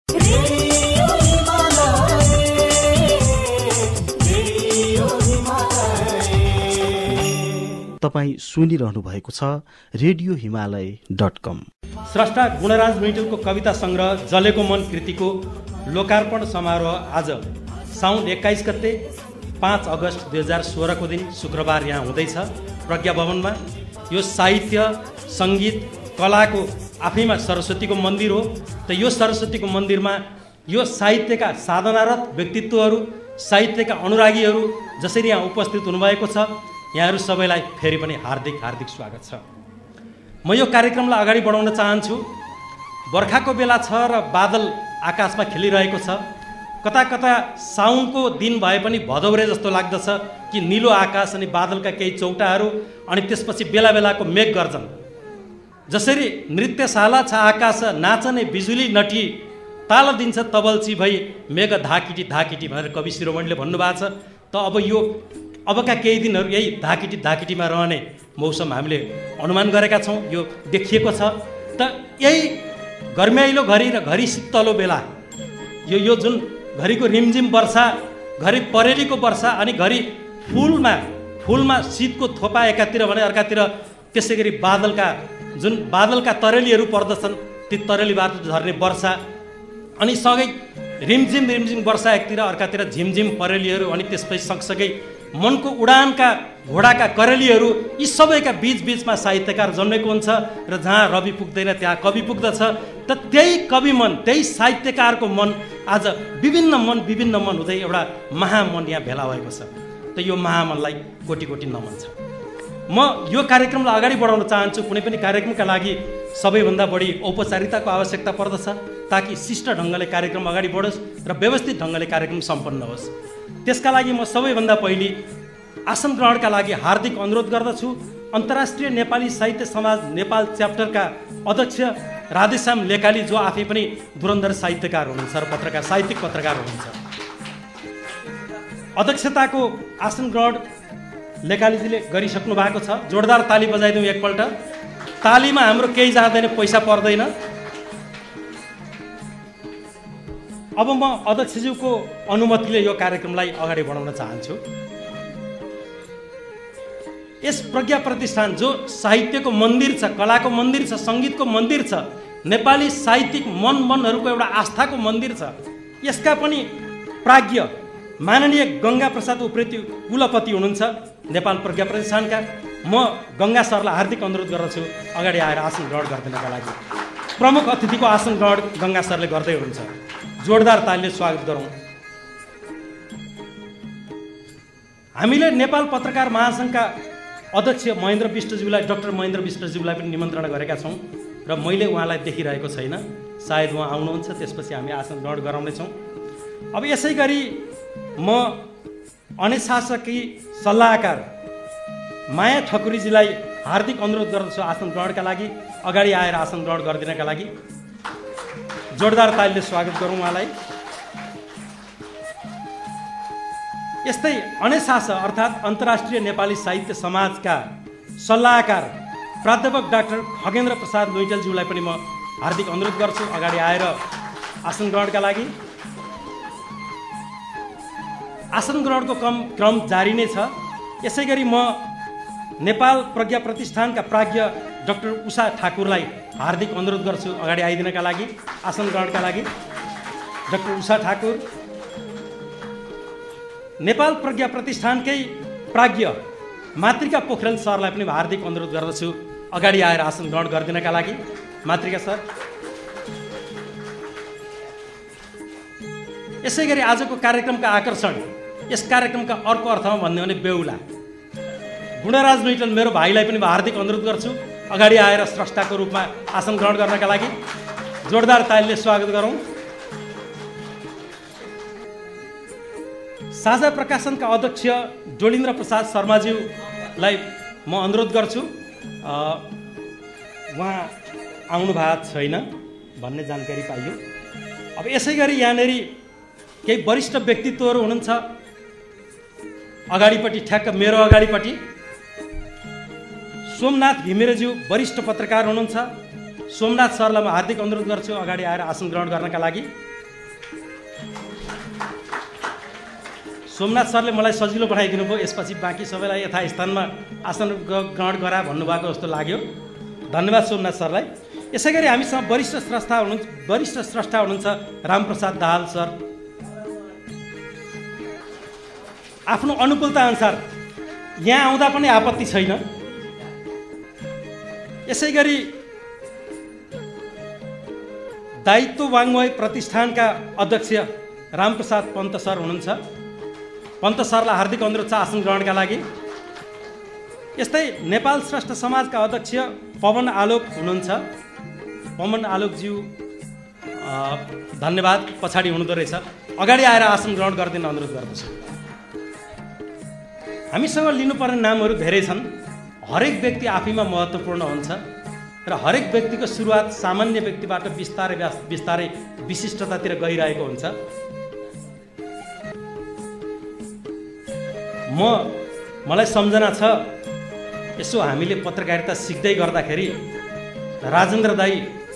तपाईं सुनिरहनु भएको छ रेडियो हिमालय.com। स्रष्टा गुणराज मैटेलको कविता संग्रह जलेको मन कृतिको लोकार्पण समारोह आज साउन 21 गते 5 अगस्त 2016 को दिन शुक्रबार यहाँ हुँदैछ प्रज्ञा भवनमा। यो साहित्य संगीत कलाको आफैमा सरस्वतीको मन्दिर हो। त यो सरस्वतीको मन्दिरमा यो साहित्यका साधनारत व्यक्तित्वहरू, साहित्यका अनुरागीहरू जसरी यहाँ उपस्थित हुनुभएको छ, यहाँहरू सबैलाई फेरि पनि हार्दिक हार्दिक स्वागत छ। म यो कार्यक्रमलाई अगाडि बढाउन चाहन्छु। बर्खाको बेला छ र बादल आकाशमा खेलिरहेको छ। कता कता साउनको दिन भए पनि भदौरे जस्तो लाग्दछ कि निलो आकाश अनि बादलका केही चौटाहरू अनि त्यसपछि बेला बेलाको मेघ गर्जन। जसरी नृत्यशाला छ आकाश नाचने बिजुली नटी ताल दिन्छ तबल्ची भई मेघ धाकिटी धाकिटी भनेर कवि शिरोमणिले भन्नुभएको छ। त अबका केही दिनहरू यही धाकिटी धाकिटीमा रहने मौसम हामीले अनुमान गरेका छौँ। यो देखिएको छ। त यही गर्म्याइलो घरी र घरी शीतलो बेला यो जुन घरीको रिमझिम वर्षा, घरी परेलीको वर्षा अनि घरी फुलमा शीतको थोपा एकातिर भने अर्कातिर त्यसै गरी बादलका तरेलीहरू पर्दछन्, ती तरेलीबाट झर्ने वर्षा अनि सँगै रिमझिम वर्षा एकतिर अर्कातिर झिमझिम परेलीहरू अनि त्यसपछि सँगसँगै मनको उडानका घोडाका करेलीहरू, यी सबैका बीचमा साहित्यकार जन्मेको हुन्छ र जहाँ रवि पुग्दैन त्यहाँ कवि पुग्दछ। त त्यही कवि मन, त्यही साहित्यकारको मन आज विभिन्न मन हुँदै एउटा महामन यहाँ भेला भएको छ। त यो महामनलाई कोटी कोटी नमन छ। म यो कार्यक्रमलाई अगाडि बढाउन चाहन्छु। कुनै पनि कार्यक्रमका लागि सबैभन्दा बढी औपचारिकताको आवश्यकता पर्दछ ताकि शिष्ट ढङ्गले कार्यक्रम अगाडि बढोस् र व्यवस्थित ढङ्गले कार्यक्रम सम्पन्न होस्। त्यसका लागि म सबैभन्दा पहिले आसन ग्रहणका लागि हार्दिक अनुरोध गर्दछु। अन्तर्राष्ट्रिय नेपाली साहित्य समाज नेपाल च्याप्टरका अध्यक्ष राधेश्याम लेकाली, जो आफै पनि धुरन्धर साहित्यकार हुनुहुन्छ र साहित्यिक पत्रकार हुनुहुन्छ। अध्यक्षताको आसन ग्रहण लेकालीजीले गरिसक्नु भएको छ। जोरदार ताली बजाइदिउँ एकपल्ट। तालीमा हाम्रो केही जाँदैन, पैसा पर्दैन। अब म अध्यक्षज्यूको अनुमतिले यो कार्यक्रमलाई अगाडि बढाउन चाहन्छु। यस प्रज्ञा प्रतिष्ठान जो साहित्यको मन्दिर छ, कलाको मन्दिर छ, सङ्गीतको मन्दिर छ, नेपाली साहित्यिक मनहरूको एउटा आस्थाको मन्दिर छ, यसका पनि प्राज्ञ माननीय गङ्गा प्रसाद उप्रेती कुलपति हुनुहुन्छ नेपाल प्रज्ञा प्रतिष्ठानका। म गङ्गा सरलाई हार्दिक अनुरोध गर्दछु अगाडि आएर आसन ग्रहण गरिदिनका लागि। प्रमुख अतिथिको आसन ग्रहण गङ्गा सरले गर्दै हुनुहुन्छ। जोरदार तालीले स्वागत गरौँ। हामीले नेपाल पत्रकार महासङ्घका अध्यक्ष महेन्द्र विष्टज्यूलाई, डाक्टर महेन्द्र विष्टज्यूलाई पनि निमन्त्रणा गरेका छौँ र मैले उहाँलाई देखिरहेको छैन। सायद उहाँ आउनुहुन्छ, त्यसपछि हामी आसन ग्रहण गराउनेछौँ। अब यसै गरी म अनुशासकी सल्लाहकार माया ठकुरीजीलाई हार्दिक अनुरोध गर्दछु आसन ग्रहणका लागि अगाडि आएर आसन ग्रहण गरिदिनका लागि। जोरदार तालीले स्वागत गरौँ उहाँलाई। यस्तै अनुशास अर्थात् अन्तर्राष्ट्रिय नेपाली साहित्य समाजका सल्लाहकार प्राध्यापक डाक्टर खगेन्द्र प्रसाद लुइटेलज्यूलाई पनि म हार्दिक अनुरोध गर्छु अगाडि आएर आसन ग्रहणका लागि। आसन ग्रहणको क्रम जारी नै छ। यसै गरी म नेपाल प्रज्ञा प्रतिष्ठानका प्राज्ञ डाक्टर उषा ठाकुरलाई हार्दिक अनुरोध गर्छु अगाडि आइदिनका लागि आसन ग्रहणका लागि। डाक्टर उषा ठाकुर नेपाल प्रज्ञा प्रतिष्ठानकै प्राज्ञ मातृका पोखरेल सरलाई पनि हार्दिक अनुरोध गर्दछु अगाडि आएर आसन ग्रहण गरिदिनका लागि। मातृका सर। यसै गरी आजको कार्यक्रमका आकर्षण, यस कार्यक्रमका अर्को अर्थमा भन्ने हो भने बेहुला गुणराज मैटेल मेरो भाइलाई पनि हार्दिक अनुरोध गर्छु अगाडि आएर स्रष्टाको रूपमा आसन ग्रहण गर्नका लागि। जोरदार तालीले स्वागत गरौँ। साझा प्रकाशनका अध्यक्ष डोलिन्द्र प्रसाद शर्माज्यूलाई म अनुरोध गर्छु। उहाँ आउनु भएको छैन भन्ने जानकारी पाइयो। अब यसै गरी यहाँनिर केही वरिष्ठ व्यक्तित्वहरू हुनुहुन्छ। अगाडिपट्टि ठ्याक्क मेरो अगाडिपट्टि सोमनाथ घिमिरेज्यू वरिष्ठ पत्रकार हुनुहुन्छ। सोमनाथ सरलाई म हार्दिक अनुरोध गर्छु अगाडि आएर आसन ग्रहण गर्नका लागि। सोमनाथ सरले मलाई सजिलो बनाइदिनु भयो। यसपछि बाँकी सबैलाई यथास्थानमा आसन ग्रहण गरा भन्नुभएको जस्तो लाग्यो। धन्यवाद सोमनाथ सरलाई। यसै गरी हामीसँग वरिष्ठ स्रष्टा हुनुहुन्छ रामप्रसाद दाहाल सर। आफ्नो अनुकूलता अनुसार यहाँ आउँदा पनि आपत्ति छैन। यसै गरी दायित्व वाङ्मय प्रतिष्ठानका अध्यक्ष रामप्रसाद पन्त सर हुनुहुन्छ। पन्त सरलाई हार्दिक अनुरोध छ आसन ग्रहणका लागि। यस्तै नेपाल श्रेष्ठ समाजका अध्यक्ष पवन आलोक हुनुहुन्छ। पवन आलोकज्यू धन्यवाद, पछाडि हुनुहुँदो रहेछ। अगाडि आएर आसन ग्रहण गरिदिन अनुरोध गर्दछु। हामीसँग लिनुपर्ने नामहरू धेरै छन्। हरेक व्यक्ति आफैमा महत्त्वपूर्ण हुन्छ र हरेक व्यक्तिको सुरुवात सामान्य व्यक्तिबाट बिस्तारै बिस्तारै विशिष्टतातिर गइरहेको हुन्छ। मलाई सम्झना छ, यसो हामीले पत्रकारिता सिक्दै गर्दाखेरि राजेन्द्र दाई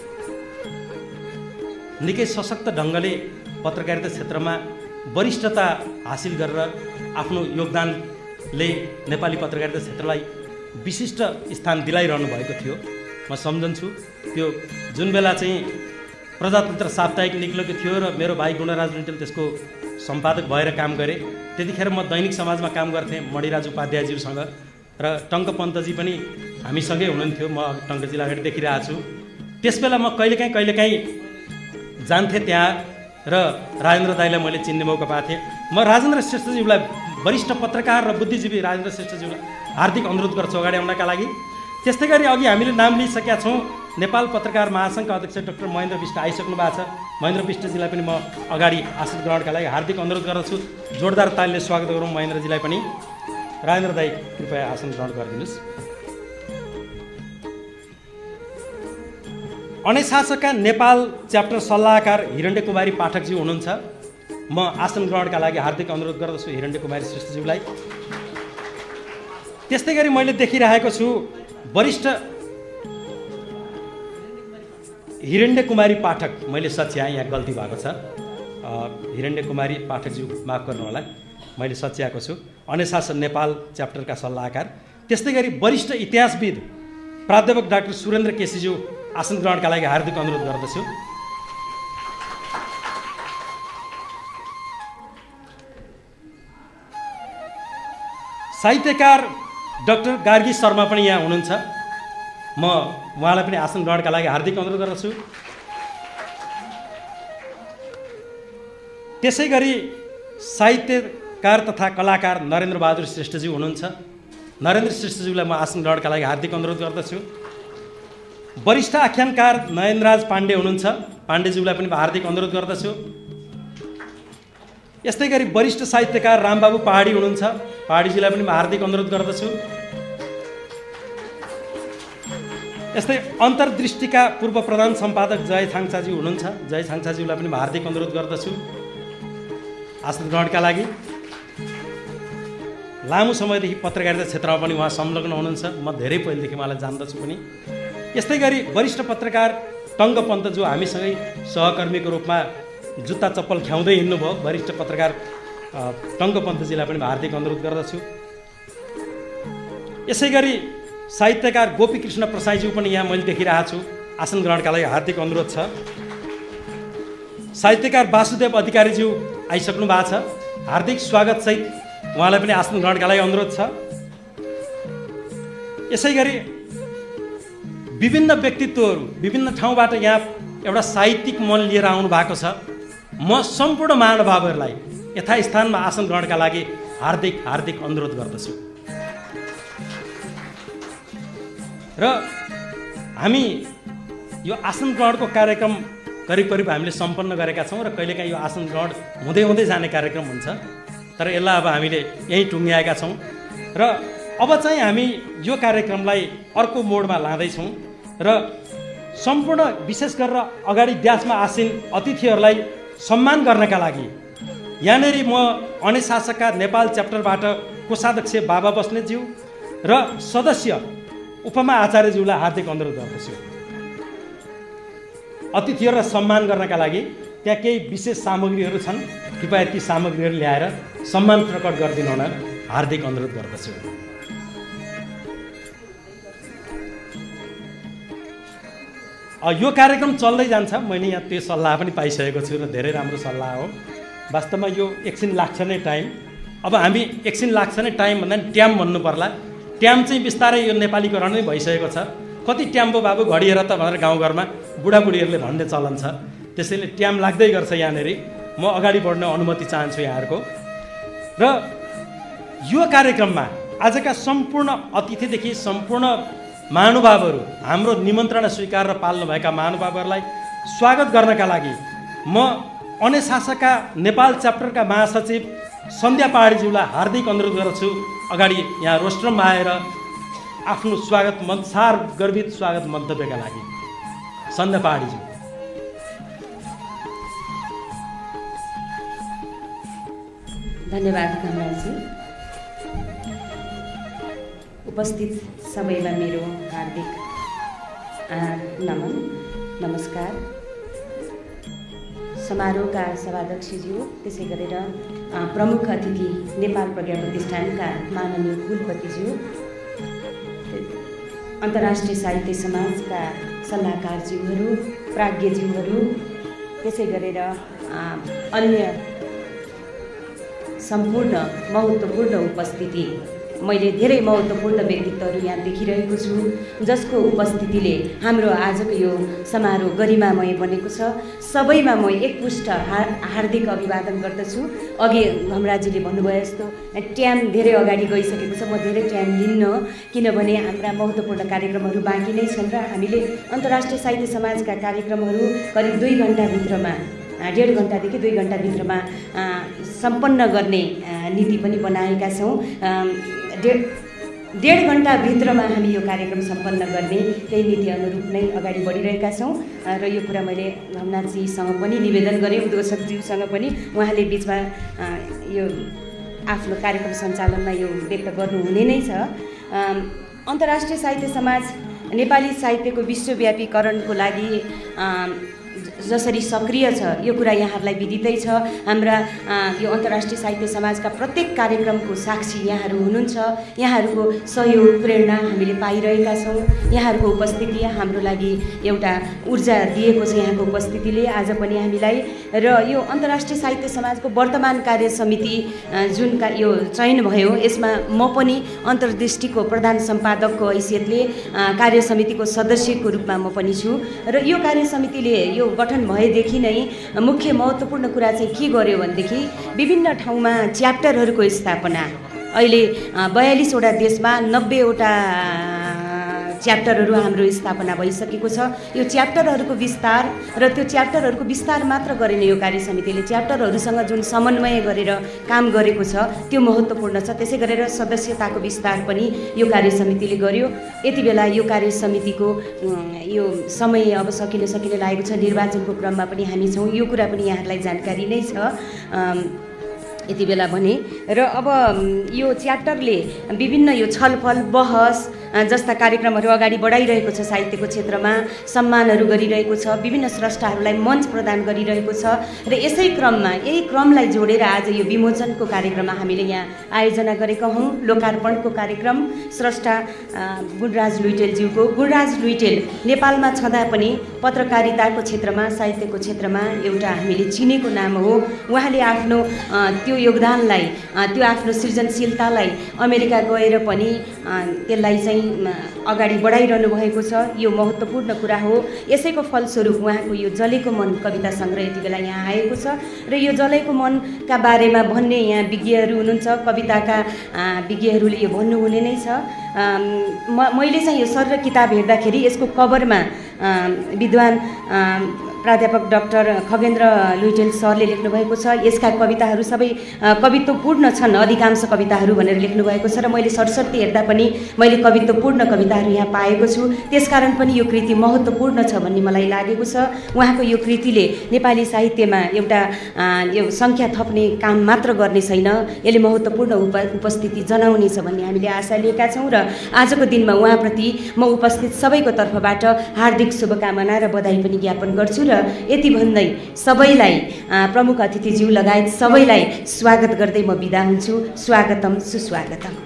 निकै सशक्त ढङ्गले पत्रकारिता क्षेत्रमा वरिष्ठता हासिल गरेर आफ्नो योगदानले नेपाली पत्रकारिता क्षेत्रलाई विशिष्ट स्थान दिलाइरहनु भएको थियो। म सम्झन्छु त्यो जुन बेला चाहिँ प्रजातन्त्र साप्ताहिक निक्लेको थियो र मेरो भाइ गुणराज लुइटेल त्यसको सम्पादक भएर काम गरे। त्यतिखेर म दैनिक समाजमा काम गर्थेँ मणिराज उपाध्यायज्यूसँग र टङ्क पन्तजी पनि हामीसँगै हुनुहुन्थ्यो। म टङ्कजीलाई अगाडि देखिरहेको छु। त्यसबेला म कहिलेकाहीँ जान्थेँ त्यहाँ र राजेन्द्र दाईलाई मैले चिन्ने मौका पाएको थिएँ। म राजेन्द्र श्रेष्ठज्यूलाई, वरिष्ठ पत्रकार र बुद्धिजीवी राजेन्द्र श्रेष्ठज्यूलाई हार्दिक अनुरोध गर्छु अगाडि आउनका लागि। त्यस्तै गरी अघि हामीले नाम लिइसकेका छौँ नेपाल पत्रकार महासङ्घका अध्यक्ष डाक्टर महेन्द्र विष्ट आइसक्नु भएको छ। महेन्द्र विष्टजीलाई पनि म अगाडि आसन ग्रहणका लागि हार्दिक अनुरोध गर्दछु। जोरदार तालीले स्वागत गरौँ महेन्द्रजीलाई पनि। राजेन्द्र दाई कृपया आसन ग्रहण गरिदिनुहोस्। अनैशासकका नेपाल च्याप्टर सल्लाहकार हिरण्य कुमारी पाठकज्यू हुनुहुन्छ। म आसन ग्रहणका लागि हार्दिक अनुरोध गर्दछु हिरण्य कुमारी श्रेष्ठज्यूलाई। त्यस्तै गरी मैले देखिरहेको छु वरिष्ठ हिरण्य कुमारी पाठक, मैले सच्याएँ, यहाँ गल्ती भएको छ। हिरण्य कुमारी पाठकज्यू माफ गर्नु होला, मैले सच्याएको छु। अनैशासन नेपाल च्याप्टरका सल्लाहकार। त्यस्तै गरी वरिष्ठ इतिहासविद प्राध्यापक डाक्टर सुरेन्द्र केसीज्यू आसन ग्रहणका लागि हार्दिक अनुरोध गर्दछु। साहित्यकार डाक्टर गार्गी शर्मा पनि यहाँ हुनुहुन्छ। म उहाँलाई पनि आसन ग्रहणका लागि हार्दिक अनुरोध गर्दछु। त्यसै गरी साहित्यकार तथा कलाकार नरेन्द्र बहादुर श्रेष्ठज्यू हुनुहुन्छ। नरेन्द्र श्रेष्ठज्यूलाई म आसन ग्रहणका लागि हार्दिक अनुरोध गर्दछु। वरिष्ठ आख्यानकार नयनराज पाण्डे हुनुहुन्छ। पाण्डेज्यूलाई पनि हार्दिक अनुरोध गर्दछु। यस्तै गरी वरिष्ठ साहित्यकार रामबाबु पहाडी हुनुहुन्छ। पहाडीजीलाई पनि म हार्दिक अनुरोध गर्दछु। यस्तै अन्तर्दृष्टिका पूर्व प्रधान सम्पादक जय थाङचाज्यू हुनुहुन्छ। जय थाङचाज्यूलाई पनि म हार्दिक अनुरोध गर्दछु आसन ग्रहणका लागि। लामो समयदेखि पत्रकारिता क्षेत्रमा पनि उहाँ संलग्न हुनुहुन्छ। म धेरै पहिलेदेखि उहाँलाई जान्दछु पनि। यस्तै गरी वरिष्ठ पत्रकार टङ्क पन्तज्यू हामीसँगै सहकर्मीको रूपमा जुत्ता चप्पल ख्याउँदै हिँड्नुभयो। वरिष्ठ पत्रकार टङ्क पन्तजीलाई पनि हार्दिक अनुरोध गर्दछु। यसै गरी साहित्यकार गोपीकृष्ण प्रसाईज्यू पनि यहाँ मैले देखिरहेको छु। आसन ग्रहणका लागि हार्दिक अनुरोध छ। साहित्यकार वासुदेव अधिकारीज्यू आइसक्नु भएको छ। हार्दिक स्वागतसहित उहाँलाई पनि आसन ग्रहणका लागि अनुरोध छ। यसै गरी विभिन्न व्यक्तित्वहरू विभिन्न ठाउँबाट यहाँ एउटा साहित्यिक मन लिएर आउनु भएको छ। म सम्पूर्ण महानुभावहरूलाई यथास्थानमा आसन ग्रहणका लागि हार्दिक हार्दिक अनुरोध गर्दछु। र हामी यो आसन ग्रहणको कार्यक्रम करिब करिब हामीले सम्पन्न गरेका छौँ र कहिलेकाहीँ यो आसन ग्रहण हुँदै हुँदै जाने कार्यक्रम हुन्छ। तर यसलाई अब हामीले यहीँ टुङ्ग्याएका छौँ र अब चाहिँ हामी यो कार्यक्रमलाई अर्को मोडमा लाँदैछौँ र सम्पूर्ण विशेष गरेर अगाडि ड्यासमा आसीन अतिथिहरूलाई सम्मान गर्नका लागि यहाँनिर म अनैशासकका नेपाल च्याप्टरबाट कोषाध्यक्ष बाबा बस्नेतज्यू र सदस्य उपमा आचार्यज्यूलाई हार्दिक अनुरोध गर्दछु। अतिथिहरूलाई सम्मान गर्नका लागि त्यहाँ केही विशेष सामग्रीहरू छन्। कृपया ती सामग्रीहरू ल्याएर सम्मान प्रकट गरिदिनु हुन हार्दिक अनुरोध गर्दछु। यो कार्यक्रम चल्दै जान्छ। मैले यहाँ त्यो सल्लाह पनि पाइसकेको छु र धेरै राम्रो सल्लाह हो। वास्तवमा यो एकछिन लाग्छ नै टाइम। अब हामी एकछिन लाग्छ नै टाइम भन्दा नि ट्याम भन्नु पर्ला। ट्याम चाहिँ बिस्तारै यो नेपालीकरण नै भइसकेको छ। कति ट्याम पो बाबु घडिएर त भनेर गाउँघरमा बुढाबुढीहरूले भन्ने चलन छ। त्यसैले ट्याम लाग्दै गर्छ यहाँनिर। म अगाडि बढ्ने अनुमति चाहन्छु यहाँहरूको। र यो कार्यक्रममा आजका सम्पूर्ण अतिथिदेखि सम्पूर्ण महानुभावहरू, हाम्रो निमन्त्रणा स्वीकार र पाल्नुभएका महानुभावहरूलाई स्वागत गर्नका लागि म अनेशासका नेपाल च्याप्टरका महासचिव सन्ध्या पहाडीज्यूलाई हार्दिक अनुरोध गर्छु अगाडि यहाँ रोस्ट्रममा आएर आफ्नो स्वागत सार गर्वित स्वागत मन्तव्यका लागि। सन्ध्या पहाडीज्यू। धन्यवाद कमलाजी। उपस्थित सबैमा मेरो हार्दिक नमन, नमस्कार। समारोहका सभाध्यक्षज्यू, त्यसै गरेर प्रमुख अतिथि नेपाल प्रज्ञा प्रतिष्ठानका माननीय कुलपतिज्यू, अन्तर्राष्ट्रिय साहित्य समाजका सल्लाहकारज्यूहरू, प्राज्ञज्यूहरू, त्यसै गरेर अन्य सम्पूर्ण महत्त्वपूर्ण उपस्थिति, मैले धेरै महत्त्वपूर्ण व्यक्तित्वहरू यहाँ देखिरहेको छु जसको उपस्थितिले हाम्रो आजको यो समारोह गरिमामय बनेको छ। सबैमा म एकपुष्ट हार्दिक अभिवादन गर्दछु। अघि घमराजीले भन्नुभयो जस्तो ट्याम धेरै अगाडि गइसकेको छ। म धेरै ट्याम लिन्न, किनभने हाम्रा महत्त्वपूर्ण कार्यक्रमहरू बाँकी नै छन् र हामीले अन्तर्राष्ट्रिय साहित्य समाजका कार्यक्रमहरू करिब 2 घन्टाभित्रमा, 1.5 घन्टादेखि 2 घन्टाभित्रमा सम्पन्न गर्ने नीति पनि बनाएका छौँ। 1.5 घन्टाभित्रमा हामी यो कार्यक्रम सम्पन्न गर्ने त्यही नीति अनुरूप नै अगाडि बढिरहेका छौँ र यो कुरा मैले घमनाथजीसँग पनि निवेदन गरेँ, उद्घोषकज्यूसँग पनि। उहाँले बिचमा यो आफ्नो कार्यक्रम सञ्चालनमा यो व्यक्त गर्नुहुने नै छ। अन्तर्राष्ट्रिय साहित्य समाज नेपाली साहित्यको विश्वव्यापीकरणको लागि जसरी सक्रिय छ यो कुरा यहाँहरूलाई विदितै छ। हाम्रा यो अन्तर्राष्ट्रिय साहित्य समाजका प्रत्येक कार्यक्रमको साक्षी यहाँहरू हुनुहुन्छ। यहाँहरूको सहयोग, प्रेरणा हामीले पाइरहेका छौँ। यहाँहरूको उपस्थिति हाम्रो लागि एउटा ऊर्जा दिएको छ। यहाँको उपस्थितिले आज पनि हामीलाई र यो अन्तर्राष्ट्रिय साहित्य समाजको वर्तमान कार्य समिति जुन यो चयन भयो, यसमा म पनि अन्तर्दृष्टिको प्रधान सम्पादकको हैसियतले कार्य समितिको सदस्यको रूपमा म पनि छु र यो कार्य समितिले यो गठन भएदेखि नै मुख्य महत्त्वपूर्ण कुरा चाहिँ के गर्यो भनेदेखि विभिन्न ठाउँमा च्याप्टरहरूको स्थापना। अहिले 42 वटा देशमा 90 वटा च्याप्टरहरू हाम्रो स्थापना भइसकेको छ। यो च्याप्टरहरूको विस्तार र त्यो च्याप्टरहरूको विस्तार मात्र गरेन यो कार्य समितिले, च्याप्टरहरूसँग जुन समन्वय गरेर काम गरेको छ त्यो महत्त्वपूर्ण छ। त्यसै गरेर सदस्यताको विस्तार पनि यो कार्य समितिले गर्यो। यति बेला यो कार्य समितिको यो समय अब सकिन लागेको छ। निर्वाचनको क्रममा पनि हामी छौँ, यो कुरा पनि यहाँहरूलाई जानकारी नै छ यति बेला भने। र अब यो च्याप्टरले विभिन्न यो छलफल, बहस जस्ता कार्यक्रमहरू अगाडि बढाइरहेको छ। साहित्यको क्षेत्रमा सम्मानहरू गरिरहेको छ, विभिन्न स्रष्टाहरूलाई मञ्च प्रदान गरिरहेको छ र यसै क्रममा यही क्रमलाई जोडेर आज यो विमोचनको कार्यक्रममा हामीले यहाँ आयोजना गरेका हौँ। लोकार्पणको कार्यक्रम स्रष्टा गुणराज लुइटेलज्यूको। गुणराज लुइटेल नेपालमा छँदा पनि पत्रकारिताको क्षेत्रमा, साहित्यको क्षेत्रमा एउटा हामीले चिनेको नाम हो। उहाँले आफ्नो त्यो योगदानलाई, त्यो आफ्नो सृजनशीलतालाई अमेरिका गएर पनि त्यसलाई चाहिँ अगाडि बढाइरहनु भएको छ। यो महत्त्वपूर्ण कुरा हो। यसैको फलस्वरूप उहाँको यो जलेको मन कविता सङ्ग्रह यति बेला यहाँ आएको छ र यो जलेको मनका बारेमा भन्ने यहाँ विज्ञहरू हुनुहुन्छ, कविताका विज्ञहरूले यो भन्नुहुने नै छ। मैले चाहिँ यो सर किताब हेर्दाखेरि यसको कभरमा विद्वान प्राध्यापक डाक्टर खगेन्द्र लुइटेल सरले लेख्नुभएको छ यसका कविताहरू सबै कवित्वपूर्ण छन्, अधिकांश कविताहरू भनेर लेख्नुभएको छ र मैले सरस्वती हेर्दा पनि मैले कवित्वपूर्ण कविताहरू यहाँ पाएको छु। त्यसकारण पनि यो कृति महत्त्वपूर्ण छ भन्ने मलाई लागेको छ। उहाँको यो कृतिले नेपाली साहित्यमा एउटा यो सङ्ख्या थप्ने काम मात्र गर्ने छैन, यसले महत्त्वपूर्ण उपस्थिति जनाउनेछ भन्ने हामीले आशा लिएका छौँ र आजको दिनमा उहाँप्रति म उपस्थित सबैको तर्फबाट हार्दिक शुभकामना र बधाई पनि ज्ञापन गर्छु र यति भन्दै सबैलाई प्रमुख अतिथिज्यू लगायत सबैलाई स्वागत गर्दै म बिदा हुन्छु। स्वागतम सुस्वागतम।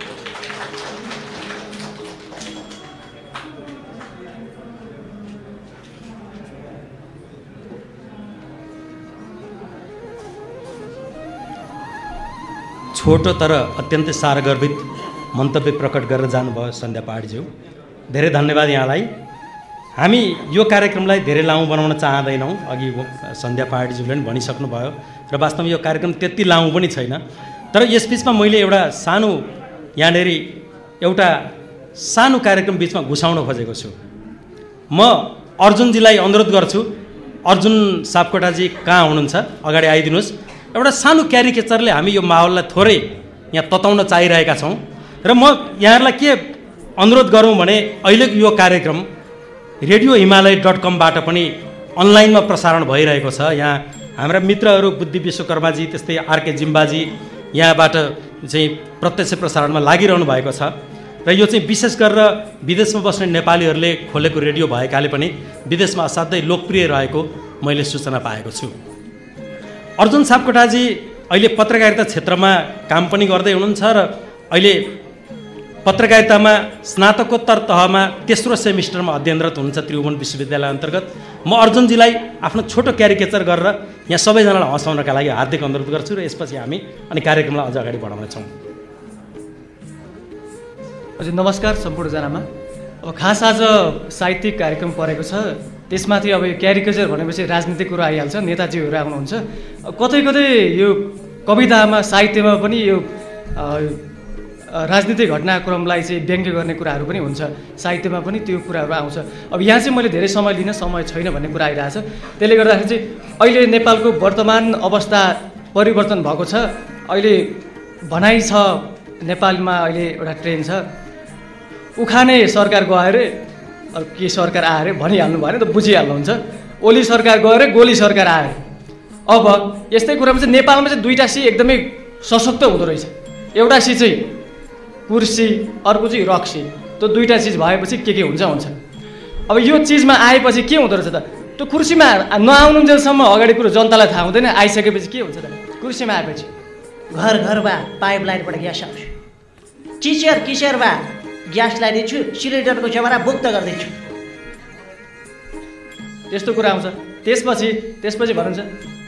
छोटो तर अत्यन्तै सारगर्भित मन्तव्य प्रकट गरेर जानुभयो सन्ध्या पहाडज्यू, धेरै धन्यवाद यहाँलाई। हामी यो कार्यक्रमलाई धेरै लामो बनाउन चाहँदैनौँ, अघि सन्ध्या पहाडज्यूले पनि भनिसक्नुभयो र वास्तवमा यो कार्यक्रम त्यति लामो पनि छैन। तर यसबिचमा मैले एउटा सानो यहाँनिर एउटा सानो कार्यक्रम बिचमा घुसाउन खोजेको छु। म अर्जुनजीलाई अनुरोध गर्छु, अर्जुन सापकोटाजी कहाँ हुनुहुन्छ अगाडि आइदिनुहोस्। एउटा सानो क्यारिकेचरले हामी यो माहौललाई थोरै यहाँ तताउन चाहिरहेका छौँ र म यहाँहरूलाई के अनुरोध गरौँ भने अहिलेको यो कार्यक्रम radiohimalaya.com-बाट पनि अनलाइनमा प्रसारण भइरहेको छ। यहाँ हाम्रा मित्रहरू बुद्धि विश्वकर्माजी त्यस्तै आरके जिम्बाजी यहाँबाट चाहिँ प्रत्यक्ष प्रसारणमा लागिरहनु भएको छ र यो चाहिँ विशेष गरेर विदेशमा बस्ने नेपालीहरूले खोलेको रेडियो भएकाले पनि विदेशमा असाध्यै लोकप्रिय रहेको मैले सूचना पाएको छु। अर्जुन सापकोटाजी अहिले पत्रकारिता क्षेत्रमा काम पनि गर्दै हुनुहुन्छ र अहिले पत्रकारितामा स्नातकोत्तर तहमा तेस्रो सेमिस्टरमा अध्ययनरत हुनुहुन्छ त्रिभुवन विश्वविद्यालय अन्तर्गत। म अर्जुनजीलाई आफ्नो छोटो क्यारिकेचर गरेर यहाँ सबैजनालाई हँसाउनका लागि हार्दिक अनुरोध गर्छु र यसपछि हामी अनि कार्यक्रमलाई अझ अगाडि बढाउनेछौँ। हजुर नमस्कार सम्पूर्णजनामा। अब खास आज साहित्यिक कार्यक्रम परेको छ, त्यसमाथि अब यो क्यारिकेचर भनेपछि राजनीतिक कुरा आइहाल्छ, नेताजीहरू आउनुहुन्छ। कतै कतै यो कवितामा साहित्यमा पनि यो राजनीतिक घटनाक्रमलाई चाहिँ व्यङ्ग्य गर्ने कुराहरू पनि हुन्छ, साहित्यमा पनि त्यो कुराहरू आउँछ। अब यहाँ चाहिँ मैले धेरै समय लिन समय छैन भन्ने कुरा आइरहेछ। त्यसले गर्दाखेरि चाहिँ अहिले नेपालको वर्तमान अवस्था परिवर्तन भएको छ। अहिले भनाइ छ नेपालमा अहिले एउटा ट्रेन्ड छ, उखाने सरकार गयो अरे के सरकार आयो अरे भनिहाल्नु भयो भने त बुझिहाल्नुहुन्छ, ओली सरकार गयो अरे गोली सरकार आयो। अब यस्तै कुरामा चाहिँ नेपालमा चाहिँ दुईवटा सी एकदमै सशक्त हुँदो रहेछ। एउटा सी चाहिँ कुर्सी, अर्को चाहिँ रक्सी। त्यो दुईवटा चिज भएपछि के हुन्छ हुन्छ। अब यो चिजमा आएपछि के हुँदो रहेछ त, त्यो कुर्सीमा नआउनुन्जेलसम्म अगाडि कुरो जनतालाई थाहा हुँदैन, आइसकेपछि के हुन्छ त, कुर्सीमा आएपछि घर घरमा पाइप लाइनबाट ग्यास आउँछ, किचर किचरमा ग्यास ल्याइदिन्छु, सिलिन्डरको जमाना मुक्त गरिदिन्छु, त्यस्तो कुरा आउँछ। त्यसपछि भन्नुहुन्छ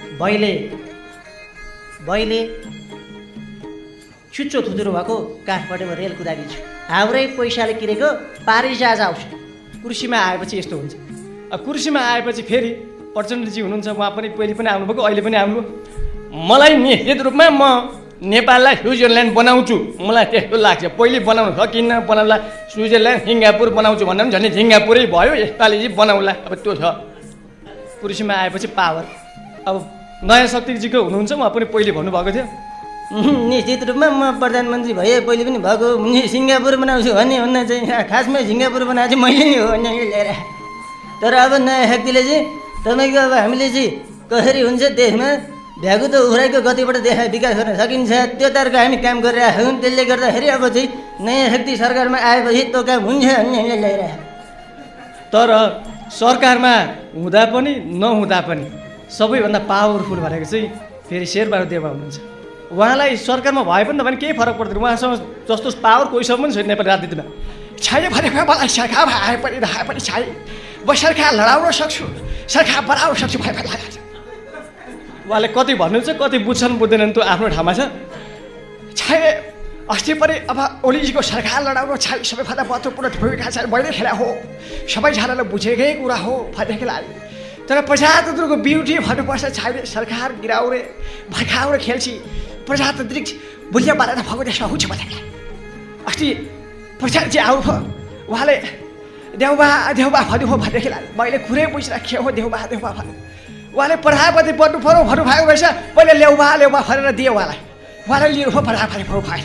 मैले चुच्चो थुतुरो भएको काठमाडौँमा रेल कुदाइदिन्छु, हाम्रै पैसाले किनेको पारी जहाज आउँछ। कुर्सीमा आएपछि यस्तो हुन्छ। अब कुर्सीमा आएपछि फेरि प्रचण्डजी हुनुहुन्छ, उहाँ पनि पहिले पनि आउनुभएको, अहिले पनि आउनुभयो। मलाई निश्चित रूपमा म नेपाललाई स्विजरल्यान्ड बनाउँछु, मलाई त्यस्तो लाग्छ। पहिले बनाउनु सकिन्न, बनाउला स्विजरल्यान्ड सिङ्गापुर बनाउँछु भन्दा पनि झन् सिङ्गापुरै भयो, यसपालि चाहिँ बनाउला। अब त्यो छ। कुर्सीमा आएपछि पावर। अब नयाँ शक्तिजीको हुनुहुन्छ, उहाँ पनि पहिले भन्नुभएको थियो निश्चित रूपमा म प्रधानमन्त्री भए पहिले पनि भएको सिङ्गापुर बनाउँछु भन्ने चाहिँ खासमा सिङ्गापुर बनाएको चाहिँ मैले नै हो भन्ने लिएर। तर अब नयाँ शक्तिले चाहिँ तपाईँको अब हामीले चाहिँ कसरी हुन्छ देशमा भ्यागु त उफ्राइको गतिबाट देश विकास गर्न सकिन्छ, त्यो तर्क हामी काम गरिरहेका छौँ। त्यसले गर्दाखेरि अब चाहिँ नयाँ शक्ति सरकारमा आएपछि त्यो काम हुन्छ भन्ने हामीले ल्याइरहेको। तर सरकारमा हुँदा पनि नहुँदा पनि सबैभन्दा पावरफुल भनेको चाहिँ फेरि शेरबहादुर देउवा हुनुहुन्छ। उहाँलाई सरकारमा भए पनि तपाईँ केही फरक पर्दैन, उहाँसँग जस्तो पावर कोहीसँग पनि छैन नेपाली राजनीतिमा। छैन भनेको मलाई सरकारमा आए पनि रहे पनि छैन, म सरकार लडाउन सक्छु, सरकार बनाउन सक्छु भए लाग्छ। उहाँले कति भन्नुहुन्छ, कति बुझ्छन् बुझ्दैनन् त्यो आफ्नो ठाउँमा छ। छैन अस्ति पनि अब ओलीजीको सरकार लडाउन छैन, सबैभन्दा महत्त्वपूर्ण भूमिका चाहिँ मैले खेला हो, सबैजनाले बुझेकै कुरा हो भनेको लागि। तर प्रजातन्त्रको ब्युटी भन्नुपर्छ, छैन सरकार गिराउने भर्खाउने खेल्छ, प्रजातान्त्रिक मूल्य बनाएर भएको देशमा हुन्छ भनेको। अस्ति प्रधानजी आउनुभयो, उहाँले देउबा भन्नुभयो भनेदेखि मैले कुरै बुझिराखेँ हो देउबा भन्नु। उहाँले प्रधानमन्त्री बन्नु पऱ्यो भन्नुभएको रहेछ, मैले ल्याउबा भनेर दिएँ उहाँलाई, उहाँले लिनुभयो प्रधानमन्त्री भन्नु भएन।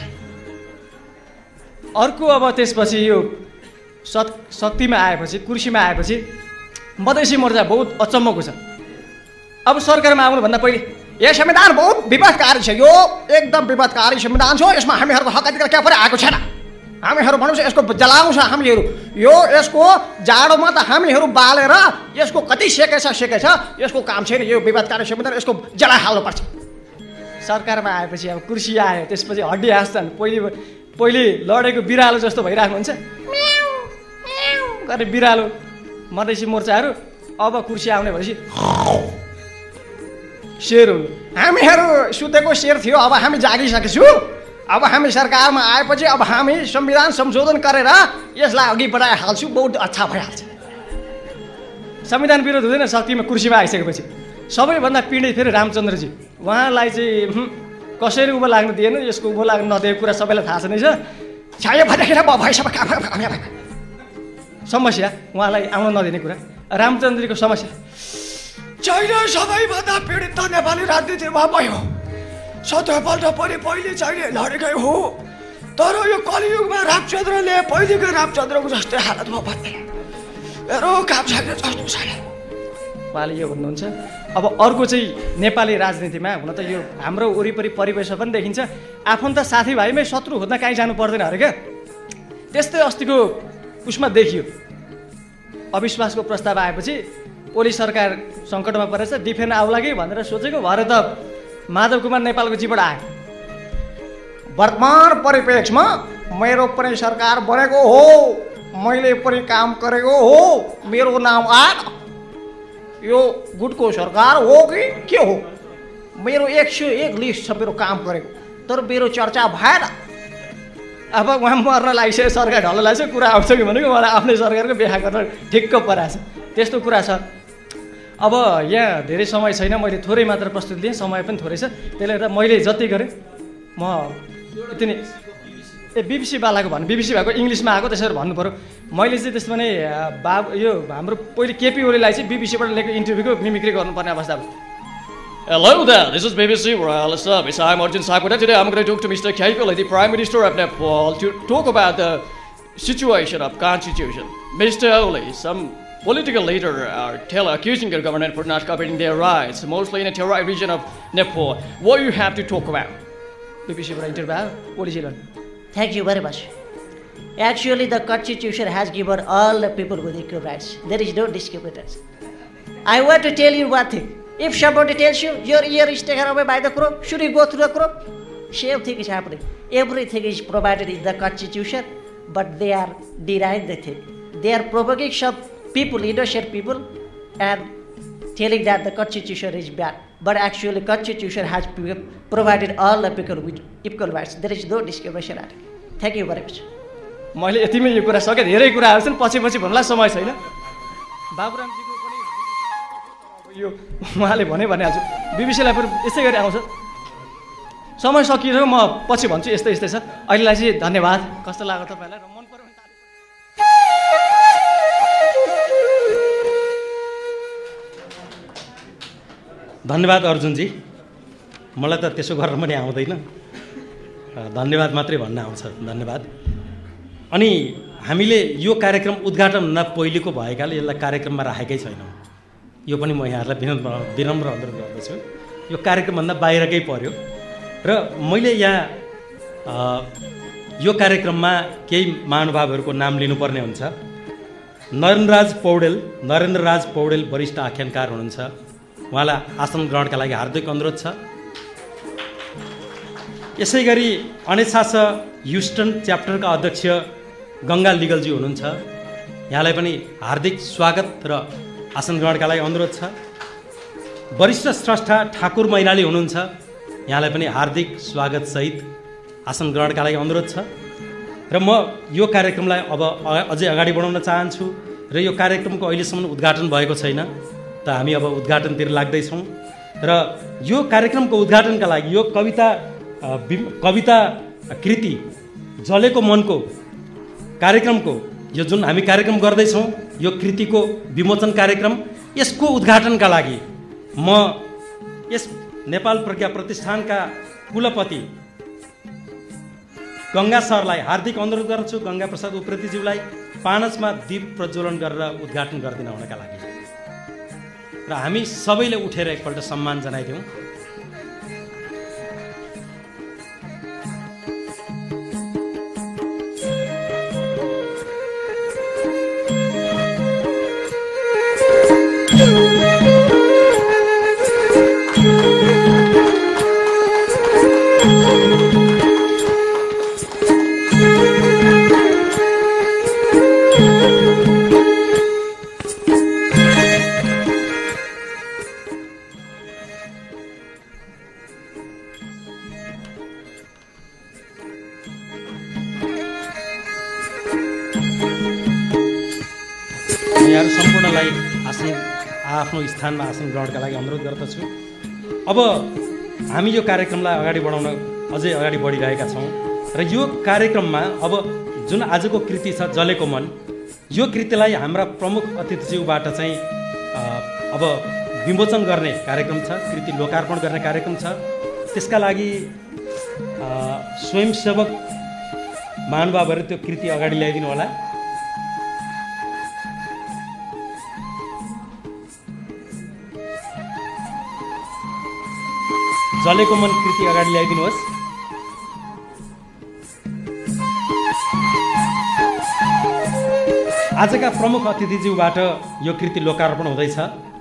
अर्को अब त्यसपछि यो शक्तिमा आएपछि, कुर्सीमा आएपछि मधेसी मोर्चा बहुत अचम्मको छ। अब सरकारमा आउनुभन्दा पहिले यो संविधान बहुत विवादकारी छ, यो एकदम विवादकारी संविधान छ, यसमा हामीहरूको हक अधिकार क्या पनि आएको छैन, हामीहरू भनौँ यसको जलाउँछ हामीहरू यो यसको जाडोमा त हामीहरू बालेर यसको कति सेकेछ यसको काम छैन यो विवादकारी संविधान यसको जलाइहाल्नुपर्छ। सरकारमा आएपछि अब कुर्सी आयो त्यसपछि हड्डी हाँस्छन् पहिले लडेको बिरालो जस्तो भइराख्नुहुन्छ गरे बिरालो मधेसी मोर्चाहरू अब कुर्सी आउने भएपछि शेर हुनु। हामीहरू सुतेको शेर थियो अब हामी जागिसकेछौँ। अब हामी सरकारमा आएपछि अब हामी संविधान संशोधन गरेर यसलाई अघि बढाइहाल्छौँ बहुत अच्छा भइहाल्छ। संविधान विरोध हुँदैन शक्तिमा कुर्सीमा आइसकेपछि। सबैभन्दा पीडित फेरि रामचन्द्रजी उहाँलाई चाहिँ कसरी उँभो लाग्न दिएन यसको उँभो लाग्न नदिएको कुरा सबैलाई थाहा छ नै समस्या उहाँलाई आउन नदिने कुरा रामचन्द्रजीको समस्या चाइना सबैभन्दा पीडित त नेपाली राजनीतिमा भयो। सत्रपल्ट पनि पहिले चाइना लडेकै हो तर यो कलियुगमा रामचन्द्रले पहिलेको रामचन्द्रको जस्तै हालतमा भन्दैन मेरो काम छैन जस्तो छैन उहाँले यो भन्नुहुन्छ। अब अर्को चाहिँ नेपाली राजनीतिमा हुन त यो हाम्रो वरिपरि परिवेशमा पनि देखिन्छ आफन्त साथीभाइमै शत्रु खोज्न कहीँ जानु पर्दैन अरे क्या। त्यस्तै अस्तिको उसमा देखियो अविश्वासको प्रस्ताव आएपछि ओली सरकार सङ्कटमा परेछ डिफेन्स आउला कि भनेर सोचेको भएर त माधव कुमार नेपालको जीबाट आयो। वर्तमान परिप्रेक्ष्यमा मेरो पनि सरकार बनेको हो मैले पनि काम गरेको हो मेरो नाम आएन। यो गुटको सरकार हो कि के हो मेरो 101 लिस्ट छ मेरो काम गरेको तर मेरो चर्चा भएन। अब उहाँ मर्न लागिसक्यो सरकार ढल्न लाग्छ कुरा आउँछ कि भनेको मलाई आफ्नै सरकारको बिहा गर्न ठिक्क पराछ त्यस्तो कुरा छ। अब यहाँ धेरै समय छैन मैले थोरै मात्र प्रस्तुत लिएँ समय पनि थोरै छ त्यसले गर्दा मैले जति गरेँ म यति नै बिबिसी वालाको भन्नु बिबिसी भएको इङ्ग्लिसमा आएको त्यसरी भन्नु पऱ्यो। मैले चाहिँ त्यसमा नै यो हाम्रो पहिले केपी ओलीलाई चाहिँ बिबिसीबाट लिएको इन्टरभ्यूको मिमिक्री गर्नुपर्ने अवस्था भयो। Hello there, this is BBC Royal Service. I'm Arjun Sakwata. Today I'm going to talk to Mr. Keiko, the Prime Minister of Nepal, to talk about the situation of Constitution. Mr. Oli, some political leaders are accusing their government for not cooperating their rights, mostly in the Terai region of Nepal. What do you have to talk about? BBC interview, what is it? Thank you very much. Actually, the Constitution has given all the people with equal rights. There is no discrimination. I want to tell you one thing. If somebody tells you your ear is taken away by the crow, should you go through the crow? Same thing is happening. Everything is provided in the Constitution, but they are denying the thing. They are provoking some people, innocent people, and telling that the Constitution is bad. But actually, Constitution has provided all the people with equal rights. There is no discrimination. Thank you very much. मैले यतिमै यो कुरा सके धेरै कुराहरु छन् पछि भन्नलाई समय छैन। बाबुरामजीको पनि यो उहाँले भने हाल्छु बीबीसीलाई पनि यसै गरी आउँछ। समय सकियो म पछि भन्छु यस्तै छ। अहिलेलाई चाहिँ धन्यवाद। कस्तो लाग्यो तपाईलाई र मन पर्यो भने धन्यवाद अर्जुनजी। मलाई त त्यसो गरेर पनि आउँदैन। धन्यवाद मात्रै भन्न आउँछ। धन्यवाद। अनि हामीले यो कार्यक्रम उद्घाटन न पहिलेको भएकाले यसलाई कार्यक्रममा राखेकै छैनौँ। यो पनि म यहाँहरूलाई विनम्र अनुरोध गर्दछु। यो कार्यक्रमभन्दा बाहिरकै पर्यो र मैले यहाँ यो कार्यक्रममा केही महानुभावहरूको नाम लिनुपर्ने हुन्छ। नरेन्द्रराज पौडेल वरिष्ठ आख्यानकार हुनुहुन्छ। उहाँलाई आसन ग्रहणका लागि हार्दिक अनुरोध छ। यसै गरी अनेछास ह्युस्टन च्याप्टरका अध्यक्ष गङ्गा लिगलजी हुनुहुन्छ। यहाँलाई पनि हार्दिक स्वागत र आसन ग्रहणका लागि अनुरोध छ। वरिष्ठ स्रष्टा ठाकुर मैनाली हुनुहुन्छ। यहाँलाई पनि हार्दिक स्वागत सहित आसन ग्रहणका लागि अनुरोध छ। र म यो कार्यक्रमलाई अब अझै अगाडि बढाउन चाहन्छु र यो कार्यक्रमको अहिलेसम्म उद्घाटन भएको छैन त हामी अब उद्घाटनतिर लाग्दैछौँ। र यो कार्यक्रमको उद्घाटनका लागि यो कविता कृति जलेको मनको कार्यक्रमको यो जुन हामी कार्यक्रम गर्दैछौँ यो कृतिको विमोचन कार्यक्रम यसको उद्घाटनका लागि म यस नेपाल प्रज्ञा प्रतिष्ठानका कुलपति गङ्गा सरलाई हार्दिक अनुरोध गर्छु। गङ्गा प्रसाद उप्रेतीज्यूलाई पानसमा दीप प्रज्वलन गरेर उद्घाटन गरिदिन आउनका लागि र हामी सबैले उठेर एकपल्ट सम्मान जनाइदिउँ। यहाँहरू सम्पूर्णलाई आफ्नो स्थानमा आसन ग्रहणका लागि अनुरोध गर्दछु। अब हामी यो कार्यक्रमलाई अगाडि बढाउन अझै अगाडि बढिरहेका छौँ र यो कार्यक्रममा अब जुन आजको कृति छ जलेको मन, यो कृतिलाई हाम्रा प्रमुख अतिथिज्यूबाट चाहिँ अब विमोचन गर्ने कार्यक्रम छ, कृति लोकार्पण गर्ने कार्यक्रम छ। त्यसका लागि स्वयंसेवक महानुभावहरू त्यो कृति अगाडि ल्याइदिनु होला। जलेको मन कृति अगाडि ल्याइदिनुहोस्। आजका प्रमुख अतिथिज्यूबाट यो कृति लोकार्पण हुँदैछ।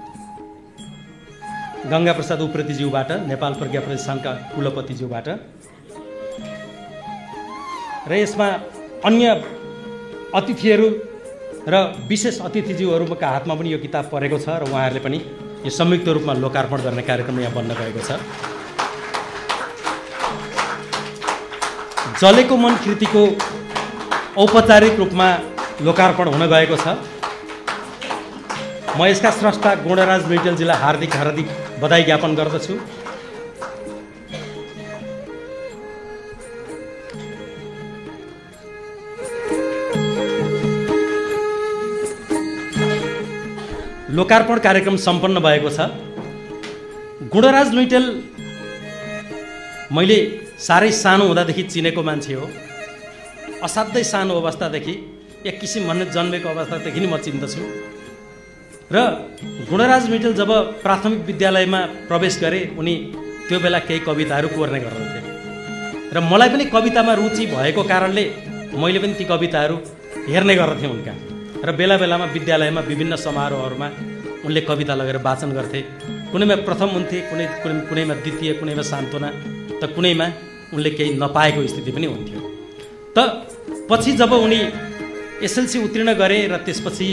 गंगा प्रसाद उप्रेतीज्यूबाट, नेपाल प्रज्ञा प्रतिष्ठानका कुलपतिज्यूबाट, र यसमा अन्य अतिथिहरू र विशेष अतिथिज्यूहरूका हातमा पनि यो किताब परेको छ र उहाँहरूले पनि यो संयुक्त रूपमा लोकार्पण गर्ने कार्यक्रम यहाँ बन्न गएको छ। जलेको मन कृतिको औपचारिक रूपमा लोकार्पण हुन गएको छ। म यसका स्रष्टा गुणराज लुइटेलजीलाई हार्दिक हार्दिक बधाई ज्ञापन गर्दछु। लोकार्पण कार्यक्रम सम्पन्न भएको छ। गुणराज लुइटेल मैले साह्रै सानो हुँदादेखि चिनेको मान्छे हो। असाध्यै सानो अवस्थादेखि, एक किसिम भन्ने जन्मेको अवस्थादेखि नै म चिन्दछु। र गुणराज लुइटेल जब प्राथमिक विद्यालयमा प्रवेश गरे उनी त्यो बेला केही कविताहरू कोर्ने गर्दथे र मलाई पनि कवितामा रुचि भएको कारणले मैले पनि ती कविताहरू हेर्ने गर्दथेँ उनका। र बेला बेलामा विद्यालयमा विभिन्न समारोहहरूमा उनले कविता लगेर वाचन गर्थे। कुनैमा प्रथम हुन्थे, कुनैमा द्वितीय, कुनैमा सान्त्वना, त कुनैमा उनले केही नपाएको स्थिति पनि हुन्थ्यो। त पछि जब उनी एसएलसी उत्तीर्ण गरे र त्यसपछि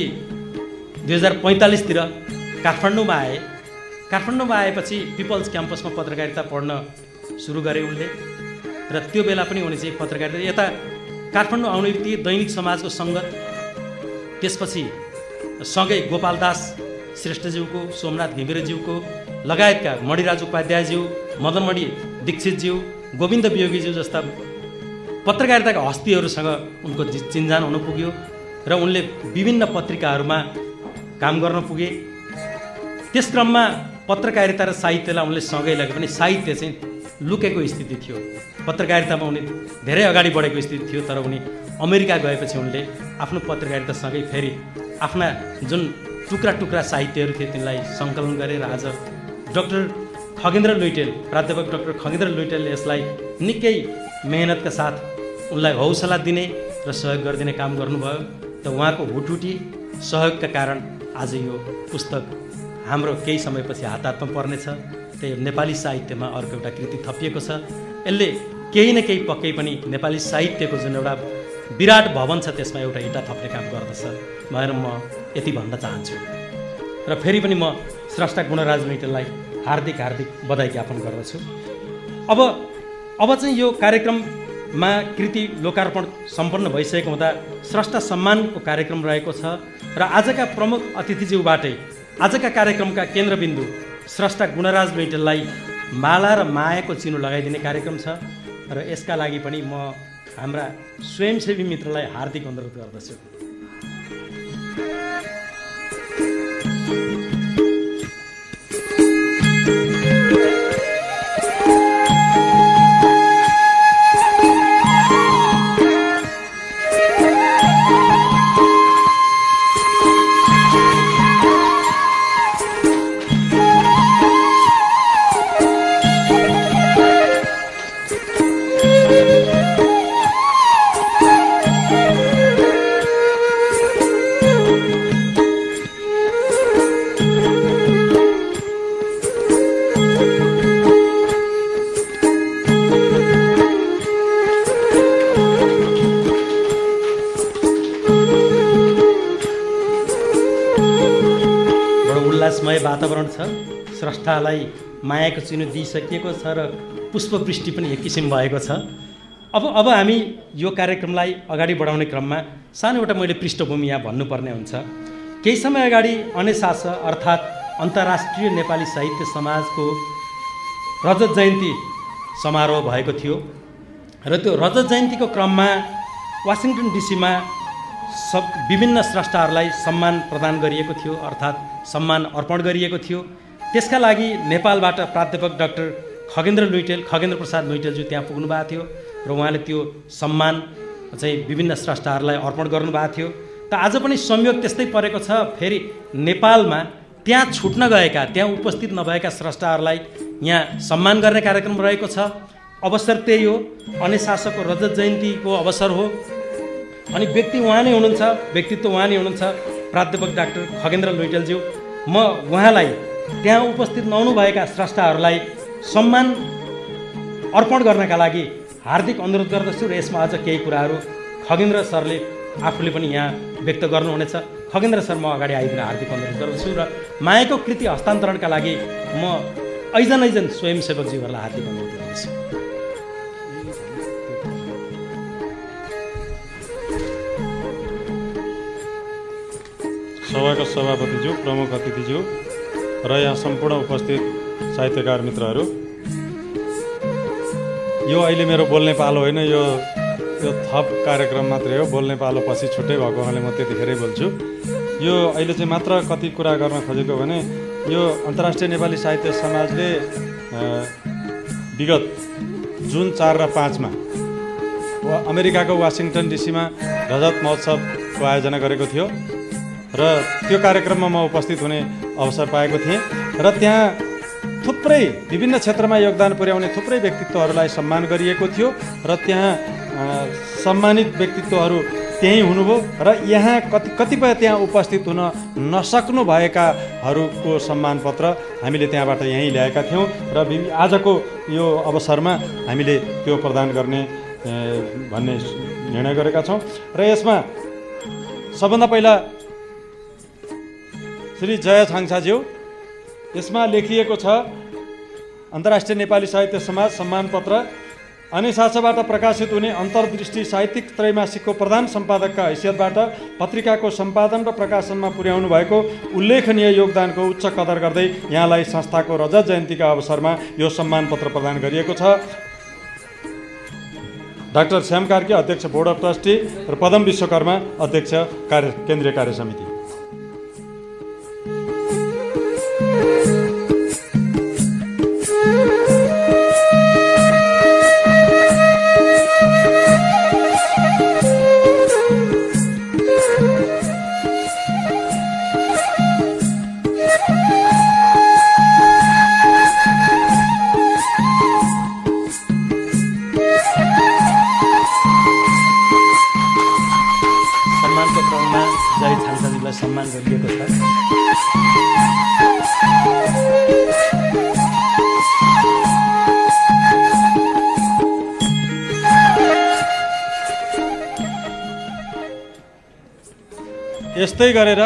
2045 काठमाडौँमा आए। काठमाडौँमा आएपछि पिपल्स क्याम्पसमा पत्रकारिता पढ्न सुरु गरे उनले। र त्यो बेला पनि उनी चाहिँ पत्रकारिता यता काठमाडौँ आउने बित्तिकै दैनिक समाजको सङ्गत, त्यसपछि सँगै गोपालदास श्रेष्ठज्यूको, सोमनाथ घिमिरेज्यूको लगायतका मणिराज उपाध्यायज्यू, मदनमणि दीक्षितज्यू, गोविन्द वियोगीज्यू जस्ता पत्रकारिताका हस्तीहरूसँग उनको चिन्जान हुन पुग्यो र उनले विभिन्न पत्रिकाहरूमा काम गर्न पुगे। त्यस क्रममा पत्रकारिता र साहित्यलाई उनले सँगै लगे पनि साहित्य चाहिँ लुकेको स्थिति थियो। पत्रकारितामा उनी धेरै अगाडि बढेको स्थिति थियो, तर उनी अमेरिका गएपछि उनले आफ्नो पत्रकारितासँगै फेरि आफ्ना जुन टुक्रा टुक्रा साहित्यहरू थिए तिनलाई सङ्कलन गरेर आज डाक्टर खगेन्द्र लुइटेल, प्राध्यापक डाक्टर खगेन्द्र लुइटेलले यसलाई निकै मेहनतका साथ उनलाई हौसला दिने र सहयोग गरिदिने काम गर्नुभयो। त उहाँको हुटहुटी सहयोगका कारण आज यो पुस्तक हाम्रो केही समयपछि हातमा पर्नेछ। त्यही नेपाली साहित्यमा अर्को एउटा कृति थपिएको छ। यसले केही न केही पक्कै पनि नेपाली साहित्यको जुन एउटा विराट भवन छ त्यसमा एउटा इँटा थप्ने काम गर्दछ भनेर म यति भन्न चाहन्छु। र फेरि पनि म स्रष्टा गुणराज लुइटेललाई हार्दिक हार्दिक बधाई ज्ञापन गर्दछु। अब चाहिँ यो कार्यक्रममा कृति लोकार्पण सम्पन्न भइसकेको हुँदा स्रष्टा सम्मानको कार्यक्रम रहेको छ र आजका प्रमुख अतिथिज्यूबाटै आजका कार्यक्रमका केन्द्रबिन्दु स्रष्टा गुणराज लुइटेललाई माला र मायाको चिनो लगाइदिने कार्यक्रम छ र यसका लागि पनि म हाम्रा स्वयंसेवी मित्रलाई हार्दिक अनुरोध गर्दछु। उल्लासमय वातावरण छ। स्रष्टालाई मायाको चिनो दिइसकिएको छ र पुष्पवृष्टि पनि एक किसिम भएको छ। अब हामी यो कार्यक्रमलाई अगाडि बढाउने क्रममा सानो एउटा मैले पृष्ठभूमि यहाँ भन्नुपर्ने हुन्छ। केही समय अगाडि अनेसास अर्थात् अन्तर्राष्ट्रिय नेपाली साहित्य समाजको रजत जयन्ती समारोह भएको थियो र त्यो रजत जयन्तीको क्रममा वासिङटन डिसीमा विभिन्न स्रष्टाहरूलाई सम्मान प्रदान गरिएको थियो, अर्थात् सम्मान अर्पण गरिएको थियो। त्यसका लागि नेपालबाट प्राध्यापक डाक्टर खगेन्द्र प्रसाद लुइटेलज्यू त्यहाँ पुग्नु भएको थियो र उहाँले त्यो सम्मान चाहिँ विभिन्न स्रष्टाहरूलाई अर्पण गर्नुभएको थियो। त आज पनि संयोग त्यस्तै परेको छ, फेरि नेपालमा त्यहाँ छुट्न गएका, त्यहाँ उपस्थित नभएका स्रष्टाहरूलाई यहाँ सम्मान गर्ने कार्यक्रम रहेको छ। अवसर त्यही हो, अनेसासको रजत जयन्तीको अवसर हो अनि व्यक्तित्व उहाँ नै हुनुहुन्छ प्राध्यापक डाक्टर खगेन्द्र लुइटेलज्यू। म उहाँलाई त्यहाँ उपस्थित नहुनुभएका स्रष्टाहरूलाई सम्मान अर्पण गर्नका लागि हार्दिक अनुरोध गर्दछु र यसमा अझ केही कुराहरू खगेन्द्र सरले आफूले पनि यहाँ व्यक्त गर्नुहुनेछ। खगेन्द्र सर, म अगाडि आइदिन हार्दिक अनुरोध गर्दछु र मायाको कृति हस्तान्तरणका लागि म ऐजन स्वयंसेवकज्यूहरूलाई हार्दिक अनुरोध गर्दछु। सभाका सभापतिज्यू, प्रमुख अतिथिज्यू र यहाँ सम्पूर्ण उपस्थित साहित्यकार मित्रहरू, यो अहिले मेरो बोल्ने पालो होइन, यो थप कार्यक्रम मात्रै हो। बोल्ने पालो पछि छुट्टै भएको हुनाले म त्यतिखेरै बोल्छु। यो अहिले चाहिँ मात्र कति कुरा गर्न खोजेको भने यो अन्तर्राष्ट्रिय नेपाली साहित्य समाजले विगत जुन 4 र 5 मा अमेरिकाको वासिङटन डिसीमा रजत महोत्सवको आयोजना गरेको थियो र त्यो कार्यक्रममा म उपस्थित हुने अवसर पाएको थिएँ र त्यहाँ थुप्रै विभिन्न क्षेत्रमा योगदान पुर्याउने थुप्रै व्यक्तित्वहरूलाई सम्मान गरिएको थियो र त्यहाँ सम्मानित व्यक्तित्वहरू त्यहीँ हुनुभयो र यहाँ कतिपय त्यहाँ उपस्थित हुन नसक्नु भएकाहरूको सम्मान पत्र हामीले त्यहाँबाट यहीँ ल्याएका थियौँ र आजको यो अवसरमा हामीले त्यो प्रदान गर्ने भन्ने निर्णय गरेका छौँ। र यसमा सबभन्दा पहिला श्री जय छाङछाज्यू, यसमा लेखिएको छ अन्तर्राष्ट्रिय नेपाली साहित्य समाज सम्मान पत्र अनेसासबाट प्रकाशित हुने अन्तर्दृष्टि साहित्यिक त्रैमासिकको प्रधान सम्पादकका हैसियतबाट पत्रिकाको सम्पादन र प्रकाशनमा पुर्याउनु भएको उल्लेखनीय योगदानको उच्च कदर गर्दै यहाँलाई संस्थाको रजत जयन्तीका अवसरमा यो सम्मान पत्र प्रदान गरिएको छ। डाक्टर श्याम कार्की, अध्यक्ष बोर्ड अफ ट्रस्टी र पदम विश्वकर्मा, अध्यक्ष केन्द्रीय कार्य समिति। सम्मान गरिएको छ। यस्तै गरेर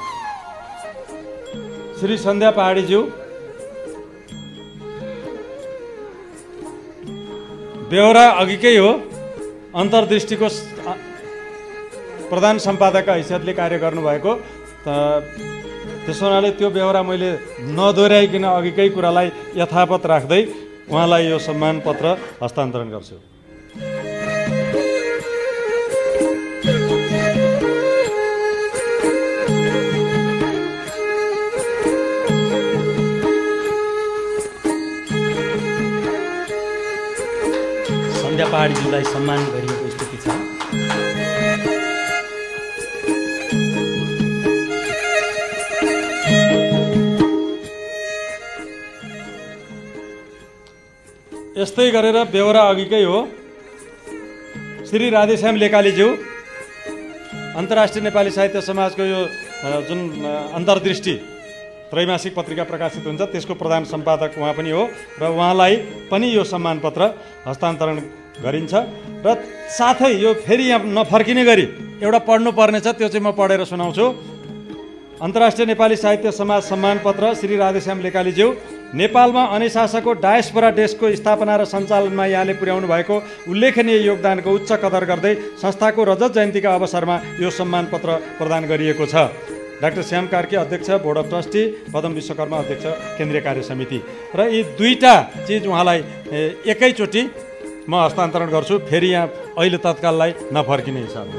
श्री सन्ध्या पहाडीज्यू बेहोरा अघिकै हो अन्तर्दृष्टिको प्रधान सम्पादकका हैसियतले कार्य गर्नुभएको, त्यसो हुनाले त्यो बेहोरा मैले नदोहोऱ्याइकन अघिकै कुरालाई यथावत राख्दै उहाँलाई यो सम्मान पत्र हस्तान्तरण गर्छु। सन्ध्या पहाडीज्यूलाई सम्मान गरिएको स्थिति छ। यस्तै गरेर बेहोरा अघिकै हो श्री राधेश्याम लेकालीज्यू, अन्तर्राष्ट्रिय नेपाली साहित्य समाजको यो जुन अन्तर्दृष्टि त्रैमासिक पत्रिका प्रकाशित हुन्छ त्यसको प्रधान सम्पादक उहाँ पनि हो र उहाँलाई पनि यो सम्मान पत्र हस्तान्तरण गरिन्छ। र साथै यो फेरि यहाँ नफर्किने गरी एउटा पढ्नुपर्ने छ, त्यो चाहिँ म पढेर सुनाउँछु। अन्तर्राष्ट्रिय नेपाली साहित्य समाज सम्मान पत्र श्री राधेश्याम लेकालीज्यू, नेपालमा अनेसासको डायस्पोरा डेस्कको स्थापना र सञ्चालनमा यहाँले पुर्याउनु भएको उल्लेखनीय योगदानको उच्च कदर गर्दै संस्थाको रजत जयन्तीका अवसरमा यो सम्मान पत्र प्रदान गरिएको छ। डाक्टर श्याम कार्की अध्यक्ष board of trustee, Padam Bishwakarma अध्यक्ष केन्द्रीय कार्य समिति। र यी दुईटा चिज उहाँलाई एकैचोटि म हस्तान्तरण गर्छु, फेरि यहाँ अहिले तत्काललाई नफर्किने हिसाबले।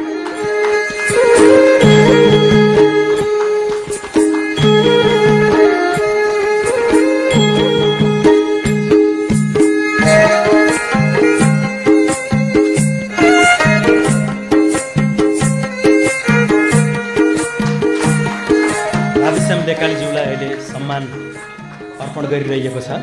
लेकालीज्यूलाई अहिले सम्मान अर्पण गरिरहेको छ।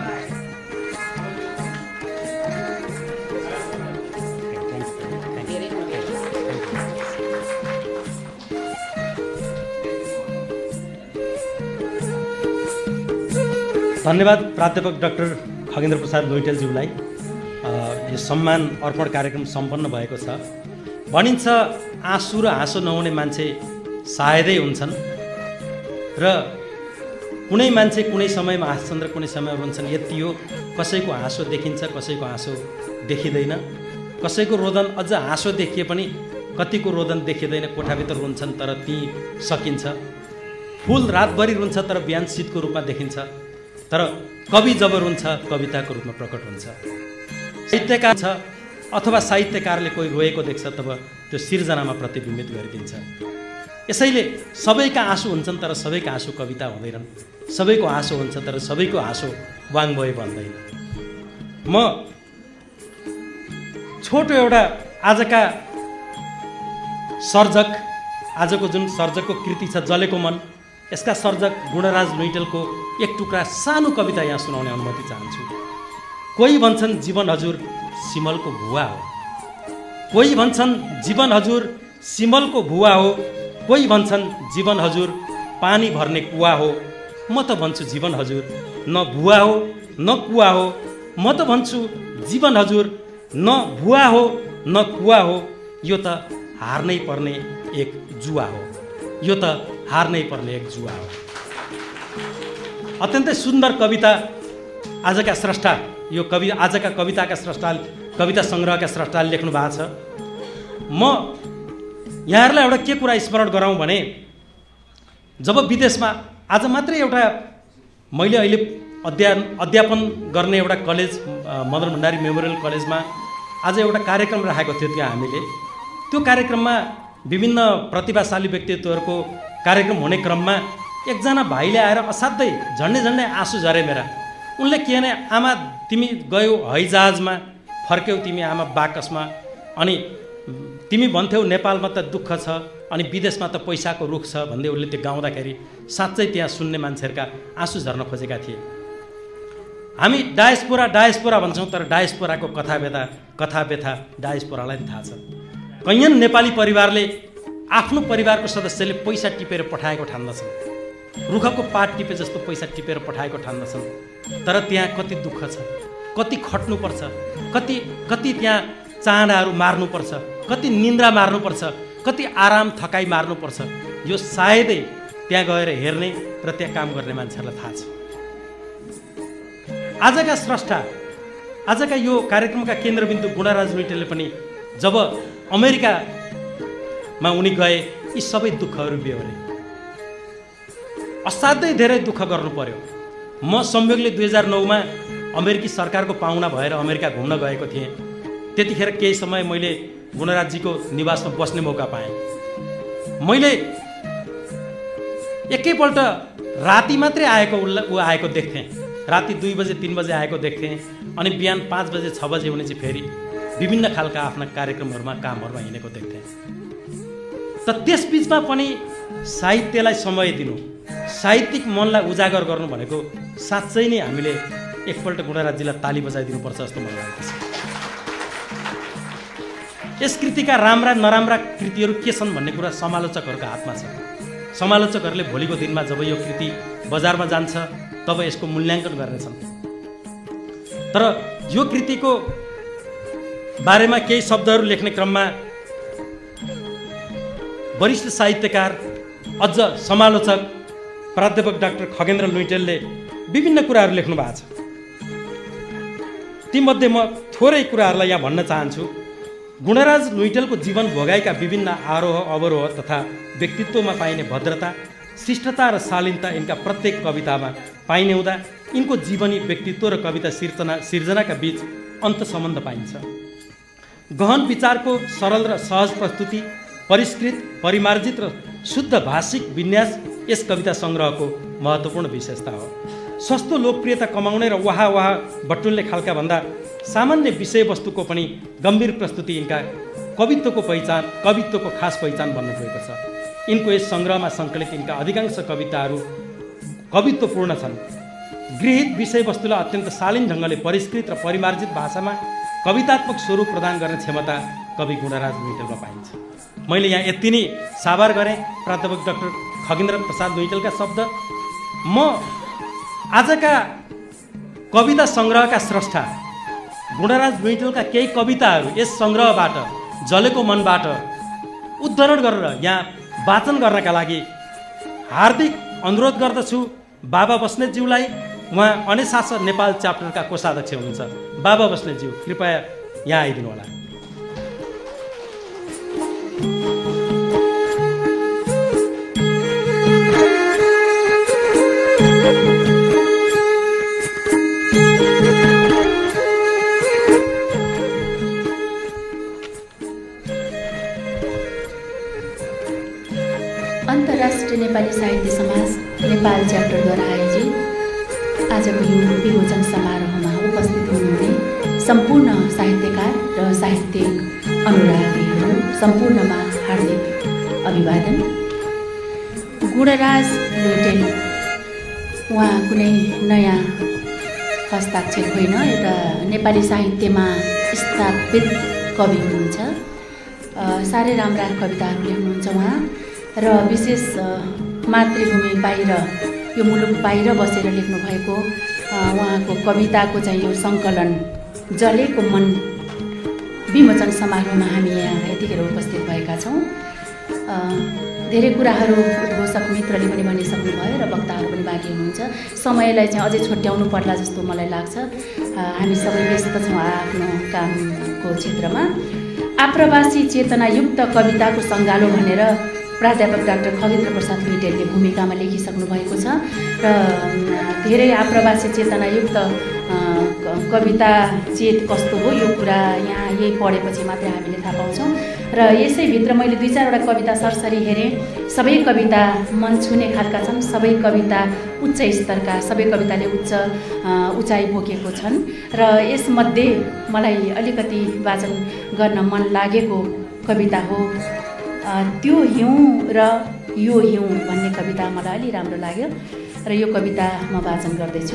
धन्यवाद प्राध्यापक डाक्टर खगेन्द्र प्रसाद लुइटेलज्यूलाई। यो सम्मान अर्पण कार्यक्रम सम्पन्न भएको छ। भनिन्छ आँसु र हाँसो नहुने मान्छे सायदै हुन्छन् र कुनै मान्छे कुनै समयमा हाँस्छन् र कुनै समयमा रुन्छन्, यति हो। कसैको हाँसो देखिन्छ, कसैको हाँसो देखिँदैन, कसैको रोदन अझ हाँसो देखिए पनि कतिको रोदन देखिँदैन, कोठाभित्र रुन्छन् तर ती सकिन्छ। फुल रातभरि रुन्छ तर बिहान शीतको रूपमा देखिन्छ, तर कवि जब रुन्छ कविताको रूपमा प्रकट हुन्छ। साहित्यकार छ अथवा साहित्यकारले कोही रोएको देख्छ तब त्यो सिर्जनामा प्रतिबिम्बित गरिदिन्छ। यसैले सबैका आँसु हुन्छन् तर सबैका आँसु कविता हुँदैनन्, सबैको हाँसो हुन्छ तर सबैको हाँसो वाङ्मय बन्दैन। म छोटो एउटा आजका सर्जक, आजको जुन सर्जकको कृति छ जलेको मन, यसका सर्जक गुणराज लुइटेलको एक टुक्रा सानो कविता यहाँ सुनाउने अनुमति चाहन्छु। कोही भन्छन् जीवन हजुर सिमलको भुवा हो, कोही भन्छन् जीवन हजुर सिमलको भुवा हो, कोही भन्छन् जीवन हजुर पानी भर्ने कुवा हो। म त भन्छु जीवन हजुर न भुवा हो न कुवा हो, म त भन्छु जीवन हजुर न भुवा हो न कुवा हो, यो त हार्नै पर्ने एक जुवा हो, यो त हार्नै पर्ने एक जुवा हो। अत्यन्तै सुन्दर कविता आजका स्रष्टा, यो आजका कविताका स्रष्टा, कविता सङ्ग्रहका स्रष्टाले लेख्नु भएको छ। म यहाँहरूलाई एउटा के कुरा स्मरण गराउँ भने, जब विदेशमा आज मात्रै एउटा मैले अहिले अध्यापन गर्ने एउटा कलेज मदन भण्डारी मेमोरियल कलेजमा आज एउटा कार्यक्रम राखेको थियो। त्यहाँ हामीले त्यो कार्यक्रममा विभिन्न प्रतिभाशाली व्यक्तित्वहरूको कार्यक्रम हुने क्रममा एकजना भाइले आएर असाध्यै झन्डै झन्डै आँसु झरे मेरा। उनले के भने, आमा तिमी गयौ हवाईजहाजमा, फर्क्यौ तिमी आमा बाकसमा, अनि तिमी भन्थ्यौ नेपालमा त दुःख छ अनि विदेशमा त पैसाको रुख छ भन्दै उसले त्यो गाउँदाखेरि साँच्चै त्यहाँ सुन्ने मान्छेहरूका आँसु झर्न खोजेका थिए। हामी डायस्पोरा भन्छौँ, तर डायस्पोराको कथा व्यथा डायस्पोरालाई थाहा छ। कैयन नेपाली परिवारले आफ्नो परिवारको सदस्यले पैसा टिपेर पठाएको ठान्दछन्, रुखको पात टिपे जस्तो पैसा टिपेर पठाएको ठान्दछन्, तर त्यहाँ कति दुःख छ, कति खट्नुपर्छ, कति त्यहाँ चाहनाहरू मार्नुपर्छ, कति निन्द्रा मार्नुपर्छ, कति आराम थकाइ मार्नुपर्छ, यो सायदै त्यहाँ गएर हेर्ने र त्यहाँ काम गर्ने मान्छेहरूलाई थाहा छ। आजका स्रष्टा, आजका यो कार्यक्रमका केन्द्रबिन्दु गुणराज लुइटेलले पनि जब अमेरिकामा उनी गए यी सबै दुःखहरू बेहोरे। असाध्यै धेरै दुःख गर्नु पर्यो। म संयोगले 2009मा अमेरिकी सरकारको पाहुना भएर अमेरिका घुम्न गएको थिएँ। त्यतिखेर केही समय मैले गुणराजजीको निवासमा बस्ने मौका पाएँ। मैले एकैपल्ट राति मात्रै ऊ आएको देख्थेँ, राति 2 बजे 3 बजे आएको देख्थेँ, अनि बिहान 5 बजे 6 बजे हुने चाहिँ फेरि विभिन्न खालका आफ्ना कार्यक्रमहरूमा कामहरूमा हिँडेको देख्थेँ। त त्यसबिचमा पनि साहित्यलाई समय दिनु, साहित्यिक मनलाई उजागर गर्नु भनेको साँच्चै नै हामीले एकपल्ट गुणराजजीलाई ताली बजाइदिनुपर्छ जस्तो मलाई लागेको छ। यस कृतिका राम्रा नराम्रा कृतिहरू के छन् भन्ने कुरा समालोचकहरूको हातमा छ। समालोचकहरूले भोलिको दिनमा जब यो कृति बजारमा जान्छ तब यसको मूल्याङ्कन गर्नेछन्। तर यो कृतिको बारेमा केही शब्दहरू लेख्ने क्रममा वरिष्ठ साहित्यकार अझ समालोचक प्राध्यापक डाक्टर खगेन्द्र लुइटेलले विभिन्न कुराहरू लेख्नु भएको छ। तीमध्ये म थोरै कुराहरूलाई यहाँ भन्न चाहन्छु। गुणराज लुइटेलको जीवन भोगाइका विभिन्न आरोह अवरोह तथा व्यक्तित्वमा पाइने भद्रता, शिष्टता र शालीनता यिनका प्रत्येक कवितामा पाइने हुँदा यिनको जीवनी, व्यक्तित्व र कविता सिर्जनाका बीच अन्तसम्बन्ध पाइन्छ। गहन विचारको सरल र सहज प्रस्तुति, परिष्कृत, परिमार्जित र शुद्ध भाषिक विन्यास यस कविता सङ्ग्रहको महत्त्वपूर्ण विशेषता हो। सस्तो लोकप्रियता कमाउने र वाहा बटुल्ने खालका भन्दा सामान्य विषयवस्तुको पनि गम्भीर प्रस्तुति यिनका कवित्वको खास पहिचान बन्न गएको छ। यिनको यस सङ्ग्रहमा सङ्कलित यिनका अधिकांश कविताहरू कवित्वपूर्ण छन्। गृहीत विषयवस्तुलाई अत्यन्त शालीन ढङ्गले परिष्कृत र परिमार्जित भाषामा कवितात्मक स्वरूप प्रदान गर्ने क्षमता कवि गुणराज लुइटेलमा पाइन्छ। मैले यहाँ यति नै साभार गरेँ प्राध्यापक डाक्टर खगेन्द्र प्रसाद लुइटेलका शब्द। म आजका कविता सङ्ग्रहका स्रष्टा गुणराज लुइटेलका केही कविताहरू यस सङ्ग्रहबाट, जलेको मनबाट उद्धरण गरेर यहाँ वाचन गर्नका लागि हार्दिक अनुरोध गर्दछु बाबा बस्नेतज्यूलाई। उहाँ अनेशासन नेपाल च्याप्टरका कोषाध्यक्ष हुनुहुन्छ। बाबा बस्नेतज्यू, कृपया यहाँ आइदिनु होला। अन्तर्राष्ट्रिय नेपाली साहित्य समाज नेपाल च्याप्टरद्वारा आयोजित आजको यो विमोचन समारोहमा उपस्थित हुनुहुने सम्पूर्ण साहित्यकार र साहित्यिक अनुरागीहरू सम्पूर्णमा हार्दिक अभिवादन। गुणराज लुइटेल उहाँ कुनै नयाँ हस्ताक्षर होइन, एउटा नेपाली साहित्यमा स्थापित कवि हुनुहुन्छ। साह्रै राम्रा कविताहरू लेख्नुहुन्छ उहाँ र विशेष मातृभूमि बाहिर, यो मुलुक बाहिर बसेर लेख्नु भएको उहाँको कविताको चाहिँ यो सङ्कलन जलेको मन विमोचन समारोहमा हामी यहाँ यतिखेर उपस्थित भएका छौँ। धेरै कुराहरू उद्घोषक मित्रले पनि भनिसक्नुभयो र वक्ताहरू पनि बाँकी हुनुहुन्छ। समयलाई चाहिँ अझै छुट्याउनु पर्ला जस्तो मलाई लाग्छ। हामी सबै व्यस्त छौँ आफ्नो कामको क्षेत्रमा। आप्रवासी चेतनायुक्त कविताको सङ्गालो भनेर प्राध्यापक डाक्टर खगेन्द्र प्रसाद लुइटेलले भूमिकामा लेखिसक्नु भएको छ र धेरै आप्रवासी चेतनायुक्त कविता चेत कस्तो हो यो कुरा यहाँ यही पढेपछि मात्रै हामीले थाहा पाउँछौँ। र यसैभित्र मैले 2-4वटा कविता सरसरी हेरेँ। सबै कविता मन छुने खालका छन्, सबै कविता उच्च स्तरका, सबै कविताले उचाइ बोकेको छन्। र यसमध्ये मलाई अलिकति वाचन गर्न मन लागेको कविता हो त्यो हिउँ र यो हिउँ भन्ने कविता मलाई अलि राम्रो लाग्यो र यो कविता म वाचन गर्दैछु।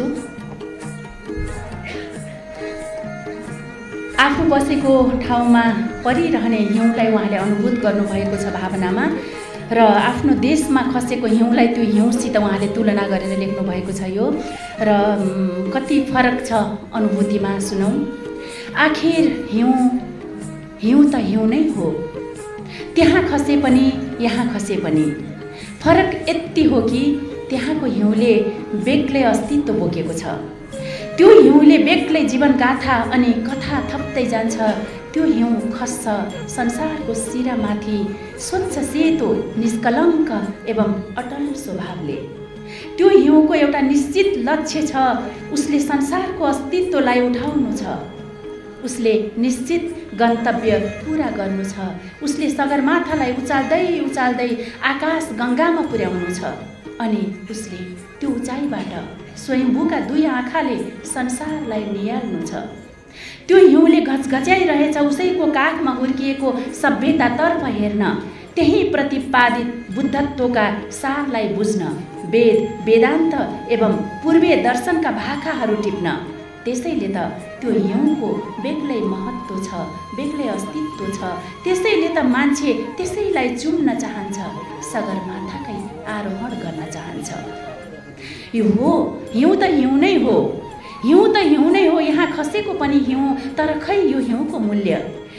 आफू बसेको ठाउँमा परिरहने हिउँलाई उहाँले अनुभूत गर्नुभएको छ भावनामा र आफ्नो देशमा खसेको हिउँलाई त्यो हिउँसित उहाँले तुलना गरेर लेख्नु भएको छ यो र कति फरक छ अनुभूतिमा सुनौँ। आखिर हिउँ त हिउँ नै हो, त्यहाँ खसे पनि यहाँ खसे पनि। फरक यति हो कि त्यहाँको हिउँले बेग्लै अस्तित्व बोकेको छ, त्यो हिउँले बेग्लै जीवनगाथा अनि कथा थप्दै जान्छ। त्यो हिउँ खस्छ संसारको सिरामाथि स्वच्छ सेतो निष्कलङ्क एवं अटल स्वभावले। त्यो हिउँको एउटा निश्चित लक्ष्य छ, उसले संसारको अस्तित्वलाई उठाउनु छ, उसले निश्चित गन्तव्य पुरा गर्नु छ, उसले सगरमाथालाई उचाल्दै उचाल्दै आकाश गङ्गामा पुर्याउनु छ अनि उसले त्यो उचाइबाट स्वयम्भूका 2 आँखाले संसारलाई निहाल्नु छ। त्यो हिउँले घचघच्याइरहेछ उसैको काखमा हुर्किएको सभ्यतातर्फ हेर्न, त्यही प्रतिपादित बुद्धत्वका सारलाई बुझ्न, वेद वेदान्त एवं पूर्वीय दर्शनका भाकाहरू टिप्न। त्यसैले त त्यो हिउँको बेग्लै महत्त्व छ, बेग्लै अस्तित्व छ। त्यसैले त मान्छे त्यसैलाई चुम्न चाहन्छ, सगरमाथाकै आरोहण गर्न चाहन्छ। यो हो हिउँ त हिउँ नै हो, हिउँ त हिउँ नै हो, यहाँ खसेको पनि हिउँ, तर खै यो हिउँको मूल्य।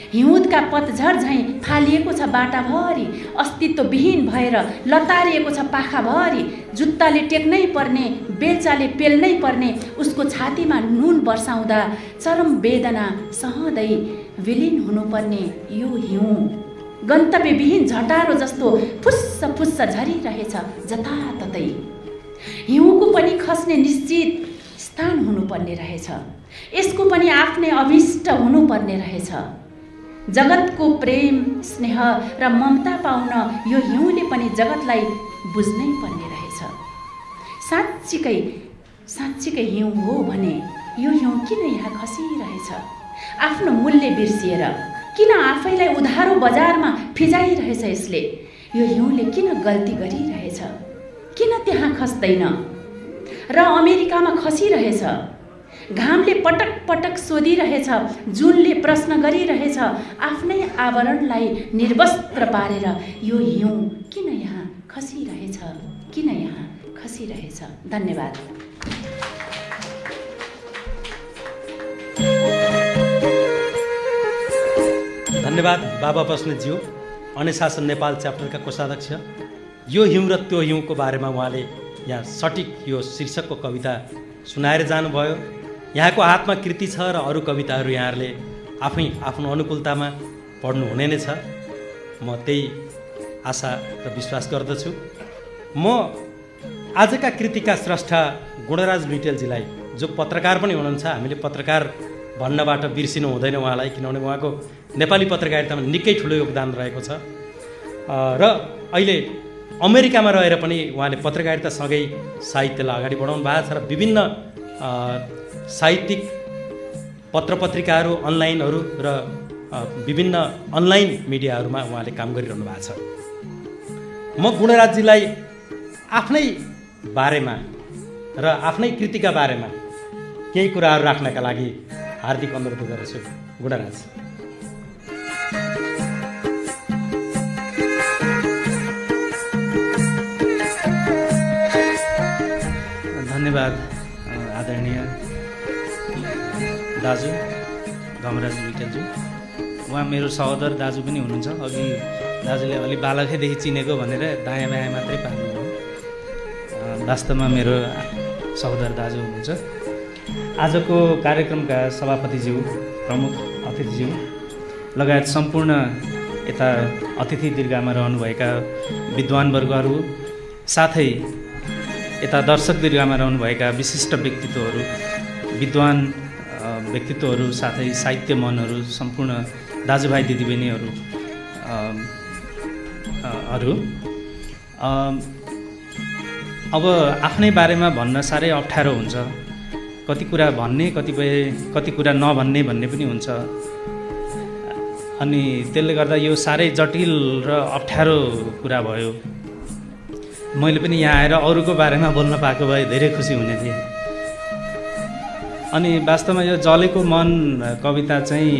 हिउँदका पतझर झैँ फालिएको छ बाटाभरि, अस्तित्वविहीन भएर लतारिएको छ पाखाभरि। जुत्ताले टेक्नै पर्ने, बेल्चाले पेल्नै पर्ने, उसको छातीमा नुन बर्साउँदा चरम वेदना सहँदै विलिन हुनुपर्ने यो हिउँ गन्तव्यविहीन झटारो जस्तो फुस्स फुस्स झरिरहेछ जताततै। हिउँको पनि खस्ने निश्चित स्थान हुनुपर्ने रहेछ, यसको पनि आफ्नै अभिष्ट हुनुपर्ने रहेछ। जगतको प्रेम स्नेह र ममता पाउन यो हिउँले पनि जगतलाई बुझ्नै पर्ने रहेछ। साँच्चीकै साँच्चीकै हिउँ हो भने यो हिउँ किन यहाँ खसिरहेछ? आफ्नो मूल्य बिर्सिएर किन आफैलाई उधारो बजारमा फिजाइरहेछ यसले? यो हिउँले किन गल्ती गरिरहेछ? किन त्यहाँ खस्दैन र अमेरिकामा खसिरहेछ? घामले पटक पटक सोधिरहेछ, जुनले प्रश्न गरिरहेछ, आफ्नै आवरणलाई निर्वस्त्र पारेर यो हिउँ किन यहाँ खसिरहेछ? किन यहाँ खसिरहेछ? धन्यवाद। धन्यवाद बाबा बस्नेतज्यू, अनुशासन नेपाल च्याप्टरका कोषाध्यक्ष। यो हिउँ र त्यो हिउँको बारेमा उहाँले यहाँ सटिक यो शीर्षकको कविता सुनाएर जानुभयो। यहाँको हातमा कृति छ र अरू कविताहरू यहाँहरूले आफै आफ्नो अनुकूलतामा पढ्नु हुने नै छ। म त्यही आशा र विश्वास गर्दछु। म आजका कृतिका स्रष्टा गुणराज लुइटेलजीलाई, जो पत्रकार पनि हुनुहुन्छ, हामीले पत्रकार भन्नबाट बिर्सिनु हुँदैन उहाँलाई, किनभने उहाँको नेपाली पत्रकारितामा निकै ठुलो योगदान रहेको छ र अहिले अमेरिकामा रहेर पनि उहाँले पत्रकारितासँगै साहित्यलाई अगाडि बढाउनु भएको छ र विभिन्न साहित्यिक पत्रपत्रिकाहरू, अनलाइनहरू र विभिन्न अनलाइन मिडियाहरूमा उहाँले काम गरिरहनु भएको छ। म गुणराजजीलाई आफ्नै बारेमा र आफ्नै कृतिका बारेमा केही कुराहरू राख्नका लागि हार्दिक अनुरोध गर्छु। गुणराज। धन्यवाद आदरणीय दाजु घमराज लुइटेलज्यू। उहाँ मेरो सहोदर दाजु पनि हुनुहुन्छ। अघि दाजुले अलि बालकैदेखि चिनेको भनेर दायाँ बायाँ मात्रै पार्नुभयो। वास्तवमा मेरो सहोदर दाजु हुनुहुन्छ। आजको कार्यक्रमका सभापतिज्यू, प्रमुख अतिथिज्यू लगायत सम्पूर्ण यता अतिथि दीर्घामा रहनुभएका विद्वानवर्गहरू, साथै यता दर्शक दीर्घामा रहनुभएका विशिष्ट व्यक्तित्वहरू, विद्वान व्यक्तित्वहरू, साथै साहित्य मनहरू, सम्पूर्ण दाजुभाइ दिदीबहिनीहरू अब आफ्नै बारेमा भन्न साह्रै अप्ठ्यारो हुन्छ। कति कुरा भन्ने, कति कुरा नभन्ने भन्ने पनि हुन्छ। अनि त्यसले गर्दा यो साह्रै जटिल र अप्ठ्यारो कुरा भयो। मैले पनि यहाँ आएर अरूको बारेमा बोल्न पाएको भए धेरै खुसी हुने थिएँ। अनि वास्तवमा यो जलेको मन कविता चाहिँ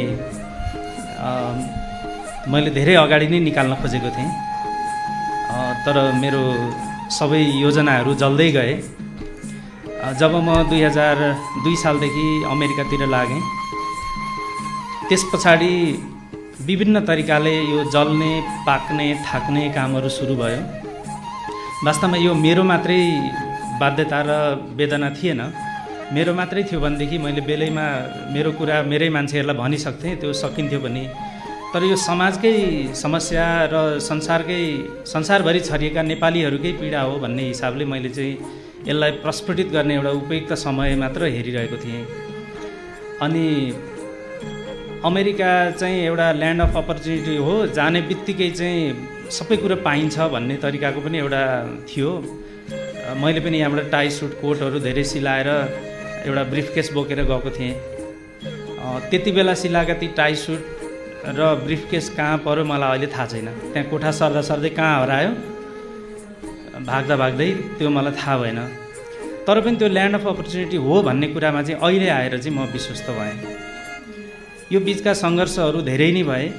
मैले धेरै अगाडि नै निकाल्न खोजेको थिएँ, तर मेरो सबै योजनाहरू जल्दै गए। जब म 2002 सालदेखि अमेरिकातिर लागेँ, त्यस पछाडि विभिन्न तरिकाले यो जल्ने, पाक्ने, थाक्ने कामहरू सुरु भयो। वास्तवमा यो मेरो मात्रै बाध्यता र वेदना थिएन। मेरो मात्रै थियो भनेदेखि मैले बेलैमा मेरो कुरा मेरै मान्छेहरूलाई भनिसक्थेँ, त्यो सकिन्थ्यो भने। तर यो समाजकै समस्या र संसारभरि छरिएका नेपालीहरूकै पीडा हो भन्ने हिसाबले मैले चाहिँ यसलाई प्रस्फुटित गर्ने एउटा उपयुक्त समय मात्र हेरिरहेको थिएँ। अनि अमेरिका चाहिँ एउटा ल्यान्ड अफ अपर्च्युनिटी हो, जाने बित्तिकै चाहिँ सबै कुरो पाइन्छ भन्ने तरिकाको पनि एउटा थियो। मैले पनि यहाँबाट टाई सुट कोटहरू धेरै सिलाएर एउटा ब्रिफकेस बोकेर गएको थिएँ। त्यति बेला सिलाएका ती टाई सुट र ब्रिफकेस कहाँ पर्यो मलाई अहिले थाहा छैन। त्यहाँ कोठा सर्दा सर्दै कहाँ हरायो, भाग्दा भाग्दै त्यो मलाई थाहा भएन। तर पनि त्यो ल्यान्ड अफ अपर्च्युनिटी हो भन्ने कुरामा चाहिँ अहिले आएर चाहिँ म विश्वस्त भएँ। यो बिचका सङ्घर्षहरू धेरै नै भए।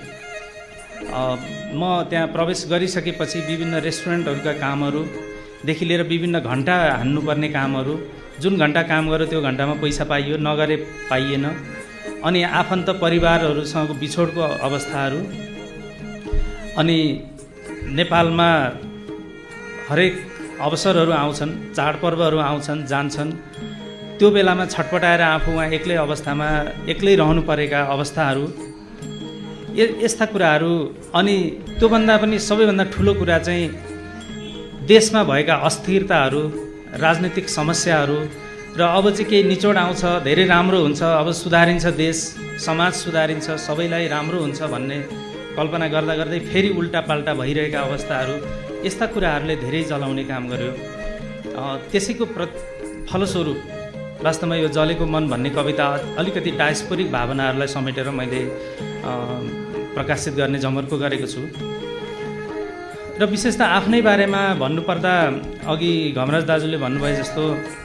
म त्यहाँ प्रवेश गरिसकेपछि विभिन्न रेस्टुरेन्टहरूका कामहरूदेखि लिएर विभिन्न घन्टा हान्नुपर्ने कामहरू, जुन घन्टा काम गर्यो त्यो घन्टामा पैसा पाइयो, नगरे पाइएन। अनि आफन्त परिवारहरूसँगको बिछोडको अवस्थाहरू, अनि नेपालमा हरेक अवसरहरू आउँछन्, चाडपर्वहरू आउँछन् जान्छन्, त्यो बेलामा छटपटाएर आफू उहाँ एक्लै अवस्थामा एक्लै रहनु परेका अवस्थाहरू, यस्ता कुराहरू। अनि त्योभन्दा पनि सबैभन्दा ठुलो कुरा चाहिँ देशमा भएका अस्थिरताहरू, राजनीतिक समस्याहरू, र अब चाहिँ केही निचोड आउँछ, धेरै राम्रो हुन्छ, अब सुधारिन्छ देश, समाज सुधारिन्छ, सबैलाई राम्रो हुन्छ भन्ने कल्पना गर्दा गर्दै फेरि उल्टापाल्टा भइरहेका अवस्थाहरू, यस्ता कुराहरूले धेरै जलाउने काम गर्यो। त्यसैको फलस्वरूप वास्तवमा यो जलेको मन भन्ने कविता अलिकति डायस्पोरिक भावनाहरूलाई समेटेर मैले प्रकाशित गर्ने जमर्को गरेको छु। र विशेषतः आफ्नै बारेमा भन्नुपर्दा अघि घमराज दाजुले भन्नुभए जस्तो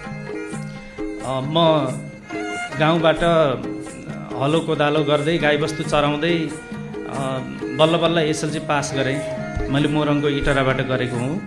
म गाउँबाट हलो कोदालो गर्दै गाईबस्तु चराउँदै बल्ल बल्ल एसएलसी पास गरेँ। मैले मोरङको इटराबाट गरेको हुँ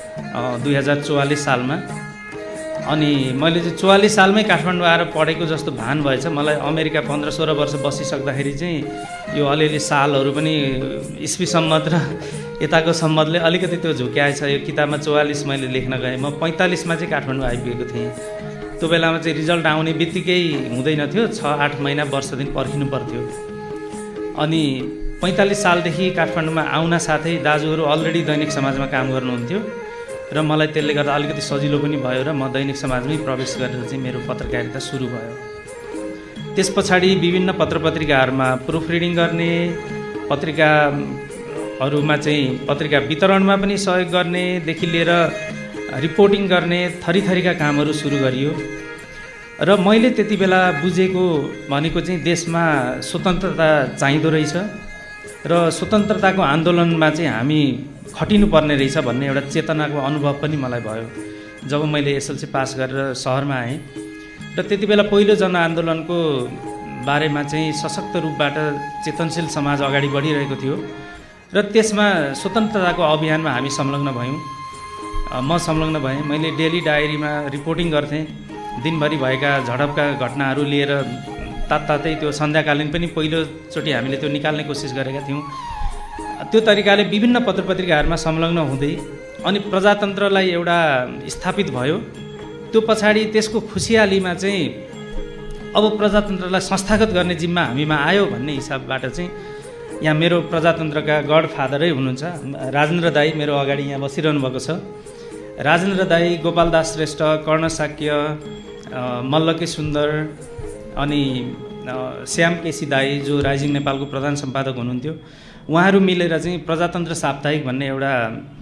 2044 सालमा। अनि मैले चाहिँ 44 सालमै काठमाडौँ आएर पढेको जस्तो भान भएछ मलाई। अमेरिका 15-16 वर्ष बसिसक्दाखेरि चाहिँ यो अलिअलि सालहरू पनि इस्वी सम्मत र यताको सम्मतले अलिकति त्यो झुक्याएछ। यो किताबमा 44 मैले लेख्न गएँ, म 45मा चाहिँ काठमाडौँ आइपुगेको थिएँ। त्यो बेलामा चाहिँ रिजल्ट आउने बित्तिकै हुँदैन थियो, 6-8 महिना वर्ष दिन पर्खिनु पर्थ्यो। अनि 45 सालदेखि काठमाडौँमा आउन साथै दाजुहरू अलरेडी दैनिक समाजमा काम गर्नुहुन्थ्यो र मलाई त्यसले गर्दा अलिकति सजिलो पनि भयो र म दैनिक समाजमै प्रवेश गरेर चाहिँ मेरो पत्रकारिता सुरु भयो। त्यस पछाडि विभिन्न पत्रपत्रिकाहरूमा प्रुफ रिडिङ गर्ने, पत्रिकाहरूमा चाहिँ पत्रिका वितरणमा पनि सहयोग गर्नेदेखि लिएर रिपोर्टिङ गर्ने थरीथरीका कामहरू सुरु गरियो। र मैले त्यति बेला बुझेको भनेको चाहिँ देशमा स्वतन्त्रता चाहिँदो रहेछ र स्वतन्त्रताको आन्दोलनमा चाहिँ हामी खटिनुपर्ने रहेछ भन्ने एउटा चेतनाको अनुभव पनि मलाई भयो जब मैले एसएलसी पास गरेर सहरमा आएँ। र त्यति बेला पहिलो जनआन्दोलनको बारेमा चाहिँ सशक्त रूपबाट चेतनशील समाज अगाडि बढिरहेको थियो र त्यसमा स्वतन्त्रताको अभियानमा हामी संलग्न भयौँ। म संलग्न भएँ। मैले डेली डायरीमा रिपोर्टिङ गर्थेँ, दिनभरि भएका झडपका घटनाहरू लिएर तात्तातै त्यो सन्ध्याकालीन पनि पहिलोचोटि हामीले त्यो निकाल्ने कोसिस गरेका थियौँ। त्यो तरिकाले विभिन्न पत्रपत्रिकाहरूमा संलग्न हुँदै अनि प्रजातन्त्रलाई एउटा स्थापित भयो। त्यो पछाडि त्यसको खुसियालीमा चाहिँ अब प्रजातन्त्रलाई संस्थागत गर्ने जिम्मा हामीमा आयो भन्ने हिसाबबाट चाहिँ यहाँ मेरो प्रजातन्त्रका गड फादरै हुनुहुन्छ राजेन्द्र दाई, मेरो अगाडि यहाँ बसिरहनु भएको छ। राजेन्द्र दाई, गोपालदास श्रेष्ठ, कर्ण साक्य, मल्लके सुन्दर अनि श्याम केसी दाई जो राइजिङ नेपालको प्रधान सम्पादक हुनुहुन्थ्यो, उहाँहरू मिलेर चाहिँ प्रजातन्त्र साप्ताहिक भन्ने एउटा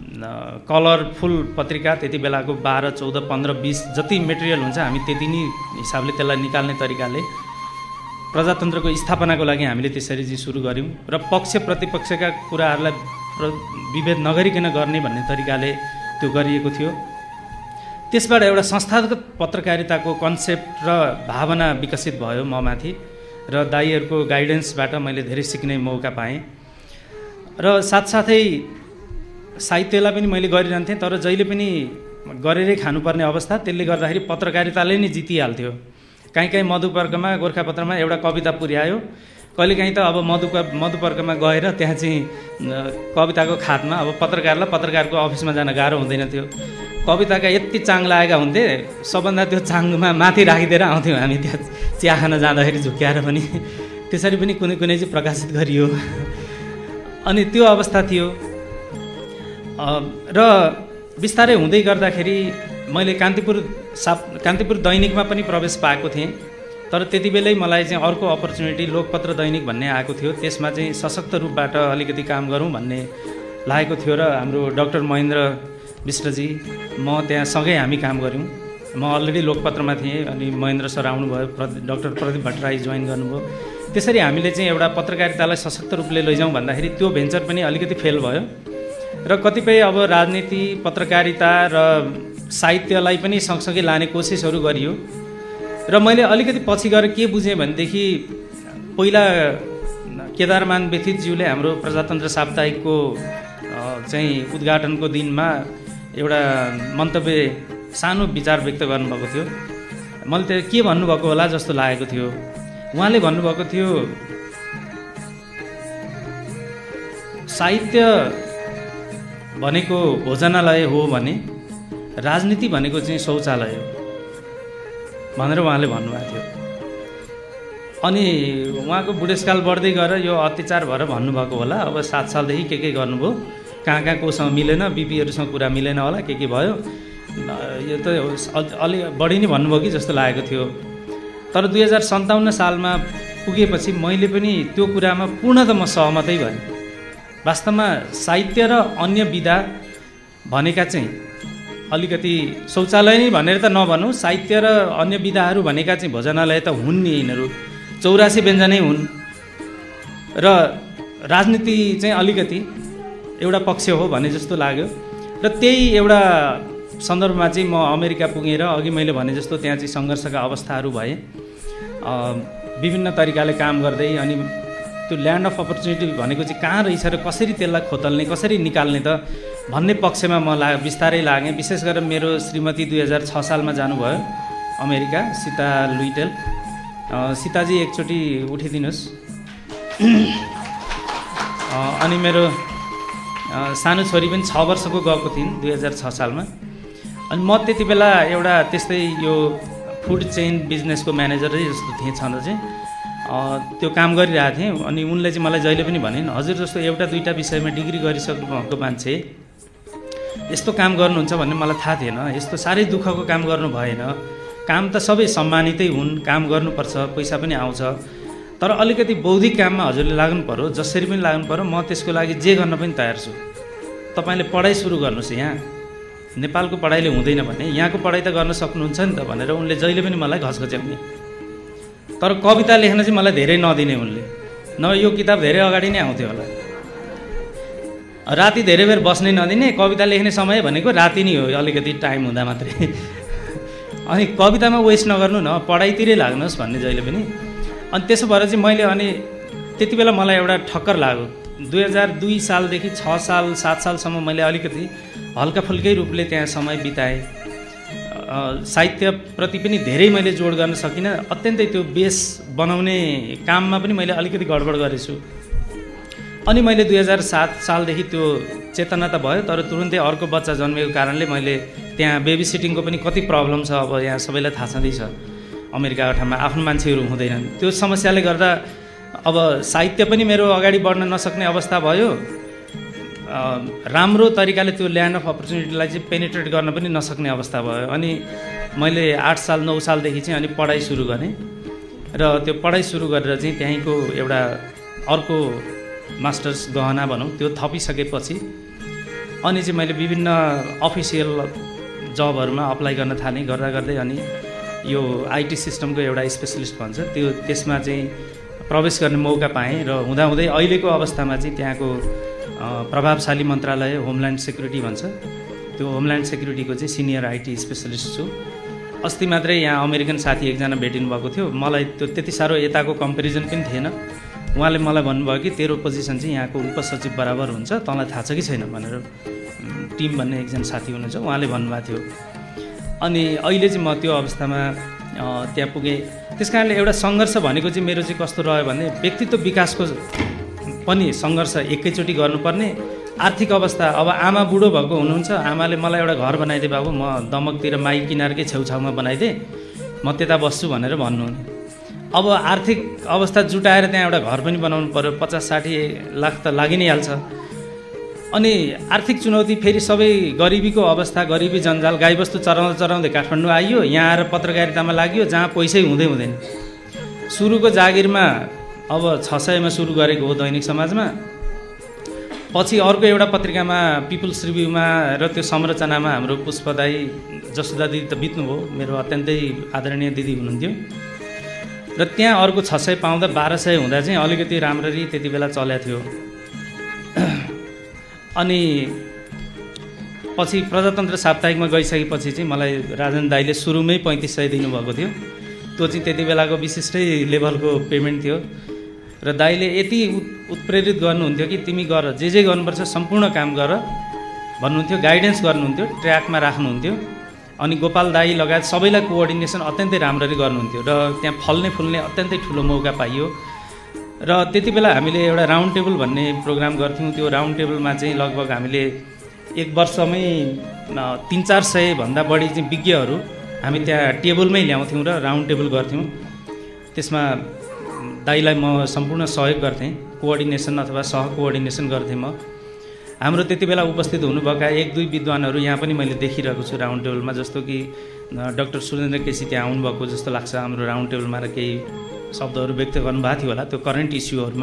कलरफुल पत्रिका, त्यति बेलाको 12, 14, 15, 20 जति मेटेरियल हुन्छ हामी त्यति नै हिसाबले त्यसलाई निकाल्ने तरिकाले प्रजातन्त्रको स्थापनाको लागि हामीले त्यसरी चाहिँ सुरु गऱ्यौँ र पक्ष प्रतिपक्षका कुराहरूलाई विभेद नगरिकन गर्ने भन्ने तरिकाले त्यो गरिएको थियो। त्यसबाट एउटा संस्थागत पत्रकारिताको कन्सेप्ट र भावना विकसित भयो म माथि र दाइहरूको गाइडेन्सबाट मैले धेरै सिक्ने मौका पाएँ र साथसाथै साहित्यलाई पनि मैले गरिरहन्थेँ। तर जहिले पनि गरेरै खानुपर्ने अवस्था, त्यसले गर्दाखेरि पत्रकारिताले नै जितिहाल्थ्यो। काहीँ मधुपर्कमा, गोर्खापत्रमा एउटा कविता पुर्यायो, कहिलेकाहीँ त अब मधुपर्कमा गएर त्यहाँ चाहिँ कविताको खातमा अब पत्रकारको अफिसमा जान गाह्रो हुँदैन थियो। कविताका यति चाङ लागेका हुन्थे, सबभन्दा त्यो चाङमा माथि राखिदिएर आउँथ्यौँ हामी त्यहाँ चिया खान जाँदाखेरि झुक्क्याएर पनि। त्यसरी पनि कुनै चाहिँ प्रकाशित गरियो। अनि त्यो अवस्था थियो र बिस्तारै हुँदै गर्दाखेरि मैले कान्तिपुर दैनिकमा पनि प्रवेश पाएको थिएँ। तर त्यति बेलै मलाई चाहिँ अर्को अपर्च्युनिटी लोकपत्र दैनिक भन्ने आएको थियो, त्यसमा चाहिँ सशक्त रूपबाट अलिकति काम गरौँ भन्ने लागेको थियो र हाम्रो डाक्टर महेन्द्र विष्टजी म त्यहाँ सँगै हामी काम गऱ्यौँ। म अलरेडी लोकपत्रमा थिएँ अनि महेन्द्र सर आउनुभयो, डाक्टर प्रदीप भट्टराई जोइन गर्नुभयो। त्यसरी हामीले चाहिँ एउटा पत्रकारितालाई सशक्त रूपले लैजाउँ भन्दाखेरि त्यो भेन्चर पनि अलिकति फेल भयो र कतिपय अब राजनीति, पत्रकारिता र साहित्यलाई पनि सँगसँगै लाने कोसिसहरू गरियो। र मैले अलिकति पछि गएर के बुझेँ भनेदेखि पहिला केदारमान बेथितज्यूले हाम्रो प्रजातन्त्र साप्ताहिकको चाहिँ उद्घाटनको दिनमा एउटा मन्तव्य, सानो विचार व्यक्त गर्नुभएको थियो। मैले त्यो के भन्नुभएको होला जस्तो लागेको थियो। उहाँले भन्नुभएको थियो साहित्य भनेको भोजनालय हो भने राजनीति भनेको चाहिँ शौचालय हो भनेर उहाँले भन्नुभएको थियो। अनि उहाँको बुढेसकाल बढ्दै गएर यो अत्याचार भएर भन्नुभएको होला। अब 7 सालदेखि के गर्नुभयो, कहाँ कोसँग मिलेन, बिपीहरूसँग कुरा मिलेन होला, के भयो, यो त अलि बढी नै भन्नुभयो कि जस्तो लागेको थियो। तर 2057 सालमा पुगेपछि मैले पनि त्यो कुरामा पूर्णतः सहमतै भएँ। वास्तवमा साहित्य र अन्य विधा भनेका चाहिँ अलिकति शौचालय नै भनेर त नभनौँ, साहित्य र अन्य विधाहरू भनेका चाहिँ भोजनालय त हुन् नि, यिनीहरू 84 व्यञ्जनै हुन्। र राजनीति चाहिँ अलिकति एउटा पक्ष हो भने जस्तो लाग्यो। र त्यही एउटा सन्दर्भमा चाहिँ म अमेरिका पुगेर अघि मैले भने जस्तो त्यहाँ चाहिँ सङ्घर्षका अवस्थाहरू भए, विभिन्न तरिकाले काम गर्दै अनि त्यो ल्यान्ड अफ अपर्च्युनिटी भनेको चाहिँ कहाँ रहेछ र कसरी त्यसलाई खोतल्ने, कसरी निकाल्ने त भन्ने पक्षमा म बिस्तारै लागेँ। विशेष गरेर मेरो श्रीमती 2006 सालमा जानुभयो अमेरिका, सीता लुइटेल। सीताजी एकचोटि उठिदिनुहोस्। अनि मेरो सानो छोरी पनि 6 वर्षको गएको थिइन् 2006 सालमा। अनि म त्यति बेला एउटा त्यस्तै यो फुड चेन बिजनेसको म्यानेजरै जस्तो थिएँ, छँदा चाहिँ त्यो काम गरिरहेको थिएँ। अनि उनले चाहिँ मलाई जहिले पनि भनिन्, हजुर जस्तो एउटा दुईवटा विषयमा डिग्री गरिसक्नु भएको मान्छे यस्तो काम गर्नुहुन्छ भन्ने मलाई थाहा थिएन। यस्तो साह्रै दुःखको काम गर्नु भएन। काम त सबै सम्मानितै हुन्, काम गर्नुपर्छ, पैसा पनि आउँछ, तर अलिकति बौद्धिक काममा हजुरले लाग्नु पर्यो, जसरी पनि लाग्नु पर्यो। म त्यसको लागि जे गर्न पनि तयार छु। तपाईँले पढाइ सुरु गर्नुहोस्। यहाँ नेपालको पढाइले हुँदैन भने यहाँको पढाइ त गर्न सक्नुहुन्छ नि त भनेर उनले जहिले पनि मलाई घचघच्याउने। तर कविता लेख्न चाहिँ मलाई धेरै नदिने उनले, नभए यो किताब धेरै अगाडि नै आउँथ्यो होला। राति धेरै बेर बस्नै नदिने, कविता लेख्ने समय भनेको राति नै हो, अलिकति टाइम हुँदा मात्रै। अनि कवितामा वेस्ट नगर्नु न, पढाइतिरै लाग्नुहोस् भन्ने जहिले पनि। अनि त्यसो भएर चाहिँ मैले अनि त्यति बेला मलाई एउटा ठक्कर लाग्यो। 2002 सालदेखि 6 साल 7 सालसम्म मैले अलिकति हल्का फुल्कै रूपले त्यहाँ समय बिताएँ। साहित्यप्रति पनि धेरै मैले जोड गर्न सकिनँ। अत्यन्तै त्यो बेस बनाउने काममा पनि मैले अलिकति गडबड गरेछु। अनि मैले 2007 सालदेखि त्यो चेतना त भयो, तर तुरुन्तै अर्को बच्चा जन्मेको कारणले मैले त्यहाँ बेबी सिटिङको पनि कति प्रब्लम छ। अब यहाँ सबैलाई थाहा छँदैछ, अमेरिकाको ठाउँमा आफ्नो मान्छेहरू हुँदैनन्। त्यो समस्याले गर्दा अब साहित्य पनि मेरो अगाडि बढ्न नसक्ने अवस्था भयो। राम्रो तरिकाले त्यो ल्यान्ड अफ अपर्च्युनिटीलाई चाहिँ पेनिट्रेट गर्न पनि नसक्ने अवस्था भयो। अनि मैले 8 साल 9 सालदेखि चाहिँ अनि पढाइ सुरु गरेँ। र त्यो पढाइ सुरु गरेर चाहिँ त्यहीँको एउटा अर्को मास्टर्स गहना भनौँ त्यो थपिसकेपछि अनि चाहिँ मैले विभिन्न अफिसियल जबहरूमा अप्लाई गर्न थालेँ। गर्दा गर्दै अनि यो आइटी सिस्टमको एउटा स्पेसलिस्ट भन्छ त्यसमा चाहिँ प्रवेश गर्ने मौका पाएँ। र हुँदाहुँदै अहिलेको अवस्थामा चाहिँ त्यहाँको प्रभावशाली मन्त्रालय होमल्यान्ड सेक्युरिटी भन्छ, त्यो होमल्यान्ड सेक्युरिटीको चाहिँ सिनियर आइटी स्पेसलिस्ट छु। अस्ति मात्रै यहाँ अमेरिकन साथी एकजना भेटिनु भएको थियो। मलाई त्यो त्यति साह्रो यताको कम्पेरिजन पनि थिएन। उहाँले मलाई भन्नुभयो कि तेरो पोजिसन चाहिँ यहाँको उपसचिव बराबर हुन्छ, तँलाई थाहा छ कि छैन भनेर। टिम भन्ने एकजना साथी हुनुहुन्छ, उहाँले भन्नुभएको थियो। अनि अहिले चाहिँ म त्यो अवस्थामा त्यहाँ पुगेँ। त्यस कारणले एउटा सङ्घर्ष भनेको चाहिँ मेरो चाहिँ कस्तो रह्यो भने व्यक्तित्व विकासको पनि सङ्घर्ष एकैचोटि गर्नुपर्ने। आर्थिक अवस्था, अब आमा बुढो भएको हुनुहुन्छ, आमाले मलाई एउटा घर बनाइदिए बाबु, म दमकतिर माई किनारकै छेउछाउमा बनाइदिएँ, म त्यता बस्छु भनेर भन्नुहुने। अब आर्थिक अवस्था जुटाएर त्यहाँ एउटा घर पनि बनाउनु पऱ्यो, 50-60 लाख त लागि नै हाल्छ। अनि आर्थिक चुनौती, फेरि सबै गरिबीको अवस्था, गरिबी जन्जाल, गाईबस्तु चराउँदै चराउँदै काठमाडौँ आइयो, यहाँ आएर पत्रकारितामा लाग्यो जहाँ पैसै हुँदैन। सुरुको जागिरमा अब 600मा सुरु गरेको हो दैनिक समाजमा, पछि अर्को एउटा पत्रिकामा पिपुल्स रिभ्यूमा र त्यो संरचनामा हाम्रो पुष्प दाई जसुदा दिदी त बित्नुभयो, मेरो अत्यन्तै आदरणीय दिदी हुनुहुन्थ्यो। र त्यहाँ अर्को 600 पाउँदा 1200 हुँदा चाहिँ अलिकति राम्ररी त्यति बेला चलेको थियो। अनि पछि प्रजातन्त्र साप्ताहिकमा गइसकेपछि चाहिँ मलाई राजन दाईले सुरुमै 3500 दिनुभएको थियो। त्यो चाहिँ त्यति बेलाको विशिष्टै लेभलको पेमेन्ट थियो। र दाईले यति उत्प्रेरित गर्नुहुन्थ्यो कि तिमी गर, जे गर्नुपर्छ सम्पूर्ण काम गर भन्नुहुन्थ्यो, गाइडेन्स गर्नुहुन्थ्यो, ट्र्याकमा राख्नुहुन्थ्यो। अनि गोपाल दाई लगायत सबैलाई कोअर्डिनेसन अत्यन्तै राम्ररी गर्नुहुन्थ्यो र त्यहाँ फल्ने फुल्ने अत्यन्तै ठुलो मौका पाइयो। र त्यति बेला हामीले एउटा राउन्ड टेबल भन्ने प्रोग्राम गर्थ्यौँ। त्यो राउन्ड टेबलमा चाहिँ लगभग हामीले एक वर्षमै 300-400 भन्दा बढी चाहिँ विज्ञहरू हामी त्यहाँ टेबलमै ल्याउँथ्यौँ र राउन्ड टेबल गर्थ्यौँ। त्यसमा दाइलाई म सम्पूर्ण सहयोग गर्थेँ, कोअर्डिनेसन अथवा सह कोअर्डिनेसन गर्थेँ म। हाम्रो त्यति बेला उपस्थित हुनुभएका 1-2 विद्वानहरू यहाँ पनि मैले देखिरहेको छु राउन्ड टेबलमा, जस्तो कि डाक्टर सुरेन्द्र केसी त्यहाँ आउनुभएको जस्तो लाग्छ हाम्रो राउन्ड टेबलमा र केही शब्दहरू व्यक्त गर्नुभएको थियो होला त्यो करेन्ट इस्युहरूमा।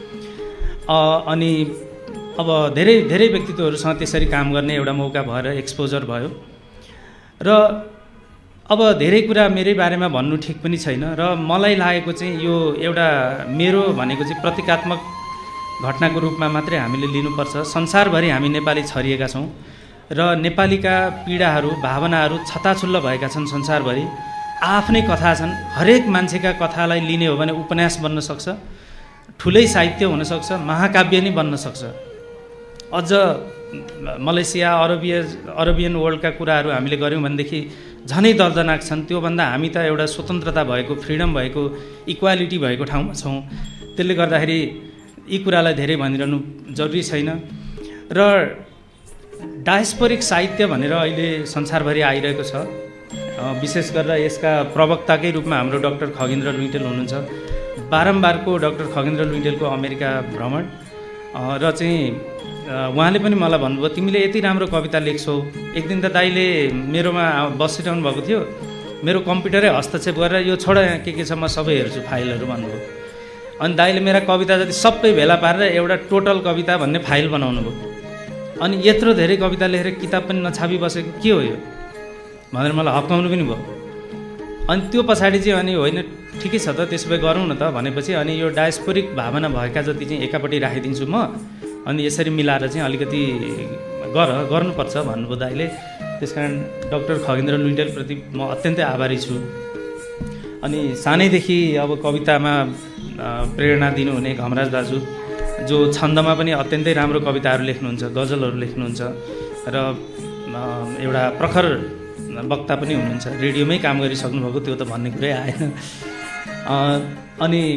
अनि अब धेरै धेरै व्यक्तित्वहरूसँग त्यसरी काम गर्ने एउटा मौका भएर एक्सपोजर भयो। र अब धेरै कुरा मेरै बारेमा भन्नु ठिक पनि छैन र मलाई लागेको चाहिँ यो एउटा मेरो भनेको चाहिँ प्रतीकात्मक घटनाको रूपमा मात्रै हामीले लिनुपर्छ। संसारभरि हामी नेपाली छरिएका छौँ र नेपालीका पीडाहरू भावनाहरू छताछुल्ल भएका छन् संसारभरि। आफ्नै कथा छन्, हरेक मान्छेका कथालाई लिने हो भने उपन्यास बन्न सक्छ, ठुलै साहित्य हुनसक्छ, महाकाव्य नै बन्न सक्छ। अझ मलेसिया अरबियन वर्ल्डका कुराहरू हामीले गऱ्यौँ भनेदेखि झनै दर्दनाक छन्। त्योभन्दा हामी त एउटा स्वतन्त्रता भएको, फ्रिडम भएको, इक्वालिटी भएको ठाउँमा छौँ। त्यसले गर्दाखेरि यी कुरालाई धेरै भनिरहनु जरुरी छैन। र डायस्पोरिक साहित्य भनेर अहिले संसारभरि आइरहेको छ। विशेष गरेर यसका प्रवक्ताकै रूपमा हाम्रो डाक्टर खगेन्द्र लुइटेल हुनुहुन्छ। बारम्बारको डाक्टर खगेन्द्र लुइटेलको अमेरिका भ्रमण र चाहिँ उहाँले पनि मलाई भन्नुभयो तिमीले यति राम्रो कविता लेख्छौ। एक दिन त दाइले मेरोमा बसिरहनु भएको थियो, मेरो कम्प्युटरै हस्तक्षेप गरेर यो छोड के छ म सबै हेर्छु फाइलहरू भन्नुभयो। अनि दाइले मेरा कविता जति सबै भेला पारेर एउटा टोटल कविता भन्ने फाइल बनाउनु भयो। अनि यत्रो धेरै कविता लेखेर किताब पनि नछापी बसेको के हो यो भनेर मलाई हप्काउनु पनि भयो। अनि त्यो पछाडि चाहिँ अनि होइन ठिकै छ त त्यसो भए गरौँ न त भनेपछि अनि यो डायस्पोरिक भावना भएका जति चाहिँ एकापट्टि राखिदिन्छु म, अनि यसरी मिलाएर चाहिँ अलिकति गर्नुपर्छ भन्नुभयो दाइले। त्यसकारण डाक्टर खगेन्द्र लुइटेलप्रति म अत्यन्तै आभारी छु। अनि सानैदेखि अब कवितामा प्रेरणा दिनुहुने घमराज दाजु जो छन्दमा पनि अत्यन्तै राम्रो कविताहरू लेख्नुहुन्छ, गजलहरू लेख्नुहुन्छ र एउटा प्रखर वक्ता पनि हुनुहुन्छ। रेडियोमै काम गरिसक्नुभएको त्यो त भन्ने कुरै आएन। अनि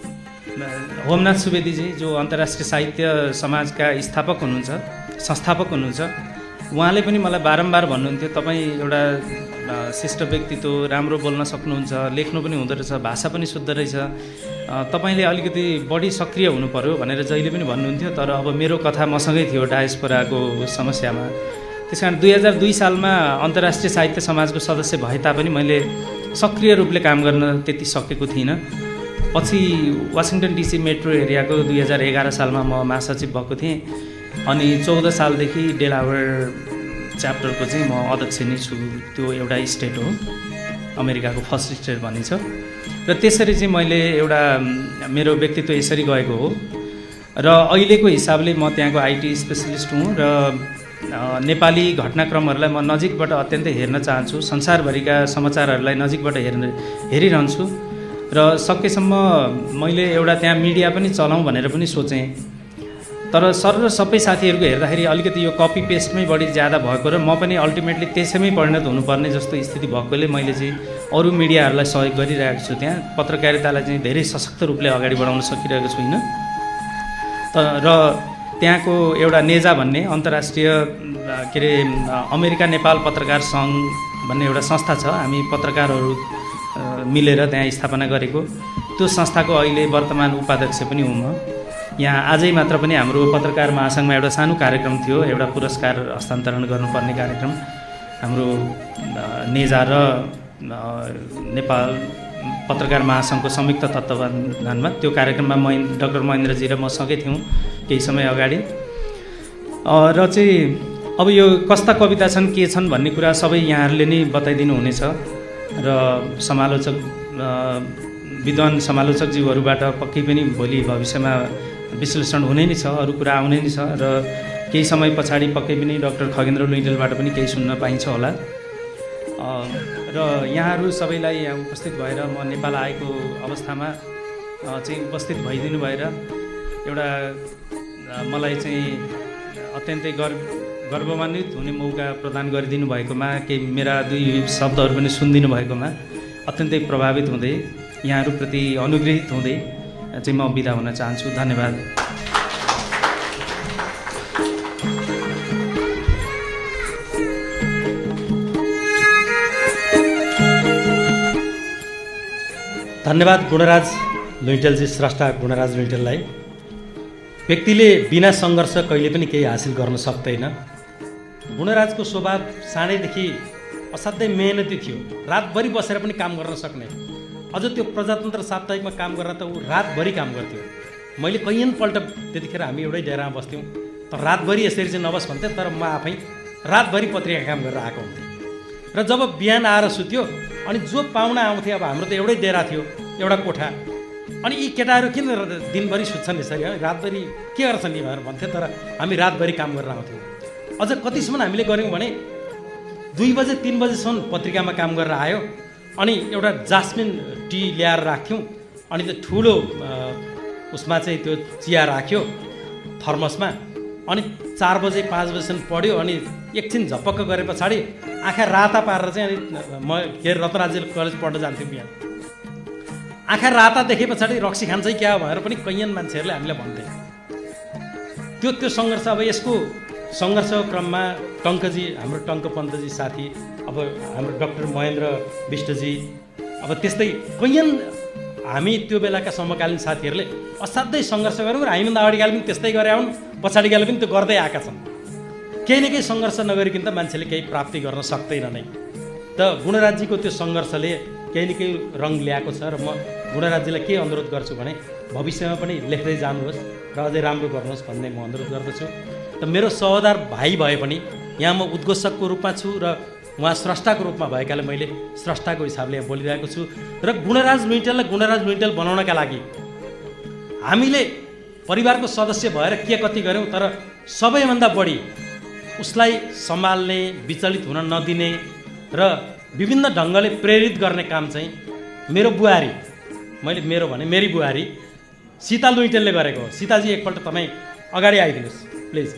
होमनाथ सुवेदीजी जो अन्तर्राष्ट्रिय साहित्य समाजका स्थापक हुनुहुन्छ, संस्थापक हुनुहुन्छ, उहाँले पनि मलाई बारम्बार भन्नुहुन्थ्यो तपाईँ एउटा शिष्ट व्यक्तित्व, राम्रो बोल्न सक्नुहुन्छ, लेख्नु पनि हुँदो रहेछ, भाषा पनि शुद्ध रहेछ, तपाईँले अलिकति बढी सक्रिय हुनु पर्यो भनेर जहिले पनि भन्नुहुन्थ्यो। तर अब मेरो कथा मसँगै थियो डायस्पोराको समस्यामा। त्यस कारण 2002 सालमा अन्तर्राष्ट्रिय साहित्य समाजको सदस्य भए तापनि मैले सक्रिय रूपले काम गर्न त्यति सकेको थिइनँ। पछि वासिङटन डिसी मेट्रो एरियाको 2011 सालमा म महासचिव भएको थिएँ। अनि 14 सालदेखि डेलावेयर च्याप्टरको चाहिँ म अध्यक्ष नै छु। त्यो एउटा स्टेट हो, अमेरिकाको फर्स्ट स्टेट भनिन्छ। र त्यसरी चाहिँ मैले एउटा मेरो व्यक्तित्व यसरी गएको हो। र अहिलेको हिसाबले म त्यहाँको आइटी स्पेसलिस्ट हुँ र नेपाली घटनाक्रमहरूलाई म नजिकबाट अत्यन्तै हेर्न चाहन्छु। संसारभरिका समाचारहरूलाई नजिकबाट हेरिरहन्छु र सकेसम्म मैले एउटा त्यहाँ मिडिया पनि चलाउँ भनेर पनि सोचेँ। तर सबै साथीहरूको हेर्दाखेरि अलिकति यो कपी पेस्टमै बढी ज्यादा भएको र म पनि अल्टिमेटली त्यसैमै परिणत हुनुपर्ने जस्तो स्थिति भएकोले मैले चाहिँ अरू मिडियाहरूलाई सहयोग गरिरहेको छु। त्यहाँ पत्रकारितालाई चाहिँ धेरै सशक्त रूपले अगाडि बढाउन सकिरहेको छुइनँ। र त्यहाँको एउटा नेजा भन्ने अन्तर्राष्ट्रिय के अरे अमेरिका नेपाल पत्रकार सङ्घ भन्ने एउटा संस्था छ, हामी पत्रकारहरू मिलेर त्यहाँ स्थापना गरेको। त्यो संस्थाको अहिले वर्तमान उपाध्यक्ष पनि हुँ म। यहाँ आजै मात्र पनि हाम्रो पत्रकार महासङ्घमा एउटा सानो कार्यक्रम थियो, एउटा पुरस्कार हस्तान्तरण गर्नुपर्ने कार्यक्रम हाम्रो नेजा र नेपाल पत्रकार महासङ्घको संयुक्त तत्त्वावधानमा। त्यो कार्यक्रममा डाक्टर महेन्द्रजी र म सँगै थियौँ केही समय अगाडि। र चाहिँ अब यो कस्ता कविता छन् के छन् भन्ने कुरा सबै यहाँहरूले नै बताइदिनु हुनेछ र समालोचक विद्वान समालोचकज्यूहरूबाट पक्कै पनि भोलि भविष्यमा विश्लेषण हुने नै छ, अरू कुरा आउने नै छ र केही समय पछाडि पक्कै पनि डाक्टर खगेन्द्र लुइटेलबाट पनि केही सुन्न पाइन्छ होला। र यहाँहरू सबैलाई यहाँ उपस्थित भएर म नेपाल आएको अवस्थामा चाहिँ उपस्थित भइदिनु भएर एउटा मलाई चाहिँ अत्यन्तै गर्वमान्वित हुने मौका प्रदान गरिदिनु भएकोमा केही मेरा 2 शब्दहरू पनि सुनिदिनु भएकोमा अत्यन्तै प्रभावित हुँदै यहाँहरूप्रति अनुग्रहित हुँदै चाहिँ म बिदा हुन चाहन्छु। धन्यवाद। धन्यवाद गुणराज लुइटेलजी, स्रष्टा गुणराज लुइटेललाई। व्यक्तिले बिना सङ्घर्ष कहिले पनि केही हासिल गर्न सक्दैन। गुणराजको स्वभाव सानैदेखि असाध्यै मेहनती थियो। रातभरि बसेर पनि काम गर्न सक्ने। अझ त्यो प्रजातन्त्र साप्ताहिकमा काम गरेर त ऊ रातभरि काम गर्थ्यो। मैले कैयनपल्ट त्यतिखेर हामी एउटै डेरामा बस्थ्यौँ, तर रातभरि यसरी चाहिँ नबस् भन्थेँ, तर म आफै रातभरि पत्रिका काम गरेर आएको हुन्थेँ। र जब बिहान आएर सुत्यो अनि जो पाहुना आउँथे, अब हाम्रो त एउटै डेरा थियो, एउटा कोठा, अनि यी केटाहरू किन दिनभरि सुत्छन् यसरी, रातभरि के गर्छन् नि भनेर भन्थे, तर हामी रातभरि काम गरेर आउँथ्यौँ। अझ कतिसम्म हामीले गऱ्यौँ भने 2 बजे 3 बजेसम्म पत्रिकामा काम गरेर आयो, अनि एउटा जास्मिन टी ल्याएर राख्थ्यौँ, अनि त्यो ठुलो उसमा चाहिँ त्यो चिया राख्यो थर्मसमा, अनि 4 बजे 5 बजेसम्म पढ्यो, अनि एकछिन झपक्क गरे पछाडि आँखा राता पारेर चाहिँ अनि म के अरे रत्नराज कलेज पढ्न जान्थ्यौँ बिहान। आँखा राता देखे पछाडि रक्सी खान्छ क्या भनेर पनि कैयन मान्छेहरूले हामीलाई भन्थे। त्यो सङ्घर्ष, अब यसको सङ्घर्षको क्रममा टङ्कजी, हाम्रो टङ्क पन्तजी साथी, अब हाम्रो डाक्टर महेन्द्र विष्टजी, अब त्यस्तै कैयन हामी त्यो बेलाका समकालीन साथीहरूले असाध्यै सङ्घर्ष गऱ्यौँ र हामीभन्दा अगाडिकाले पनि त्यस्तै गरे हुन्, पछाडिकाले पनि त्यो गर्दै आएका छन्। केही न केही सङ्घर्ष नगरिकन त मान्छेले केही प्राप्ति गर्न सक्दैन नै। त गुणराजजीको त्यो सङ्घर्षले केही न केही रङ ल्याएको छ, र म गुणराजजीलाई के अनुरोध गर्छु भने भविष्यमा पनि लेख्दै जानुहोस् र अझै राम्रो गर्नुहोस् भन्ने म अनुरोध गर्दछु। त मेरो सहोदर भाइ भए पनि यहाँ म उद्घोषकको रूपमा छु र उहाँ स्रष्टाको रूपमा भएकाले मैले स्रष्टाको हिसाबले यहाँ बोलिरहेको छु। र गुणराज लुइटेललाई गुणराज लुइटेल बनाउनका लागि हामीले परिवारको सदस्य भएर के कति गऱ्यौँ, तर सबैभन्दा बढी उसलाई सम्हाल्ने, विचलित हुन नदिने र विभिन्न ढङ्गले प्रेरित गर्ने काम चाहिँ मेरो बुहारी, मैले मेरो भने मेरी बुहारी सीता लुइटेलले गरेको हो। सीताजी एकपल्ट तपाईँ अगाडि आइदिनुहोस् प्लिज।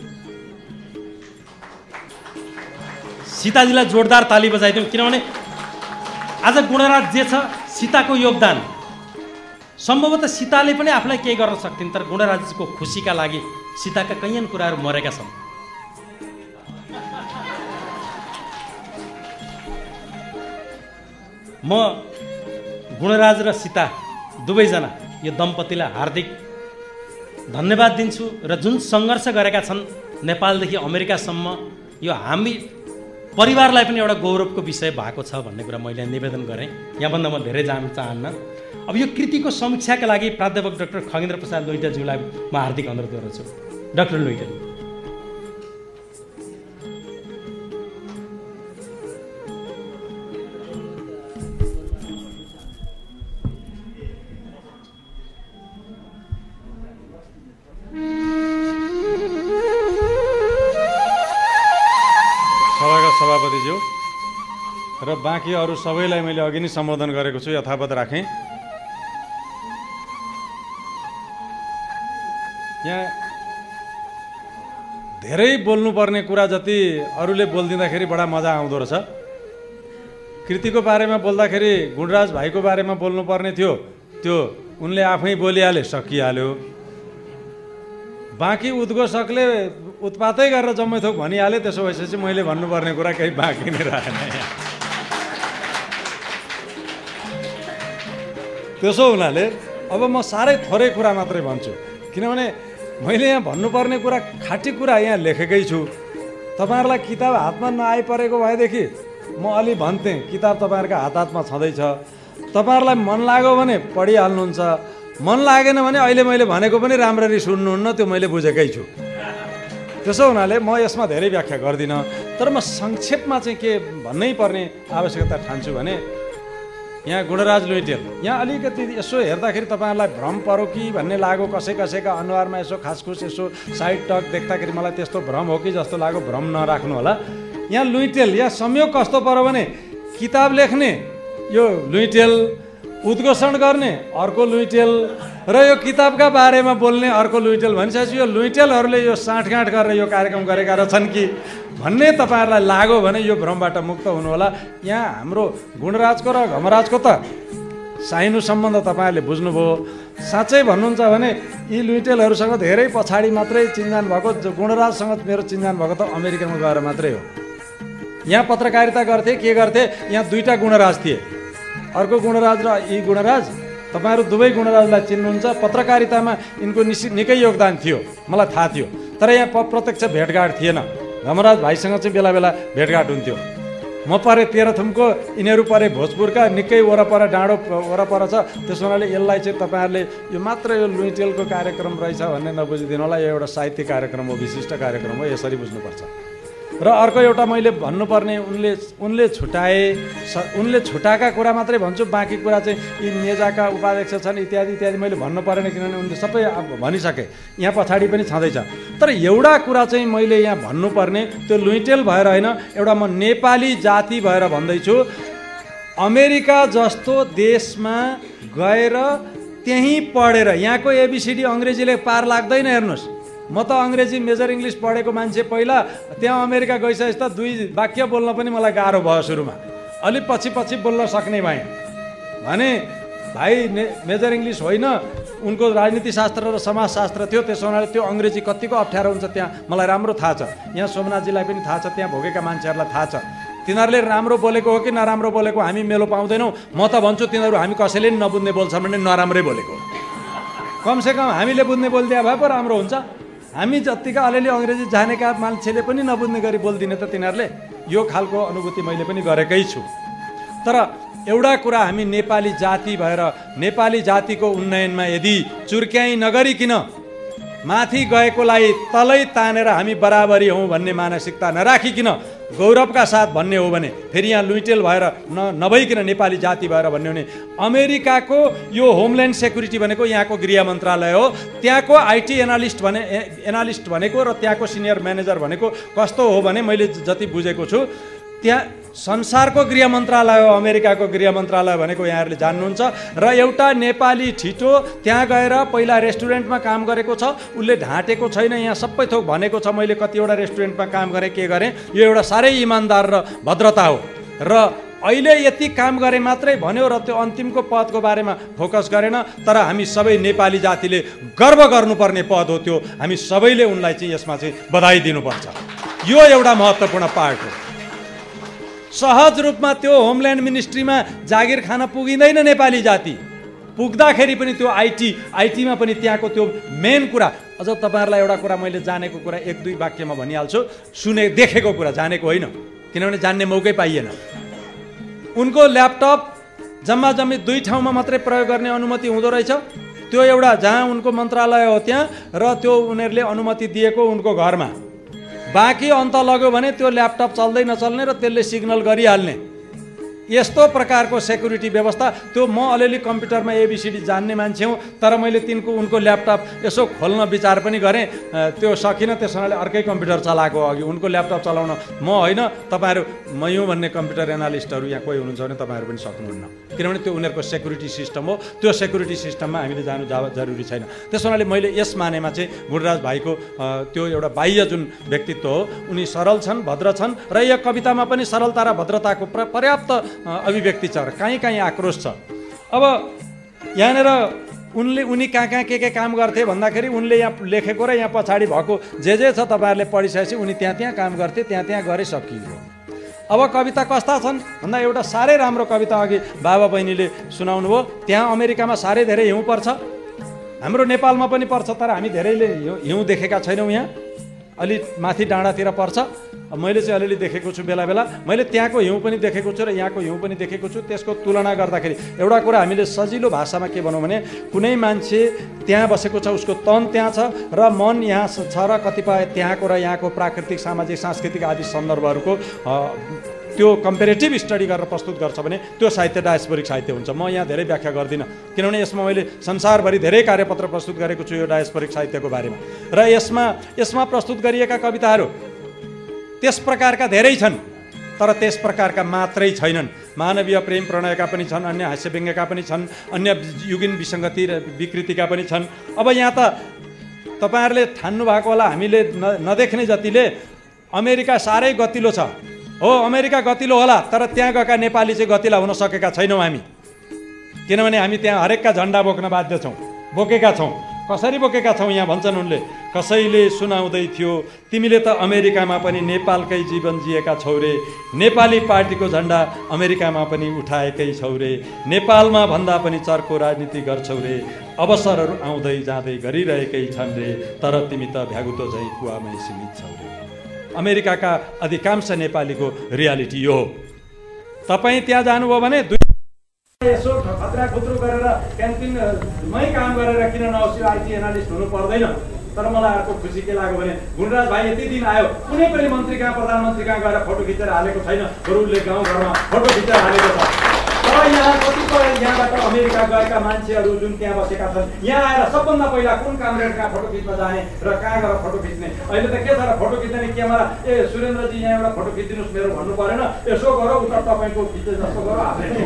सीताजीलाई जोरदार ताली बजाइदिउँ, किनभने आज गुणराज जे छ सीताको योगदान। सम्भवतः सीताले पनि आफूलाई केही गर्न सक्थिन्, तर गुणराजको खुसीका लागि सीताका कैयन कुराहरू मरेका छन्। म गुणराज र सीता दुवैजना यो दम्पतिलाई हार्दिक धन्यवाद दिन्छु, र जुन सङ्घर्ष गरेका छन् नेपालदेखि अमेरिकासम्म, यो हामी परिवारलाई पनि एउटा गौरवको विषय भएको छ भन्ने कुरा मैले निवेदन गरेँ। यहाँभन्दा म धेरै जान चाहन्न। अब यो कृतिको समीक्षाका लागि प्राध्यापक डाक्टर खगेन्द्र प्रसाद लुइटेलज्यूलाई म हार्दिक अनुरोध गर्दछु। डाक्टर लुइटेल। सभापतिज्यू र बाँकी अरू सबैलाई मैले अघि नै सम्बोधन गरेको छु, यथावत राखेँ। यहाँ धेरै बोल्नुपर्ने कुरा जति अरूले बोलिदिँदाखेरि बडा मजा आउँदो रहेछ। कृतिको बारेमा बोल्दाखेरि गुणराज भाइको बारेमा बोल्नुपर्ने थियो, त्यो उनले आफै बोलिहाले, सकिहाल्यो। बाँकी उद्घोषकले उत्पातै गरेर जम्मै थोक भनिहाले, त्यसो भएपछि मैले भन्नुपर्ने कुरा केही बाँकी नै रहेन। त्यसो हुनाले अब म साह्रै थोरै कुरा मात्रै भन्छु, किनभने मैले यहाँ भन्नुपर्ने कुरा खाटी कुरा यहाँ लेखेकै छु। तपाईँहरूलाई किताब हातमा नआइपरेको भएदेखि म अलि भन्थेँ, किताब तपाईँहरूका हातमा छँदैछ, तपाईँहरूलाई मन लाग्यो भने पढिहाल्नुहुन्छ, मन लागेन भने अहिले मैले भनेको पनि राम्ररी सुन्नुहुन्न, त्यो मैले बुझेकै छु। त्यसो हुनाले म यसमा धेरै व्याख्या गर्दिनँ, तर म संक्षेपमा चाहिँ के भन्नै पर्ने आवश्यकता ठान्छु भने यहाँ गुणराज लुइटेल, यहाँ अलिकति यसो हेर्दाखेरि तपाईँहरूलाई भ्रम परो कि भन्ने लाग्यो, कसै कसैका अनुहारमा यसो खासखुस यसो साइड टक देख्दाखेरि मलाई त्यस्तो भ्रम हो कि जस्तो लाग्यो, भ्रम नराख्नु होला। यहाँ लुइटेल, यहाँ संयोग कस्तो पऱ्यो भने किताब लेख्ने यो लुइटेल, उद्घोषण गर्ने अर्को लुइटेल र यो किताबका बारेमा बोल्ने अर्को लुइटेल भनिसकेपछि यो लुइटेलहरूले यो साँठगाँठ गरेर यो कार्यक्रम गरेका रहेछन् कि भन्ने तपाईँहरूलाई लाग्यो भने यो भ्रमबाट मुक्त हुनुहोला। यहाँ हाम्रो गुणराजको र घमराजको त साइनो सम्बन्ध तपाईँहरूले बुझ्नुभयो। साँच्चै भन्नुहुन्छ भने यी लुइटेलहरूसँग धेरै पछाडि मात्रै चिन्जान भएको, गुणराजसँग मेरो चिन्जान भएको त अमेरिकामा गएर मात्रै हो। यहाँ पत्रकारिता गर्थे, के गर्थे, यहाँ दुईवटा गुणराज थिए, अर्को गुणराज र यी गुणराज। तपाईँहरू दुवै गुणराजलाई चिन्नुहुन्छ। पत्रकारितामा यिनको निकै योगदान थियो, मलाई थाहा थियो, तर यहाँ प्रत्यक्ष भेटघाट थिएन। घमराज भाइसँग चाहिँ बेला बेला भेटघाट हुन्थ्यो। म परे तेह्रथुमको, यिनीहरू परे भोजपुरका, निकै वरपर डाँडो वरपर छ। त्यसो हुनाले यसलाई चाहिँ तपाईँहरूले यो मात्र यो लुइटेलको कार्यक्रम रहेछ भन्ने नबुझिदिनु होला। यो एउटा साहित्यिक कार्यक्रम हो, विशिष्ट कार्यक्रम हो, यसरी बुझ्नुपर्छ। र अर्को एउटा मैले भन्नुपर्ने, उनले छुटाएका कुरा मात्रै भन्छु, बाँकी कुरा चाहिँ यी नेजाका उपाध्यक्ष छन् इत्यादि इत्यादि मैले भन्नु परेन, किनभने उनले सबै भनिसके, यहाँ पछाडि पनि छँदैछ। तर एउटा कुरा चाहिँ मैले यहाँ भन्नुपर्ने, त्यो लुइटेल भएर होइन, एउटा म नेपाली जाति भएर भन्दैछु। अमेरिका जस्तो देशमा गएर त्यहीँ पढेर, यहाँको एबिसिडी अङ्ग्रेजीले पार लाग्दैन। हेर्नुहोस्, म त अङ्ग्रेजी मेजर इङ्ग्लिस पढेको मान्छे, पहिला त्यहाँ अमेरिका गइसकेपछि त 2 वाक्य बोल्न पनि मलाई गाह्रो भयो सुरुमा, अलि पछि बोल्न सक्ने भएँ भने भाइ मेजर इङ्ग्लिस होइन, उनको राजनीति शास्त्र र समाजशास्त्र थियो। त्यसो हुनाले त्यो अङ्ग्रेजी कतिको अप्ठ्यारो हुन्छ त्यहाँ मलाई राम्रो थाहा छ। यहाँ सोमनाथजीलाई पनि थाहा छ, त्यहाँ भोगेका मान्छेहरूलाई थाहा छ। तिनीहरूले राम्रो बोलेको हो कि नराम्रो बोलेको हामी मेलो पाउँदैनौँ। म त भन्छु तिनीहरू हामी कसैले पनि नबुझ्ने बोल्छन् भने नराम्रै बोलेको, कमसेकम हामीले बुझ्ने बोलिदिया भए पो राम्रो हुन्छ। हामी जत्तिका अलिअलि अङ्ग्रेजी जानेका मान्छेले पनि नबुझ्ने गरी बोलिदिने त तिनीहरूले। यो खालको अनुभूति मैले पनि गरेकै छु। तर एउटा कुरा, हामी नेपाली जाति भएर नेपाली जातिको उन्नयनमा यदि चुर्क्याइ नगरिकन माथि गएकोलाई तलै तानेर हामी बराबरी हौँ भन्ने मानसिकता नराखिकन गौरवका साथ भन्ने हो भने, फेरि यहाँ लुइटेल भएर नभइकन नेपाली जाति भएर भन्ने हो भने, अमेरिकाको यो होमल्यान्ड सेक्युरिटी भनेको यहाँको गृह मन्त्रालय हो। त्यहाँको आइटी एनालिस्ट भनेको र त्यहाँको सिनियर म्यानेजर भनेको कस्तो हो भने, मैले जति बुझेको छु, त्यहाँ संसारको गृह मन्त्रालय हो अमेरिकाको गृह मन्त्रालय भनेको, यहाँहरूले जान्नुहुन्छ। र एउटा नेपाली ठिटो त्यहाँ गएर पहिला रेस्टुरेन्टमा काम गरेको छ, उसले ढाँटेको छैन, यहाँ सबै थोक भनेको छ। मैले कतिवटा रेस्टुरेन्टमा काम गरेँ, के गरेँ, यो एउटा साह्रै इमान्दार र भद्रता हो। र अहिले यति काम गरे मात्रै भन्यो र त्यो अन्तिमको पदको बारेमा फोकस गरेन। तर हामी सबै नेपाली जातिले गर्व गर्नुपर्ने पद हो त्यो, हामी सबैले उनलाई चाहिँ यसमा चाहिँ बधाई दिनुपर्छ। यो एउटा महत्त्वपूर्ण पार्ट हो। सहज रूपमा त्यो होमल्यान्ड मिनिस्ट्रीमा जागिर खान पुगिँदैन नेपाली जाति, पुग्दाखेरि पनि त्यो आइटीमा पनि त्यहाँको त्यो मेन कुरा। अझ तपाईँहरूलाई एउटा कुरा मैले जानेको कुरा 1-2 वाक्यमा भनिहाल्छु, देखेको कुरा, जानेको होइन, किनभने जान्ने मौकै पाइएन। उनको ल्यापटप जम्मी 2 ठाउँमा मात्रै प्रयोग गर्ने अनुमति हुँदो रहेछ। त्यो एउटा जहाँ उनको मन्त्रालय हो त्यहाँ, र त्यो उनीहरूले अनुमति दिएको उनको घरमा। बाँकी अन्त लग्यो भने त्यो ल्यापटप चल्दै नचल्ने र त्यसले सिग्नल गरिहाल्ने, यस्तो प्रकारको सेक्युरिटी व्यवस्था। त्यो म अलिअलि कम्प्युटरमा एबिसिडी जान्ने मान्छे हुँ, तर मैले उनको ल्यापटप यसो खोल्न विचार पनि गरेँ, त्यो सकिनँ। त्यस कारणले अर्कै कम्प्युटर चलाएको अघि उनको ल्यापटप चलाउन म होइन, तपाईँहरू म हुँ भन्ने कम्प्युटर एनालिस्टहरू यहाँ कोही हुनुहुन्छ भने तपाईँहरू पनि सक्नुहुन्न, किनभने त्यो उनीहरूको सेक्युरिटी सिस्टम हो। त्यो सेक्युरिटी सिस्टममा हामीले जानु जरुरी छैन। त्यस कारणले मैले यस मानेमा चाहिँ गुणराज भाइको त्यो एउटा बाह्य जुन व्यक्तित्व हो, उनी सरल छन्, भद्र छन्, र यो कवितामा पनि सरलता र भद्रताको पर्याप्त अभिव्यक्ति छ, र कहीँ आक्रोश छ। अब यहाँनिर उनी कहाँ के काम गर्थे भन्दाखेरि, उनले यहाँ लेखेको र यहाँ पछाडि भएको जे छ तपाईँहरूले पढिसकेपछि, उनी त्यहाँ काम गर्थे, त्यहाँ गरे सकियो। अब कविता कस्ता छन् भन्दा, एउटा साह्रै राम्रो कविता अघि बाबा बहिनीले सुनाउनु भयो। त्यहाँ अमेरिकामा साह्रै धेरै हिउँ पर्छ, हाम्रो नेपालमा पनि पर्छ, तर हामी धेरैले हिउँ देखेका छैनौँ। यहाँ अलि माथि डाँडातिर पर्छ, मैले चाहिँ अलिअलि देखेको छु बेला बेला। मैले त्यहाँको हिउँ पनि देखेको छु र यहाँको हिउँ पनि देखेको छु। त्यसको तुलना गर्दाखेरि एउटा कुरा हामीले सजिलो भाषामा के भनौँ भने, कुनै मान्छे त्यहाँ बसेको छ, उसको तन त्यहाँ छ र मन यहाँ छ, र कतिपय त्यहाँको र यहाँको प्राकृतिक सामाजिक सांस्कृतिक आदि सन्दर्भहरूको त्यो कम्पेरेटिभ स्टडी गरेर प्रस्तुत गर्छ भने त्यो साहित्य डायस्पोरिक साहित्य हुन्छ। म यहाँ धेरै व्याख्या गर्दिनँ, किनभने यसमा मैले संसारभरि धेरै कार्यपत्र प्रस्तुत गरेको छु यो डायस्पोरिक साहित्यको बारेमा, र यसमा प्रस्तुत गरिएका कविताहरू त्यस प्रकारका धेरै छन्। तर त्यस प्रकारका मात्रै छैनन्, मानवीय प्रेम प्रणयका पनि छन्, अन्य हास्यव्यङ्ग्यका पनि छन्, अन्य युगिन विसङ्गति र विकृतिका पनि छन्। अब यहाँ त तपाईँहरूले ठान्नु भएको होला, हामीले नदेख्ने जतिले अमेरिका साह्रै गतिलो छ। हो, अमेरिका गतिलो होला, तर त्यहाँ गएका नेपाली चाहिँ गतिला हुन सकेका छैनौँ हामी, किनभने हामी त्यहाँ हरेकका झन्डा बोक्न बाध्य छौँ, बोकेका छौँ। कसरी बोकेका छौँ यहाँ भन्छन् उनले, कसैले सुनाउँदै थियो तिमीले त अमेरिकामा पनि नेपालकै जीवन जिएका छौ रे, नेपाली पार्टीको झन्डा अमेरिकामा पनि उठाएकै छौ रे, नेपालमा भन्दा पनि चर्को राजनीति गर्छौ रे, अवसरहरू आउँदै जाँदै गरिरहेकै छन् रे, तर तिमी त भ्यागुतो झैँ कुवामै सीमित छौ रे। अमेरिकाका अधिकांश नेपालीको रियालिटी यो हो। तपाईँ त्यहाँ जानुभयो भने यसो खतरा खुत्रो गरेर क्यान्टिनमै काम गरेर किन नहोस्, आइटी एनालिस्ट हुनु पर्दैन। तर मलाई अर्को खुसी के लाग्यो भने गुणराज भाइ यति दिन आयो, कुनै पनि मन्त्री कहाँ प्रधानमन्त्री कहाँ गएर फोटो खिचेर हालेको छैन, बरुले गाउँघरमा फोटो खिचेर हालेको छ। तर यहाँ कतिपय यहाँबाट अमेरिका गएका मान्छेहरू जुन त्यहाँ बसेका छन्, यहाँ आएर सबभन्दा पहिला कुन कामरेड कहाँ फोटो खिच्न जाने र कहाँ गएर फोटो खिच्ने। अहिले त के छ र फोटो खिच्ने क्यामेरा, ए सुरेन्द्रजी यहाँ एउटा फोटो खिचिदिनुहोस् मेरो भन्नु परेन, यसो गरौँ उता तपाईँको खिचे जस्तो गरौँ आफैले।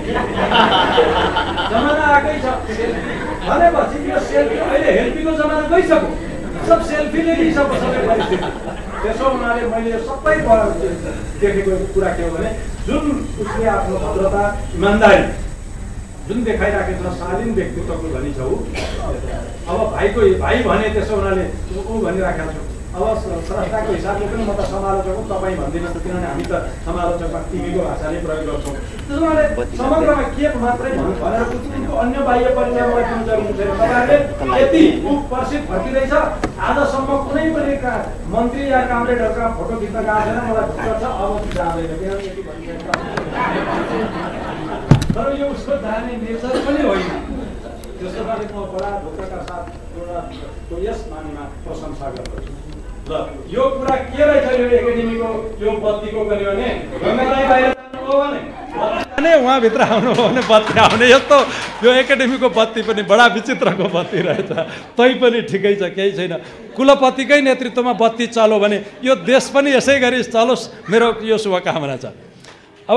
जमाना आएकै छ भनेपछि यो सेल्फी, अहिले हेल्फीको जमाना गइसक्यो, सब सेल्फीले लिइसक्यो सबै परिस्थिति। त्यसो हुनाले मैले सबै देखेको कुरा के हो भने जुन उसले आफ्नो भद्रता इमान्दारी जुन देखाइराखेको छ, शालीन व्यक्तित्वको धनी छ ऊ। अब भाइको भाइ भने त्यसो हुनाले ऊ भनिराखेको छु। अब स्रष्टाको हिसाबले पनि म त समालोचक हो, तपाईँ भन्दिनँ, किनभने हामी त समालोचकमा टिभीको भाषाले प्रयोग गर्छौँ। त्यसो हुनाले समग्रमा के मात्रै भनेर पुछ्नु, अन्य बाह्य परिचय मलाई दिनु जरुरी छैन। तपाईँहरूले यति ऊ प्रसिद्ध फर्किँदैछ, आजसम्म कुनै पनि मन्त्री या कामरेडहरूका फोटो खिच्न गएको छैन, मलाई ढुक्क छ, अब जाँदैन, किनभने यति भनिसकेको छ। तर यो उसको जाने नेचर पनि होइन। त्यसो गरी म बडा ढुक्कका साथ एउटा यस मानेमा प्रशंसा गर्दछु। ल यो कुरा के रहेछ यो एकाडेमीको यो बत्तीको गऱ्यो भने गङ्गालाई बाहिर जानुभयो भने उहाँभित्र आउनुभयो भने बत्ती आउने, यस्तो यो एकाडेमीको बत्ती पनि बडा विचित्रको बत्ती रहेछ। तै पनि ठिकै छ, केही छैन। कुलपतिकै नेतृत्वमा बत्ती चल्यो भने यो देश पनि यसै गरी चलोस्, मेरो यो शुभकामना छ। अब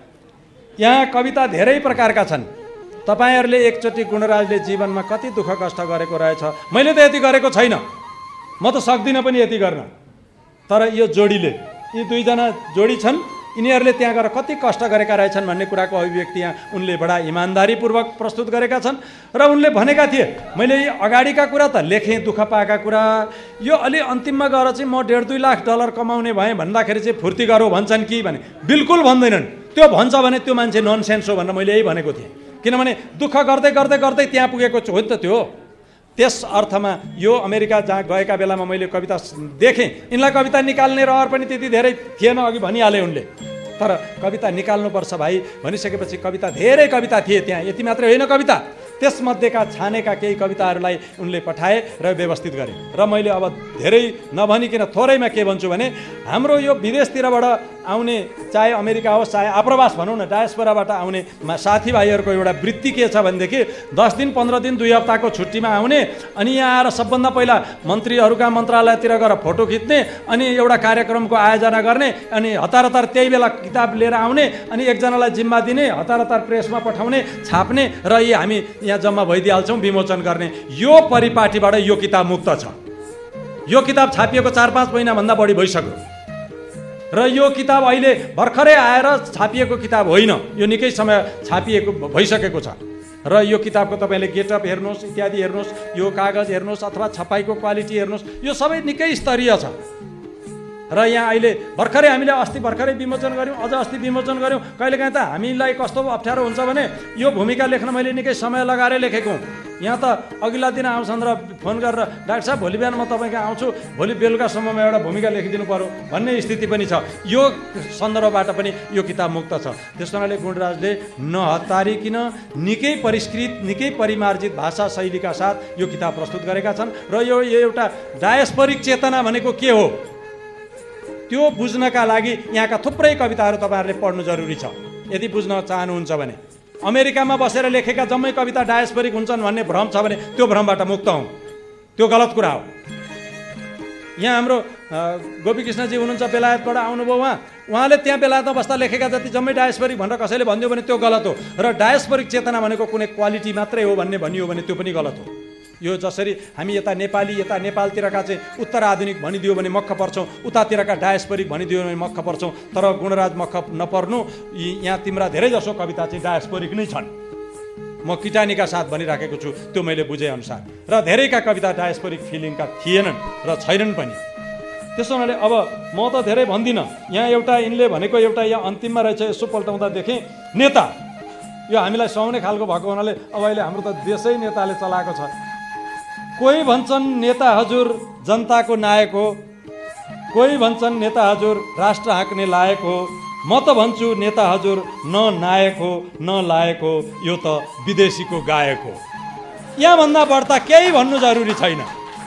यहाँ कविता धेरै प्रकारका छन्। तपाईँहरूले एकचोटि गुणराजले जीवनमा कति दुःख कष्ट गरेको रहेछ, मैले त यति गरेको छैन, म त सक्दिनँ पनि यति गर्न। तर यो जोडीले, यी दुईजना जोडी छन्, यिनीहरूले त्यहाँ गएर कति कष्ट गरेका रहेछन् भन्ने कुराको अभिव्यक्ति यहाँ उनले बडा इमान्दारीपूर्वक प्रस्तुत गरेका छन्। र उनले भनेका थिए मैले यी अगाडिका कुरा त लेखेँ, दुःख पाएका कुरा, यो अलि अन्तिममा गएर चाहिँ म $1.5 लाख कमाउने भएँ भन्दाखेरि चाहिँ फुर्ती गरौँ भन्छन् कि भने बिल्कुल भन्दैनन्। त्यो भन्छ भने त्यो मान्छे ननसेन्स हो भनेर मैले यही भनेको थिएँ, किनभने दुःख गर्दै गर्दै गर्दै त्यहाँ पुगेको हो नि त त्यो। त्यस अर्थमा यो अमेरिका जहाँ गएका बेलामा मैले कविता देखेँ, यिनलाई कविता निकाल्ने रहर पनि त्यति धेरै थिएन, अघि भनिहाले उनले। तर कविता निकाल्नुपर्छ भाइ भनिसकेपछि कविता धेरै कविता थिए त्यहाँ, यति मात्रै होइन कविता, त्यसमध्येका छानेका केही कविताहरूलाई उनले पठाए र व्यवस्थित गरे। र मैले अब धेरै नभनिकन थोरैमा के भन्छु भने हाम्रो यो विदेशतिरबाट आउने, चाहे अमेरिका होस् चाहे आप्रवास भनौँ न, डायस्पोराबाट आउने साथीभाइहरूको एउटा वृत्ति के छ भनेदेखि 10 दिन 15 दिन 2 हप्ताको छुट्टीमा आउने, अनि यहाँ आएर सबभन्दा पहिला मन्त्रीहरूका मन्त्रालयतिर गएर फोटो खिच्ने, अनि एउटा कार्यक्रमको आयोजना गर्ने, अनि हतार हतार त्यही बेला किताब लिएर आउने, अनि एकजनालाई जिम्मा दिने, हतार हतार प्रेसमा पठाउने, छाप्ने, र यी हामी यहाँ जम्मा भइदिइहाल्छौँ, विमोचन गर्ने। यो परिपाटीबाट यो किताब मुक्त छ। यो किताब छापिएको 4-5 महिनाभन्दा बढी भइसक्यो र यो किताब अहिले भर्खरै आएर छापिएको किताब होइन, यो निकै समय छापिएको भइसकेको छ। र यो किताबको तपाईँले गेटअप हेर्नुहोस्, इत्यादि हेर्नुहोस्, यो कागज हेर्नुहोस् अथवा छपाईको क्वालिटी हेर्नुहोस्, यो सबै निकै स्तरीय छ। र यहाँ अहिले भर्खरै हामीले अस्ति भर्खरै विमोचन गऱ्यौँ, अझ अस्ति विमोचन गऱ्यौँ। कहिलेकाहीँ त हामीलाई कस्तो अप्ठ्यारो हुन्छ भने यो भूमिका लेख्न मैले निकै समय लगाएर लेखेको हुँ। यहाँ त अघिल्ला दिन आउँछन् र फोन गरेर डाक्टर साहब भोलि बिहान म तपाईँको आउँछु, भोलि बेलुकासम्ममा एउटा भूमिका लेखिदिनु पर्यो भन्ने स्थिति पनि छ। यो सन्दर्भबाट पनि यो किताब मुक्त छ। त्यस कारणले गुणराजले नहतारिकन निकै परिष्कृत, निकै परिमार्जित भाषा शैलीका साथ यो किताब प्रस्तुत गरेका छन्। र यो एउटा डायस्पोरिक चेतना भनेको के हो त्यो बुझ्नका लागि यहाँका थुप्रै कविताहरू तपाईँहरूले पढ्नु जरुरी छ, यदि बुझ्न चाहनुहुन्छ भने। अमेरिकामा बसेर लेखेका जम्मै कविता डायस्पोरिक हुन्छन् भन्ने भ्रम छ भने त्यो भ्रमबाट मुक्त हौँ, त्यो गलत कुरा हो। यहाँ हाम्रो गोपीकृष्णजी हुनुहुन्छ बेलायतबाट आउनुभयो उहाँले त्यहाँ बेलायतमा बस्दा लेखेका जति जम्मै डायस्पोरिक भनेर कसैले भनिदियो भने त्यो गलत हो र डायस्पोरिक चेतना भनेको कुनै क्वालिटी मात्रै हो भन्ने भनियो भने त्यो पनि गलत हो। यो जसरी हामी यता नेपालतिरका चाहिँ उत्तर आधुनिक भनिदियो भने मक्ख पर्छौँ, उतातिरका डायस्पोरिक भनिदियो भने मक्ख पर्छौँ, तर गुणराज मक्ख नपर्नु। यहाँ तिम्रा धेरैजसो कविता चाहिँ डायस्पोरिक नै छन्, म किटानीका साथ भनिराखेको छु, त्यो मैले बुझेअनुसार। र धेरैका कविता डायस्पोरिक फिलिङका थिएनन् र छैनन् पनि। त्यसो हुनाले अब म त धेरै भन्दिनँ। यहाँ एउटा यिनले भनेको एउटा यहाँ अन्तिममा रहेछ, यसो पल्टाउँदा देखेँ नेता, यो हामीलाई सुहाउने खालको भएको हुनाले अब अहिले हाम्रो त देशै नेताले चलाएको छ। कोही भन्छन् नेता हजुर जनताको नायक हो, कोही भन्छन् नेता हजुर राष्ट्र हाँक्ने लायक हो, म त भन्छु नेता हजुर न नायक हो न लायक हो, यो त विदेशीको गायक हो। यहाँभन्दा बढ्ता केही भन्नु जरुरी छैन।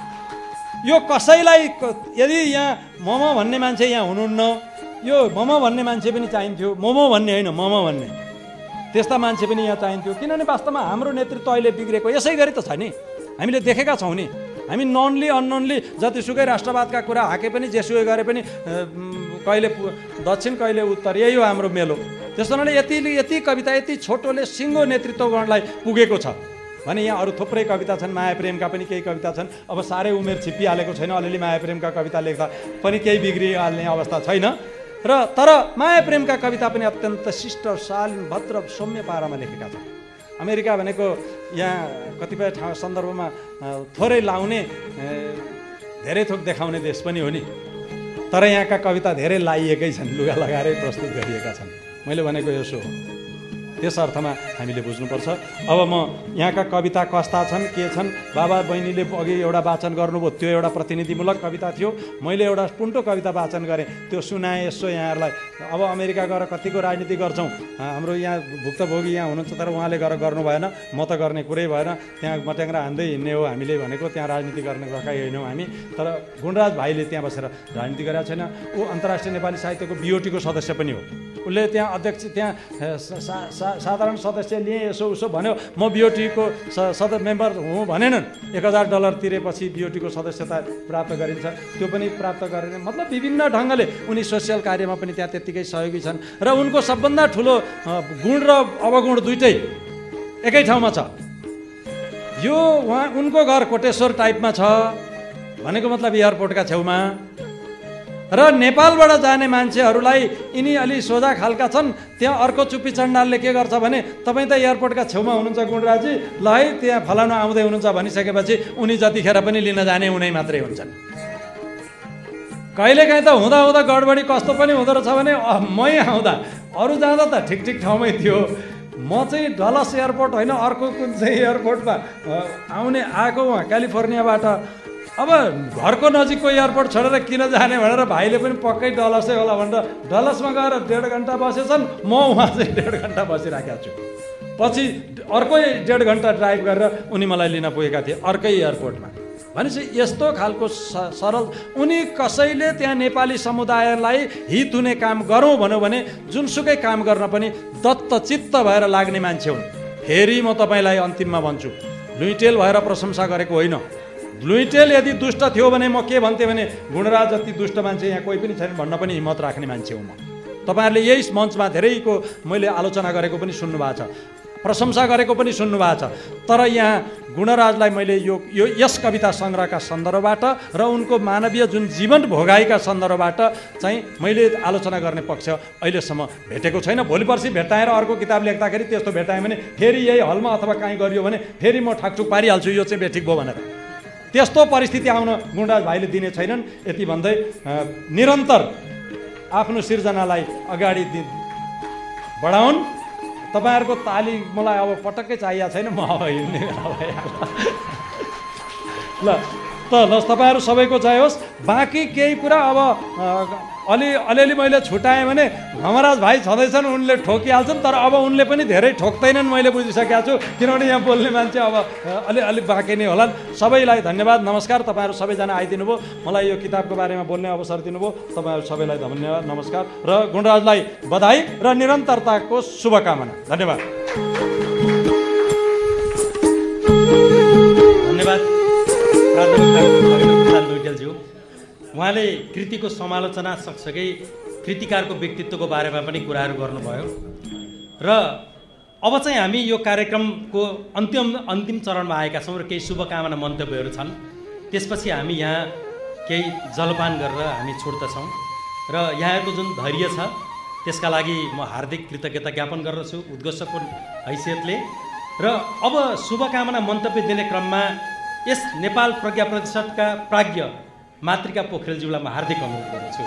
यो कसैलाई यदि यहाँ मोमो भन्ने मान्छे यहाँ हुनुहुन्न, यो मोमो भन्ने मान्छे पनि चाहिन्थ्यो, मोमो भन्ने होइन मोमो भन्ने, त्यस्ता मान्छे पनि यहाँ चाहिन्थ्यो। किनभने वास्तवमा हाम्रो नेतृत्व अहिले बिग्रेको यसै गरी त छ नि, हामीले देखेका छौँ नि। हामी ननली अनननली जतिसुकै राष्ट्रवादका कुरा हाके पनि जेसुकै गरे पनि कहिले दक्षिण कहिले उत्तर, यही हो हाम्रो मेलो। त्यस्तो हुनाले यति कविता यति छोटोले सिङ्गो नेतृत्व गर्नलाई पुगेको छ भने यहाँ अरू थुप्रै कविता छन्, माया प्रेमका पनि केही कविता छन्। अब साह्रै उमेर छिप्पिहालेको छैन, अलिअलि माया प्रेमका कविता लेख्दा पनि केही बिग्रिहाल्ने अवस्था छैन र तर माया प्रेमका कविता पनि अत्यन्त शिष्ट शालीन भद्र सौम्य पारामा लेखेका छन्। अमेरिका भनेको यहाँ कतिपय ठाउँ सन्दर्भमा थोरै लाउने धेरै थोक देखाउने देश पनि हो नि, तर यहाँका कविता धेरै लाइएकै छन्, लुगा लगाएरै प्रस्तुत गरिएका छन्। मैले भनेको यसो हो, त्यस अर्थमा हामीले बुझ्नुपर्छ। अब म यहाँका कविता कस्ता छन् के छन्, बाबा बहिनीले अघि एउटा वाचन गर्नुभयो, त्यो एउटा प्रतिनिधिमूलक कविता थियो। मैले एउटा पुन्टो कविता वाचन गरेँ, त्यो सुनाएँ यसो यहाँहरूलाई। अब अमेरिका गएर कतिको राजनीति गर्छौँ, हाम्रो यहाँ भुक्तभोगी यहाँ हुनुहुन्छ तर उहाँले गएर गर्नु भएन, म त गर्ने कुरै भएन। त्यहाँ मट्याङ्ग्रा हान्दै हिँड्ने हो हामीले भनेको, त्यहाँ राजनीति गर्ने गएका होइनौँ हामी। तर गुणराज भाइले त्यहाँ बसेर राजनीति गरेका छैन। ऊ अन्तर्राष्ट्रिय नेपाली साहित्यको BOT को सदस्य पनि हो। उसले त्यहाँ अध्यक्ष त्यहाँ साधारण सदस्य लिएँ, यसो उसो भन्यो। म BOT को मेम्बर हुँ भनेनन्। $1000 तिरेपछि BOT को सदस्यता प्राप्त गरिन्छ, त्यो पनि प्राप्त गरेन। मतलब विभिन्न ढङ्गले उनी सोसियल कार्यमा पनि त्यहाँ त्यत्तिकै सहयोगी छन् र उनको सबभन्दा ठुलो गुण र अवगुण दुइटै एकै ठाउँमा छ। यो उनको घर कोटेश्वर टाइपमा छ भनेको मतलब एयरपोर्टका छेउमा, र नेपालबाट जाने मान्छेहरूलाई यिनी अलि सोझा खालका छन्। त्यहाँ अर्को चुप्पी चण्डालले के गर्छ भने तपाईँ त एयरपोर्टका छेउमा हुनुहुन्छ गुणराजी, ल है त्यहाँ फलानु आउँदै हुनुहुन्छ भनिसकेपछि उनी जतिखेर पनि लिन जाने उनै मात्रै हुन्छन्। कहिलेकाहीँ त हुँदा हुँदा गडबडी कस्तो पनि हुँदो रहेछ भने मै आउँदा अरू जाँदा त ठिक ठिक ठाउँमै थियो, म चाहिँ डलस एयरपोर्ट होइन अर्को कुन चाहिँ एयरपोर्टमा आएको उहाँ क्यालिफोर्नियाबाट। अब घरको नजिकको एयरपोर्ट छोडेर किन जाने भनेर भाइले पनि पक्कै डलसै होला भनेर डलसमा गएर 1.5 घन्टा बसेछन्, म उहाँ चाहिँ 1.5 घन्टा बसिराखेको छु। पछि अर्कै 1.5 घन्टा ड्राइभ गरेर उनी मलाई लिन पुगेका थिए अर्कै एयरपोर्टमा। भनेपछि यस्तो खालको सरल, उनी कसैले त्यहाँ नेपाली समुदायलाई हित हुने काम गरौँ भन्यो भने जुनसुकै काम गर्न पनि दत्तचित्त भएर लाग्ने मान्छे हुन्। फेरि म तपाईँलाई अन्तिममा भन्छु, लुइटेल भएर प्रशंसा गरेको होइन। लुइटेल यदि दुष्ट थियो भने म के भन्थेँ भने गुणराज जति दुष्ट मान्छे यहाँ कोही पनि छैन भन्न पनि हिम्मत राख्ने मान्छे हुँ म। तपाईँहरूले यही मञ्चमा धेरैको मैले आलोचना गरेको पनि सुन्नुभएको छ, प्रशंसा गरेको पनि सुन्नुभएको छ। तर यहाँ गुणराजलाई मैले यस कविता सङ्ग्रहका सन्दर्भबाट र उनको मानवीय जुन जीवन भोगाइका सन्दर्भबाट चाहिँ मैले आलोचना गर्ने पक्ष अहिलेसम्म भेटेको छैन। भोलि पर्सि भेट्टाएर अर्को किताब लेख्दाखेरि त्यस्तो भेट्टाएँ भने फेरि यही हलमा अथवा कहीँ गरियो भने फेरि म ठाकठुक पारिहाल्छु, यो चाहिँ बेठिक भयो भनेर। त्यस्तो परिस्थिति आउन गुणराज भाइले दिने छैनन्। यति भन्दै निरन्तर आफ्नो सिर्जनालाई अगाडि बढाउन्। तपाईँहरूको ताली मलाई अब पटक्कै चाहिएको छैन, म अब हिँड्ने ल तपाईँहरू सबैको जय होस्। बाँकी केही कुरा अब अलिअलि मैले छुटाएँ भने घमराज भाइ छँदैछन्, उनले ठोकिहाल्छन्, तर अब उनले पनि धेरै ठोक्दैनन् मैले बुझिसकेको छु, किनभने यहाँ बोल्ने मान्छे अब अलिअलि बाँकी नै होलान्। सबैलाई धन्यवाद, नमस्कार। तपाईँहरू सबैजना आइदिनु भयो, मलाई यो किताबको बारेमा बोल्ने अवसर दिनुभयो, तपाईँहरू सबैलाई धन्यवाद, नमस्कार र गुणराजलाई बधाई र निरन्तरताको शुभकामना। धन्यवाद। धन्यवाद लुइटेलज्यू। उहाँले कृतिको समालोचना सँगसँगै कृतिकारको व्यक्तित्वको बारेमा पनि कुराहरू गर्नुभयो र अब चाहिँ हामी यो कार्यक्रमको अन्तिम चरणमा आएका छौँ र केही शुभकामना मन्तव्यहरू छन्। त्यसपछि हामी यहाँ केही जलपान गरेर हामी छुट्दछौँ र यहाँहरूको जुन धैर्य छ त्यसका लागि म हार्दिक कृतज्ञता ज्ञापन गर्दछु उद्घोषकको हैसियतले। र अब शुभकामना मन्तव्य दिने क्रममा यस नेपाल प्रज्ञा प्रतिष्ठानका प्राज्ञ मातृका पोखरेलज्यूलाई म हार्दिक अनुरोध गर्दछु।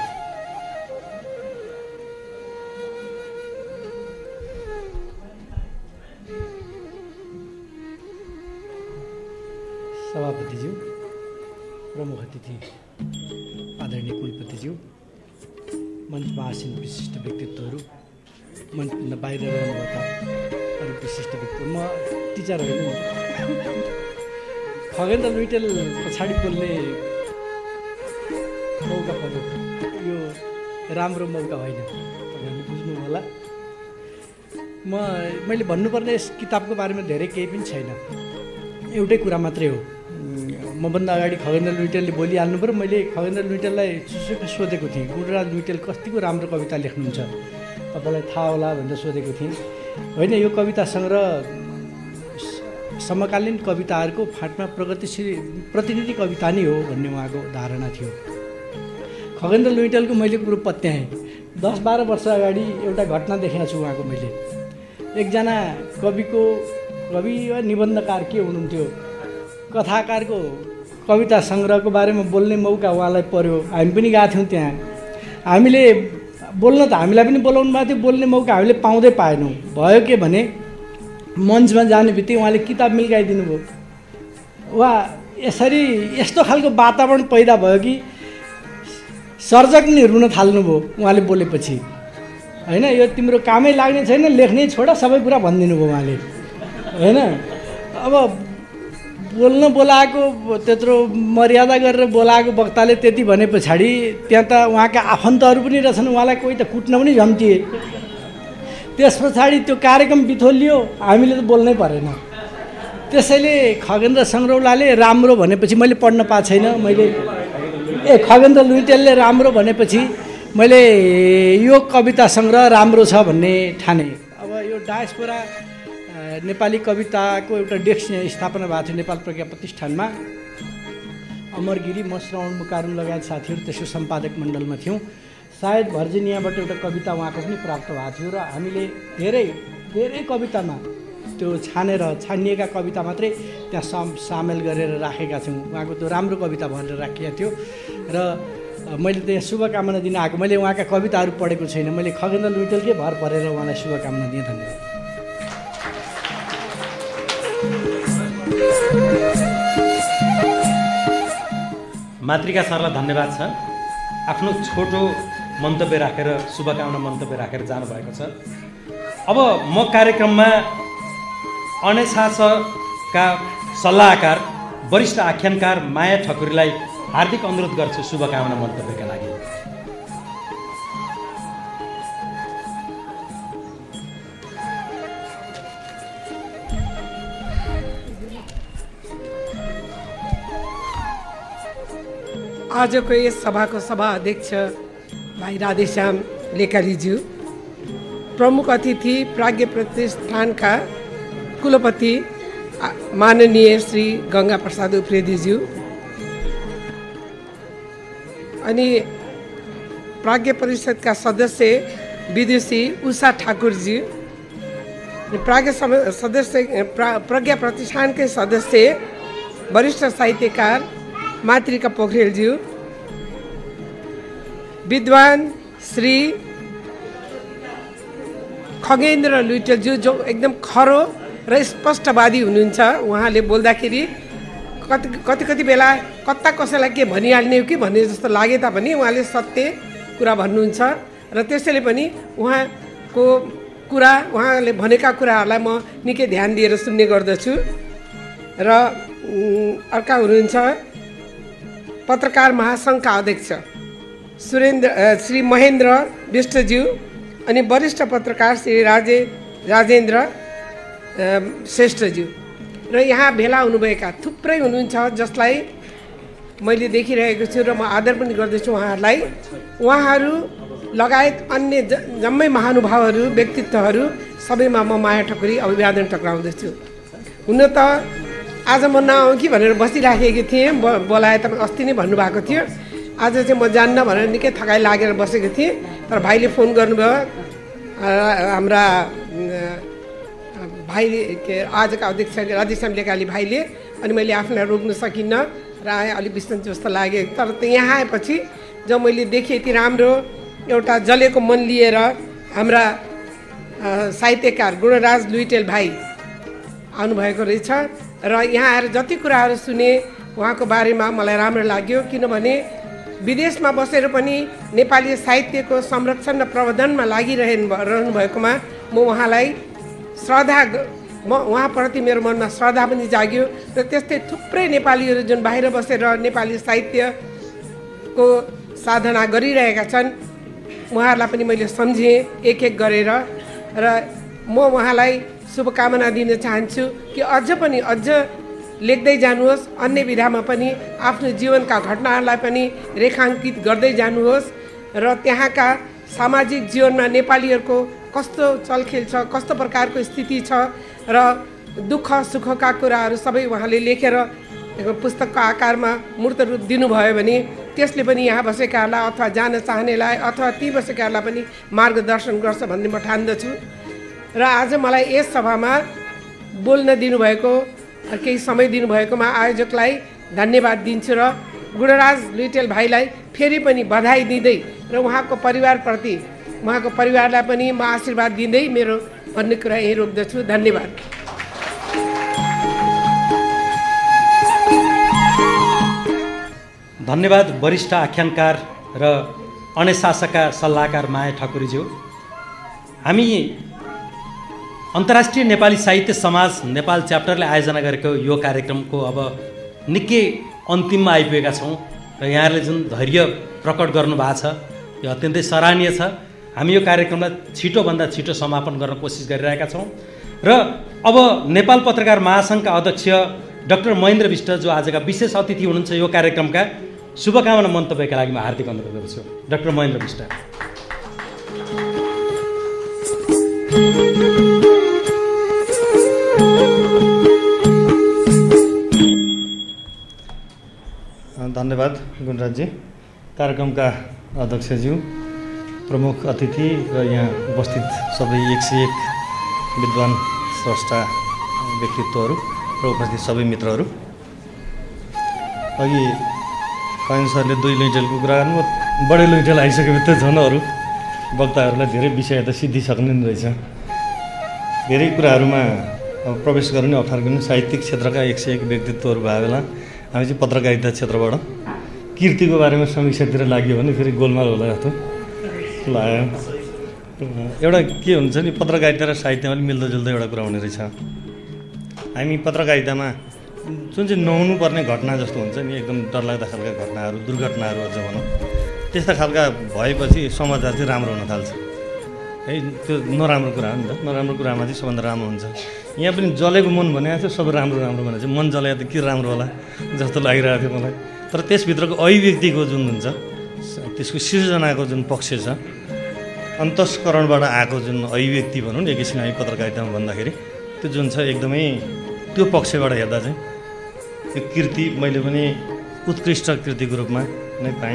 सभापतिज्यू, प्रमुख अतिथि आदरणीय कुलपतिज्यू, मञ्चमा आसीन विशिष्ट व्यक्तित्वहरू, मञ्चभन्दा बाहिर रहनुभएका अरू विशिष्ट व्यक्तित्व, म टिचर होइन, खगेन्द्र लुइटेल पछाडि बोल्ने मौका पर्यो, यो राम्रो मौका होइन, तपाईँहरूले बुझ्नु होला। मैले भन्नुपर्ने यस किताबको बारेमा धेरै केही पनि छैन, एउटै कुरा मात्रै हो। मभन्दा अगाडि खगेन्द्र लुइटेलले बोलिहाल्नु पऱ्यो। मैले खगेन्द्र लुइटेललाई सोधेको थिएँ, गुणराज लुइटेल कतिको राम्रो कविता लेख्नुहुन्छ, तपाईँलाई थाहा होला भनेर सोधेको थिएँ। होइन, यो कविता सङ्ग्रह समकालीन कविताहरूको फाँटमा प्रतिनिधि कविता नै हो भन्ने उहाँको धारणा थियो। खगेन्द्र लुइटेलको मैले कुरो पत्याएँ। 10-12 वर्ष अगाडि एउटा घटना देखेको छु उहाँको। मैले एकजना कवि वा निबन्धकार के हुनुहुन्थ्यो, कथाकारको कविता सङ्ग्रहको बारेमा बोल्ने मौका उहाँलाई पर्यो। हामी पनि गएको थियौँ त्यहाँ। हामीले बोल्न त हामीलाई पनि बोलाउनु भएको थियो, बोल्ने मौका हामीले पाउँदै पाएनौँ। भयो के भने मञ्चमा जाने बित्तिकै उहाँले किताब मिल्काइदिनु भयो। वा यसरी यस्तो खालको वातावरण पैदा भयो कि सर्जक नि रुन थाल्नुभयो उहाँले बोलेपछि। होइन, यो तिम्रो कामै लाग्ने छैन, लेख्नै छोड, सबै कुरा भनिदिनु भयो उहाँले। होइन, अब बोल्न बोलाएको त्यत्रो मर्यादा गरेर बोलाएको वक्ताले त्यति भने पछाडि त्यहाँ त उहाँका आफन्तहरू पनि रहेछन्, उहाँलाई कोही त कुट्न पनि झम्टिए। त्यस पछाडि त्यो कार्यक्रम बिथोलियो, हामीले त बोल्नै परेन। त्यसैले खगेन्द्र सङ्ग्रौलाले राम्रो भनेपछि मैले पढ्न पाएको छैन। खगेन्द्र लुइटेलले राम्रो भनेपछि मैले यो कविता सङ्ग्रह राम्रो छ भन्ने ठाने। अब यो डायस्पोरा नेपाली कविताको एउटा डेस्क स्थापना भएको थियो नेपाल प्रज्ञा प्रतिष्ठानमा। अमर गिरी, म, श्रवण मुकारुङ लगायत साथीहरू त्यसको सम्पादक मण्डलमा थियौँ। सायद भर्जिनियाबाट एउटा कविता उहाँको पनि प्राप्त भएको थियो र हामीले धेरै धेरै कवितामा त्यो छानिएका कविता मात्रै त्यहाँ सामेल गरेर राखेका थियौँ। उहाँको त्यो राम्रो कविता भनेर राखिएको थियो र मैले त्यहाँ शुभकामना दिन आएको। मैले उहाँका कविताहरू पढेको छैन, मैले खगेन्द्र लुइटेलकै भर परेर उहाँलाई शुभकामना दिएँ। धन्यवाद। मातृका सरलाई धन्यवाद छ, आफ्नो छोटो मन्तव्य राखेर शुभकामना मन्तव्य राखेर जानुभएको छ। अब म कार्यक्रममा अनेसासका सल्लाहकार वरिष्ठ आख्यानकार माया ठकुरीलाई हार्दिक अनुरोध गर्छु शुभकामना मन्तव्यका लागि। आजको यस सभाको सभा अध्यक्ष भाइ राधेश्याम लेकालीज्यू, प्रमुख अतिथि प्राज्ञ प्रतिष्ठानका कुलपति माननीय श्री गङ्गा प्रसाद उप्रेतीज्यू, अनि प्राज्ञ परिषदका सदस्य विदुषी उषा ठाकुरजी, प्रज्ञा प्रतिष्ठानकै सदस्य वरिष्ठ साहित्यकार मातृका पोखरेलज्यू, विद्वान श्री खगेन्द्र लुइटेलज्यू जो एकदम खरो र स्पष्टवादी हुनुहुन्छ। उहाँले बोल्दाखेरि कति बेला कता कसैलाई के भनिहाल्ने हो कि भन्ने जस्तो लागे तापनि उहाँले सत्य कुरा भन्नुहुन्छ र त्यसैले पनि उहाँको कुरा, उहाँले भनेका कुराहरूलाई म निकै ध्यान दिएर सुन्ने गर्दछु। र अर्का हुनुहुन्छ पत्रकार महासङ्घका अध्यक्ष श्री महेन्द्र विष्टज्यू, अनि वरिष्ठ पत्रकार श्री राजेन्द्र श्रेष्ठज्यू, र यहाँ भेला हुनुभएका थुप्रै हुनुहुन्छ जसलाई मैले देखिरहेको छु र म आदर पनि गर्दछु उहाँहरूलाई। उहाँहरू लगायत अन्य जम्मै महानुभावहरू व्यक्तित्वहरू सबैमा म माया ठकुरी अभिवादन टक्राउँदछु। हुन त आज म नआउँ कि भनेर बसिराखेको थिएँ, बोलाए तपाईँ अस्ति नै भन्नुभएको थियो। आज चाहिँ म जान्न भनेर निकै थकाइ लागेर बसेको थिएँ, तर भाइले फोन गर्नुभयो, हाम्रा भाइले के आजका अध्यक्ष राधेश्याम लेकाली भाइले। अनि मैले आफूलाई रोक्न सकिनँ र आएँ, अलिक बिसन्चो जस्तो लाग्यो। तर यहाँ आएपछि जब मैले देखेँ यति राम्रो एउटा जलेको मन लिएर हाम्रा साहित्यकार गुणराज लुइटेल भाइ आउनुभएको रहेछ र यहाँ आएर जति कुराहरू सुने उहाँको बारेमा मलाई राम्रो लाग्यो। किनभने विदेशमा बसेर पनि नेपाली साहित्यको संरक्षण र प्रवर्धनमा लागिरहनु भएकोमा म उहाँलाई उहाँप्रति मेरो मनमा श्रद्धा पनि जाग्यो। र त्यस्तै थुप्रै नेपालीहरू जुन बाहिर बसेर नेपाली साहित्यको साधना गरिरहेका छन् उहाँहरूलाई पनि मैले सम्झेँ एक एक गरेर। र म उहाँलाई शुभकामना दिन चाहन्छु कि अझ लेख्दै जानुहोस्, अन्य विधामा पनि आफ्नो जीवनका घटनाहरूलाई पनि रेखाङ्कित गर्दै जानुहोस् र त्यहाँका सामाजिक जीवनमा नेपालीहरूको कस्तो चलखेल छ, कस्तो प्रकारको स्थिति छ र दुःख सुखका कुराहरू सबै उहाँले लेखेर पुस्तकको आकारमा मूर्त रूप दिनुभयो भने त्यसले पनि यहाँ बसेकाहरूलाई अथवा जान चाहनेलाई अथवा ती बसेकाहरूलाई पनि मार्गदर्शन गर्छ भन्ने म ठान्दछु। र आज मलाई यस सभामा बोल्न दिनुभएको, केही समय दिनुभएकोमा आयोजकलाई धन्यवाद दिन्छु र गुणराज लुइटेल भाइलाई फेरि पनि बधाई दिँदै र उहाँको परिवारप्रति उहाँको परिवारलाई पनि म आशीर्वाद दिँदै मेरो भन्ने कुरा यही रोक्दछु। धन्यवाद। धन्यवाद वरिष्ठ आख्यानकार र अणेशासका सल्लाहकार माया ठकुरीज्यू। हामी अन्तर्राष्ट्रिय नेपाली साहित्य समाज नेपाल च्याप्टरले आयोजना गरेको यो कार्यक्रमको अब निकै अन्तिममा आइपुगेका छौँ र यहाँहरूले जुन धैर्य प्रकट गर्नुभएको छ यो अत्यन्तै सराहनीय छ। हामी यो कार्यक्रमलाई छिटोभन्दा छिटो समापन गर्न कोसिस गरिरहेका छौँ र अब नेपाल पत्रकार महासङ्घका अध्यक्ष डाक्टर महेन्द्र विष्ट जो आजका विशेष अतिथि हुनुहुन्छ यो कार्यक्रमका शुभकामना मन्तव्यका लागि म हार्दिक अनुरोध गर्छु। डाक्टर महेन्द्र विष्ट। धन्यवाद गुणराजजी, कार्यक्रमका अध्यक्षज्यू, प्रमुख अतिथि र यहाँ उपस्थित सबै 101 विद्वान स्रष्टा व्यक्तित्वहरू र उपस्थित सबै मित्रहरू। अघि कयन सरले 2 लुइटेलको कुरा गर्नु, बढी लुइटेल आइसकेपछि त झन् अरू वक्ताहरूलाई धेरै विषय त सिद्धिसक्ने नि रहेछ। धेरै कुराहरूमा प्रवेश गर्नु अप्ठ्यारो गर्नु। साहित्यिक क्षेत्रका 101 व्यक्तित्वहरू भए बेला हामी चाहिँ पत्रकारिता क्षेत्रबाट कीर्तिको बारेमा समीक्षातिर लाग्यो भने फेरि गोलमाल होला जस्तो लाग्यो। एउटा के हुन्छ नि, पत्रकारिता र साहित्यमा पनि मिल्दोजुल्दो एउटा कुरा हुने रहेछ। हामी पत्रकारितामा जुन चाहिँ नहुनुपर्ने घटना जस्तो हुन्छ नि, एकदम डरलाग्दा खालका घटनाहरू, दुर्घटनाहरू अझ भनौँ, त्यस्ता खालका भएपछि समाचार चाहिँ राम्रो हुन थाल्छ है। त्यो नराम्रो कुरा हो नि त, नराम्रो कुरामा चाहिँ सबभन्दा राम्रो हुन्छ। यहाँ पनि जलेको मन भनेको थियो, सबै राम्रो राम्रो भनेको चाहिँ मन जलेको त के राम्रो होला जस्तो लागिरहेको थियो मलाई। तर त्यसभित्रको अभिव्यक्तिको जुन हुन्छ, त्यसको सिर्जनाको जुन पक्ष छ, अन्तस्करणबाट आएको जुन अभिव्यक्ति भनौँ न एक किसिमले हामी पत्रकारितामा भन्दाखेरि, त्यो जुन छ एकदमै त्यो पक्षबाट हेर्दा चाहिँ त्यो कृति मैले पनि उत्कृष्ट कृतिको रूपमा नै पाएँ।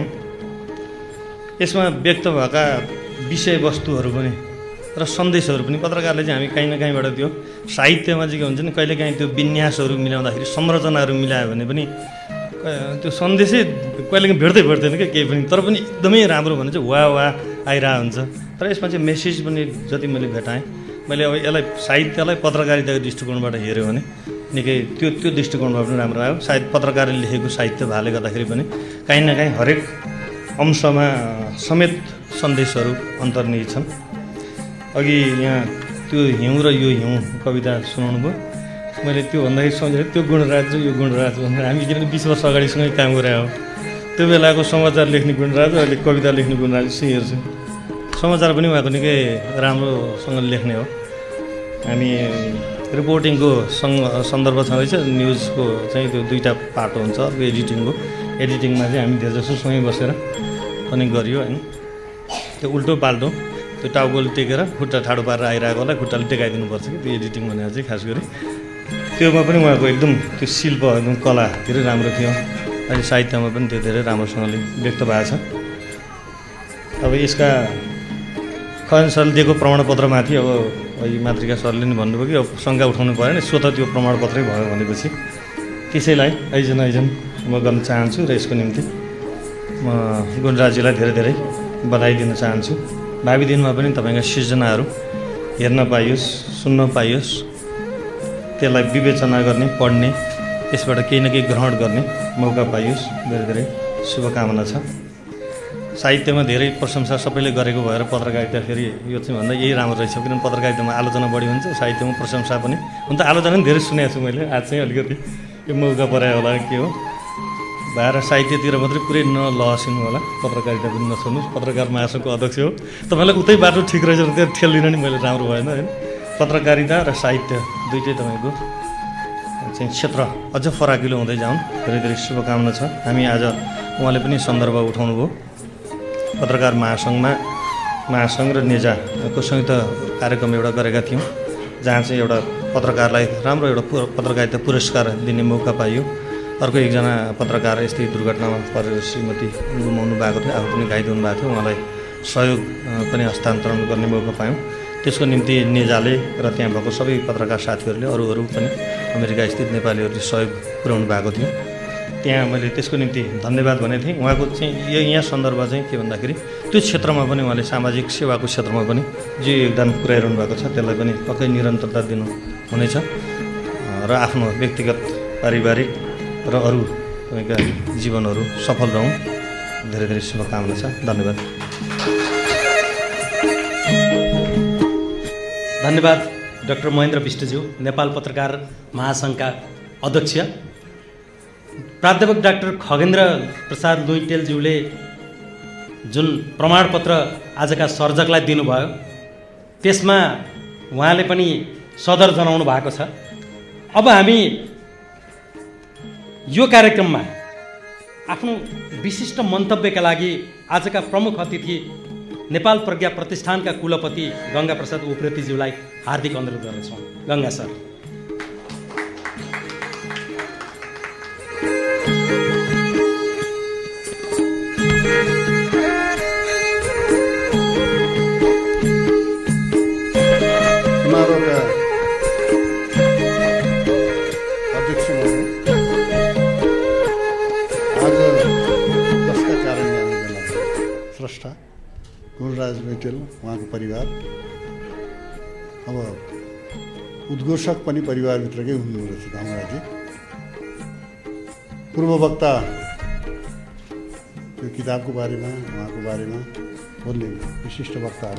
यसमा व्यक्त भएका विषयवस्तुहरू पनि र सन्देशहरू पनि पत्रकारले चाहिँ हामी काहीँ न काहीँबाट त्यो साहित्यमा चाहिँ के हुन्छ नि, कहिलेकाहीँ त्यो विन्यासहरू मिलाउँदाखेरि संरचनाहरू मिलायो भने पनि त्यो सन्देशै कहिलेकाहीँ भेट्दैन क्या केही पनि, तर पनि एकदमै राम्रो भने चाहिँ वाह आइरहेको हुन्छ। तर यसमा चाहिँ मेसेज पनि जति मैले भेटाएँ, मैले अब यसलाई साहित्यलाई पत्रकारिताको दृष्टिकोणबाट हेऱ्यो भने निकै त्यो दृष्टिकोणबाट पनि राम्रो आयो। सायद पत्रकारले लेखेको साहित्य भएले गर्दाखेरि पनि काहीँ न काहीँ हरेक अंशमा समेत सन्देशहरू अन्तर्निहित छन्। अघि यहाँ त्यो हिउँ र यो हिउँ कविता सुनाउनु भयो, मैले त्यो भन्दाखेरि सम्झेँ त्यो गुणराज यो गुणराज भनेर हामी किनभने 20 वर्ष अगाडिसँगै काम गरे हो। त्यो बेलाको समाचार लेख्ने गुणराज, अहिले कविता लेख्ने गुणराज चाहिँ हेर्छु। समाचार पनि उहाँको निकै राम्रोसँग लेख्ने हो। हामी रिपोर्टिङको सन्दर्भ छँदैछ, न्युजको चाहिँ त्यो 2टा पाटो हुन्छ, अर्को एडिटिङको। एडिटिङमा चाहिँ हामी धेरैजसो सँगै बसेर पनि गरियो होइन। त्यो उल्टो पाल्टो त्यो टाउकोले टेकेर खुट्टा ठाडो पारेर आइरहेकोलाई खुट्टाले टेकाइदिनुपर्छ कि त्यो एडिटिङ भनेर चाहिँ खास गरी त्योमा पनि उहाँको एकदम त्यो शिल्प एकदम कला धेरै राम्रो थियो। अहिले साहित्यमा पनि त्यो धेरै राम्रोसँगले व्यक्त भएको छ। अब यसका खगेन सरले दिएको प्रमाणपत्रमाथि अब मातृका सरले नि भन्नुभयो कि अब शङ्का उठाउनु परेन, स्वतः त्यो प्रमाणपत्रै भयो भनेपछि त्यसैलाई आइजन म गर्न चाहन्छु र यसको निम्ति म गुणराजजीलाई धेरै धेरै बधाई दिन चाहन्छु। भावी दिनमा पनि तपाईँका सृजनाहरू हेर्न पाइयोस्, सुन्न पाइयोस्, त्यसलाई विवेचना गर्ने, पढ्ने, त्यसबाट केही न केही ग्रहण गर्ने मौका पाइयोस्। धेरै धेरै शुभकामना छ। साहित्यमा धेरै प्रशंसा सबैले गरेको भएर पत्रकारिता फेरि यो चाहिँ भन्दा यही राम्रो रहेछ, किनभने पत्रकारितामा आलोचना बढी हुन्छ, साहित्यमा प्रशंसा पनि हुन त आलोचना पनि धेरै सुनेको छु मैले। आज चाहिँ अलिकति यो मौका परायो होला के हो भएर साहित्यतिर मात्रै पुरै नलहसिनु होला, पत्रकारिता पनि नछोड्नुहोस्। पत्रकार महासङ्घको अध्यक्ष हो, तपाईँलाई उतै बाटो ठिक रहेछ भने त्यो ठेल्दिन नि मैले, राम्रो भएन होइन। पत्रकारिता र साहित्य दुइटै तपाईँको चाहिँ क्षेत्र अझ फराकिलो हुँदै जाउन्, धेरै धेरै शुभकामना छ। हामी आज उहाँले पनि सन्दर्भ उठाउनु भयो, पत्रकार महासङ्घ र नेजाको संयुक्त कार्यक्रम एउटा गरेका थियौँ, जहाँ चाहिँ एउटा पत्रकारलाई राम्रो एउटा पत्रकारिता पुरस्कार दिने मौका पाइयो। अर्को एकजना पत्रकार यस्तै दुर्घटनामा परेर श्रीमती गुमाउनु भएको थियो, आफू पनि घाइते हुनुभएको थियो, उहाँलाई सहयोग पनि हस्तान्तरण गर्ने मौका पायौँ। त्यसको निम्ति नेजाले र त्यहाँ भएको सबै पत्रकार साथीहरूले अरू पनि अमेरिका स्थित नेपालीहरूले सहयोग पुर्याउनु भएको थियो। त्यहाँ मैले त्यसको निम्ति धन्यवाद भनेको थिएँ। उहाँको चाहिँ यहाँ सन्दर्भ चाहिँ के भन्दाखेरि त्यो क्षेत्रमा पनि उहाँले सामाजिक सेवाको क्षेत्रमा पनि जे योगदान पुर्याइरहनु भएको छ त्यसलाई पनि पक्कै निरन्तरता दिनु हुनेछ र आफ्नो व्यक्तिगत, पारिवारिक र अरू तपाईँका जीवनहरू सफल रहन्। धेरै धेरै शुभकामना छ। धन्यवाद। धन्यवाद डाक्टर महेन्द्र विष्टज्यू, नेपाल पत्रकार महासङ्घका अध्यक्ष। प्राध्यापक डाक्टर खगेन्द्र प्रसाद लुइटेलज्यूले जुन प्रमाणपत्र आजका सर्जकलाई दिनुभयो त्यसमा उहाँले पनि सदर जनाउनु भएको छ। अब हामी यो कार्यक्रममा आफ्नो विशिष्ट मन्तव्यका लागि आजका प्रमुख अतिथि नेपाल प्रज्ञा प्रतिष्ठानका कुलपति गङ्गा प्रसाद उप्रेतीज्यूलाई हार्दिक अनुरोध गर्दछौँ। गङ्गा सर। समारोहका अध्यक्ष आज जसका कारणले हामी स्रष्टा गुणराज लुइटेल, उहाँको परिवार, अब उद्घोषक पनि परिवारभित्रकै हुनुहुँदो रहेछ धमराजी। पूर्व वक्ता त्यो किताबको बारेमा, उहाँको बारेमा बोल्ने विशिष्ट वक्ताहरू,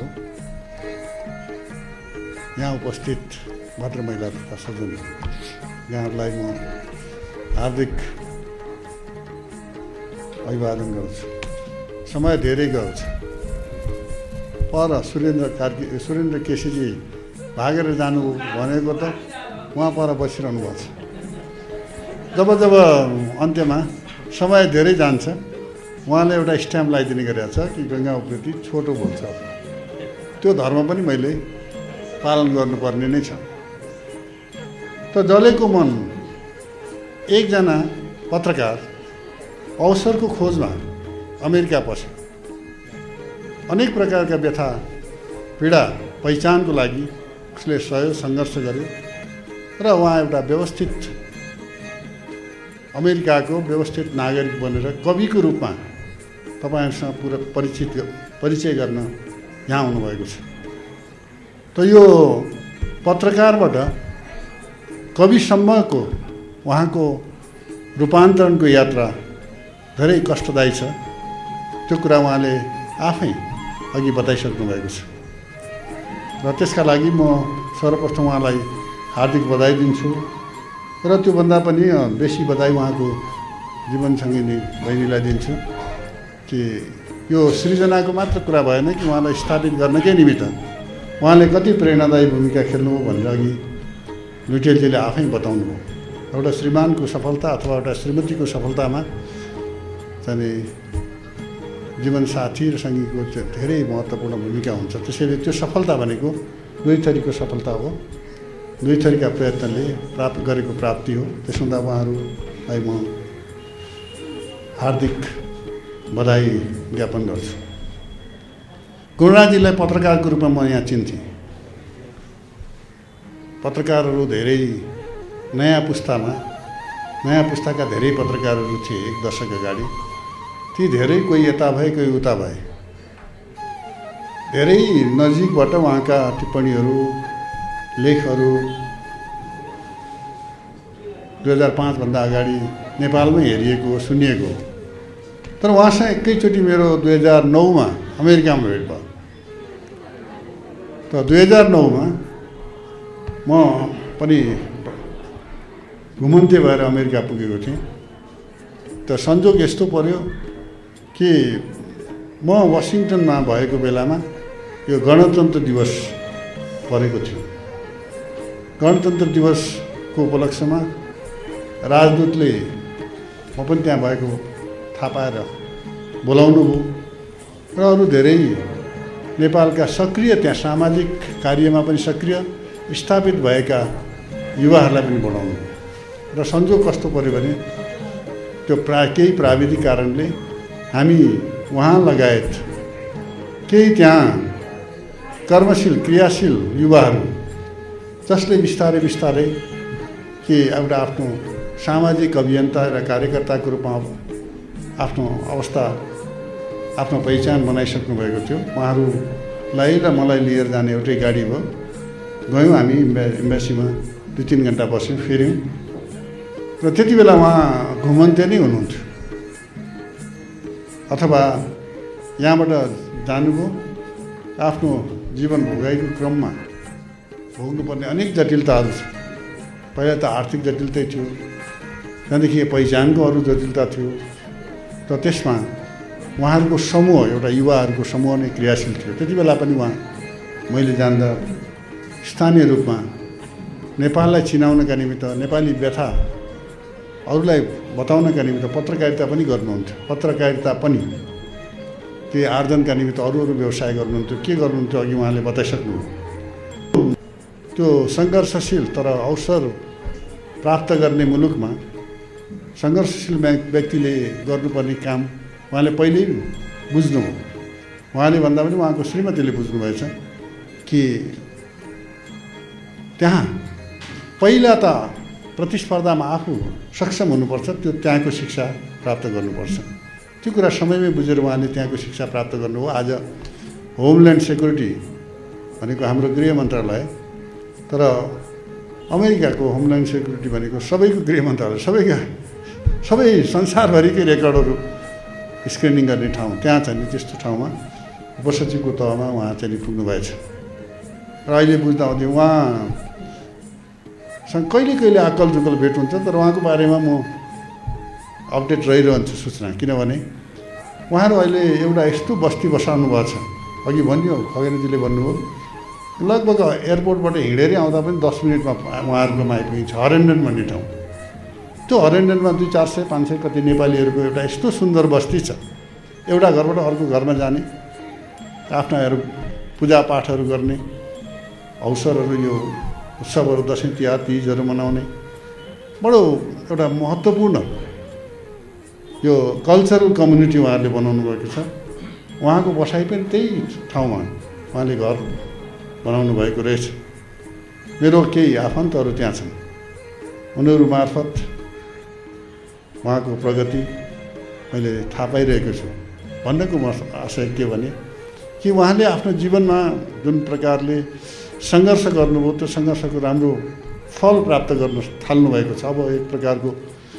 यहाँ उपस्थित भद्र महिला तथा सज्जन, यहाँहरूलाई म हार्दिक अभिवादन गर्छु। समय धेरै गएको छ। पर सुरेन्द्र केसीजी भागेर जानु भनेको त उहाँ पर बसिरहनु भएको छ। जब अन्त्यमा समय धेरै जान्छ, उहाँले एउटा स्ट्याम्प लगाइदिने गरेको छ कि गङ्गा उप्रेती छोटो बोल्छ। त्यो धर्म पनि मैले पालन गर्नुपर्ने नै छ। त जलेको मन एकजना पत्रकार अवसरको खोजमा अमेरिका पस्यो। अनेक प्रकारका व्यथा, पीडा पहिचानको लागि उसले सङ्घर्ष गर्यो र उहाँ एउटा व्यवस्थित अमेरिकाको व्यवस्थित नागरिक बनेर कविको रूपमा तपाईँहरूसँग पुरा परिचय गर्न यहाँ आउनुभएको छ। त यो पत्रकारबाट कविसम्मको उहाँको रूपान्तरणको यात्रा धेरै कष्टदायी छ। त्यो कुरा उहाँले आफै अघि बताइसक्नु भएको छ र त्यसका लागि म सर्वप्रथम उहाँलाई हार्दिक बधाई दिन्छु र त्योभन्दा पनि बेसी बधाई उहाँको जीवनसङ्गिनी बहिनीलाई दिन्छु कि यो सृजनाको मात्र कुरा भएन कि उहाँलाई स्थापित गर्नकै निमित्त उहाँले कति प्रेरणादायी भूमिका खेल्नुभयो भनेर अघि लुइटेलजीले आफै बताउनुभयो। एउटा श्रीमानको सफलता अथवा एउटा श्रीमतीको सफलतामा चाहिँ जीवनसाथी र सङ्गीको धेरै महत्त्वपूर्ण भूमिका हुन्छ। त्यसैले त्यो सफलता भनेको दुई थरीको सफलता हो, दुई थरीका प्रयत्नले प्राप्त गरेको प्राप्ति हो। त्यसो हुँदा उहाँहरूलाई म हार्दिक बधाई ज्ञापन गर्छु। गुणराजजीलाई पत्रकारको रूपमा म यहाँ चिन्थेँ। पत्रकारहरू धेरै नयाँ पुस्ताका धेरै पत्रकारहरू थिए एक दशक अगाडि। ती धेरै कोही यता भए कोही उता भए। धेरै नजिकबाट उहाँका टिप्पणीहरू लेखहरू 2005 भन्दा अगाडि नेपालमै हेरिएको सुनिएको। तर उहाँसँग एकैचोटि मेरो 2009 मा अमेरिकामा भेट भयो। त 2009 मा म पनि घुमन्ते भएर अमेरिका पुगेको थिएँ। त संजोग यस्तो पर्यो कि म वासिङटनमा भएको बेलामा यो गणतन्त्र दिवस परेको थियो। गणतन्त्र दिवसको उपलक्ष्यमा राजदूतले म पनि त्यहाँ भएको थाहा पाएर बोलाउनु भयो र अरू धेरै नेपालका सक्रिय त्यहाँ सामाजिक कार्यमा पनि सक्रिय स्थापित भएका युवाहरूलाई पनि बोलाउनु भयो। र संजोग कस्तो पर्यो भने त्यो केही प्राविधिक कारणले हामी उहाँ लगायत केही त्यहाँ कर्मशील क्रियाशील युवाहरू जसले बिस्तारै बिस्तारै के एउटा आफ्नो सामाजिक अभियन्ता र कार्यकर्ताको रूपमा आफ्नो अवस्था आफ्नो पहिचान बनाइसक्नु भएको थियो। उहाँहरूलाई र मलाई लिएर जाने एउटै गाडी भयो। गयौँ हामी एम्बेसीमा 2-3 घन्टा बस्यौँ, फेऱ्यौँ। र त्यति बेला उहाँ घुमन्ते नै हुनुहुन्थ्यो अथवा यहाँबाट जानुभयो। आफ्नो जीवन भोगाइको क्रममा भोग्नुपर्ने अनेक जटिलताहरू छ। पहिला त आर्थिक जटिलतै थियो, त्यहाँदेखि पहिचानको अरू जटिलता थियो। र त्यसमा उहाँहरूको समूह एउटा युवाहरूको समूह नै क्रियाशील थियो। त्यति बेला पनि उहाँ मैले जान्दा स्थानीय रूपमा नेपाललाई चिनाउनका निमित्त नेपाली व्यथा अरूलाई बताउनका निमित्त पत्रकारिता पनि गर्नुहुन्थ्यो। पत्रकारिता पनि केही आर्जनका निमित्त अरू व्यवसाय गर्नुहुन्थ्यो। के गर्नुहुन्थ्यो अघि उहाँले बताइसक्नुभयो। त्यो सङ्घर्षशील तर अवसर प्राप्त गर्ने मुलुकमा सङ्घर्षशील व्यक्तिले गर्नुपर्ने काम उहाँले पहिल्यै बुझ्नुभयो। उहाँले भन्दा पनि उहाँको श्रीमतीले बुझ्नुभएछ कि त्यहाँ पहिला त प्रतिस्पर्धामा आफू सक्षम हुनुपर्छ, त्यो त्यहाँको शिक्षा प्राप्त गर्नुपर्छ। त्यो कुरा समयमै बुझेर उहाँले त्यहाँको शिक्षा प्राप्त गर्नुभयो। आज होमल्यान्ड सेक्युरिटी भनेको हाम्रो गृह मन्त्रालय, तर अमेरिकाको होमल्यान्ड सेक्युरिटी भनेको सबैको गृह मन्त्रालय, सबै संसारभरिकै रेकर्डहरू स्क्रिनिङ गर्ने ठाउँ त्यहाँ चाहिँ त्यस्तो ठाउँमा उपसचिवको तहमा उहाँ चाहिँ पुग्नु भएछ। र अहिले बुझ्दा आउँदै उहाँसँग कहिले कहिले अक्कल जुक्कल भेट हुन्छ। तर उहाँको बारेमा म अपडेट रहिरहन्छु सूचना, किनभने उहाँहरू अहिले एउटा यस्तो बस्ती बसाउनु भएको छ। अघि भन्यो खगेनजीले भन्नुभयो लगभग एयरपोर्टबाट हिँडेरै आउँदा पनि 10 मिनटमा उहाँहरूकोमा आइपुगिन्छ। हरेन्डन भन्ने ठाउँ, त्यो हरेन्डनमा 200-400-500 कति नेपालीहरूको एउटा यस्तो सुन्दर बस्ती छ। एउटा घरबाट अर्को घरमा जाने, आफ्नाहरू पूजापाठहरू गर्ने अवसरहरू, यो उत्सवहरू दसैँ तिहार तीजहरू मनाउने बडो एउटा महत्त्वपूर्ण यो कल्चरल कम्युनिटी उहाँहरूले बनाउनु भएको छ। उहाँको बसाइ पनि त्यही ठाउँमा उहाँले घर बनाउनु भएको रहेछ। मेरो केही आफन्तहरू त्यहाँ छन्, उनीहरू मार्फत उहाँको प्रगति मैले थाहा पाइरहेको छु। भन्नको आशय के भने कि उहाँले आफ्नो जीवनमा जुन प्रकारले सङ्घर्ष गर्नुभयो त्यो सङ्घर्षको राम्रो फल प्राप्त गर्न थाल्नु भएको छ। अब एक प्रकारको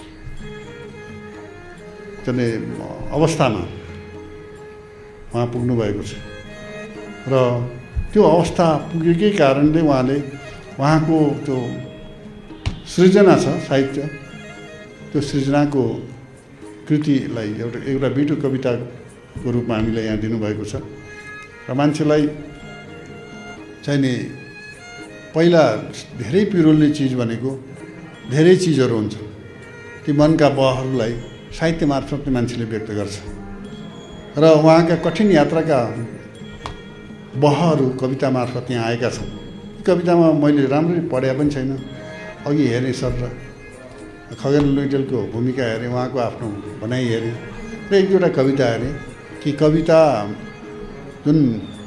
चाहिँ अवस्थामा उहाँ पुग्नु भएको छ र त्यो अवस्था पुगेकै कारणले उहाँको त्यो सृजना छ, साहित्य, त्यो सृजनाको कृतिलाई एउटा बिटो कविताको रूपमा हामीलाई यहाँ दिनुभएको छ। र मान्छेलाई चाहिँ नि पहिला धेरै पिरोल्ने चिज भनेको धेरै चिजहरू हुन्छ। ती मनका बहहरूलाई साहित्य मार्फत मान्छेले व्यक्त गर्छ र उहाँका कठिन यात्राका बहहरू कविता मार्फत यहाँ आएका छन्। कवितामा मैले राम्ररी पढे पनि छैन, अघि हेरेँ सर र खगेन्द्र लुइटेलको भूमिका हेरेँ, उहाँको आफ्नो भनाइ हेरेँ र एक दुईवटा कविता हेरेँ कि कविता जुन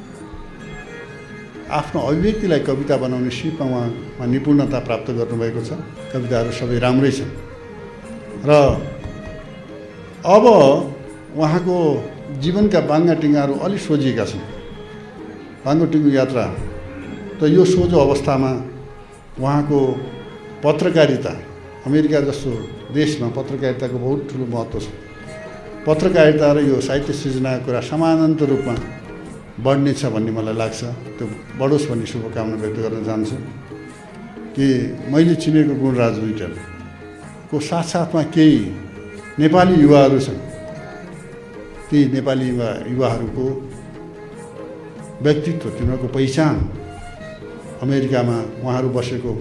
आफ्नो अभिव्यक्तिलाई कविता बनाउने सिपमा उहाँ निपुणता प्राप्त गर्नुभएको छ। कविताहरू सबै राम्रै छन् र अब उहाँको जीवनका बाङ्गा टिङ्गाहरू अलि सोझिएका छन्। बाङ्गो टिङ्गु यात्रा त यो सोझो अवस्थामा उहाँको पत्रकारिता, अमेरिका जस्तो देशमा पत्रकारिताको बहुत ठुलो महत्त्व छ। पत्रकारिता र यो साहित्य सृजनाको कुरा समानान्तर रूपमा बढ्नेछ भन्ने मलाई लाग्छ। त्यो बढोस् भन्ने शुभकामना व्यक्त गर्न चाहन्छु कि मैले चिनेको गुणराज लुइटेलको साथसाथमा केही नेपाली युवाहरू छन्। ती नेपाली युवाहरूको व्यक्तित्व, तिनीहरूको पहिचान अमेरिकामा उहाँहरू बसेको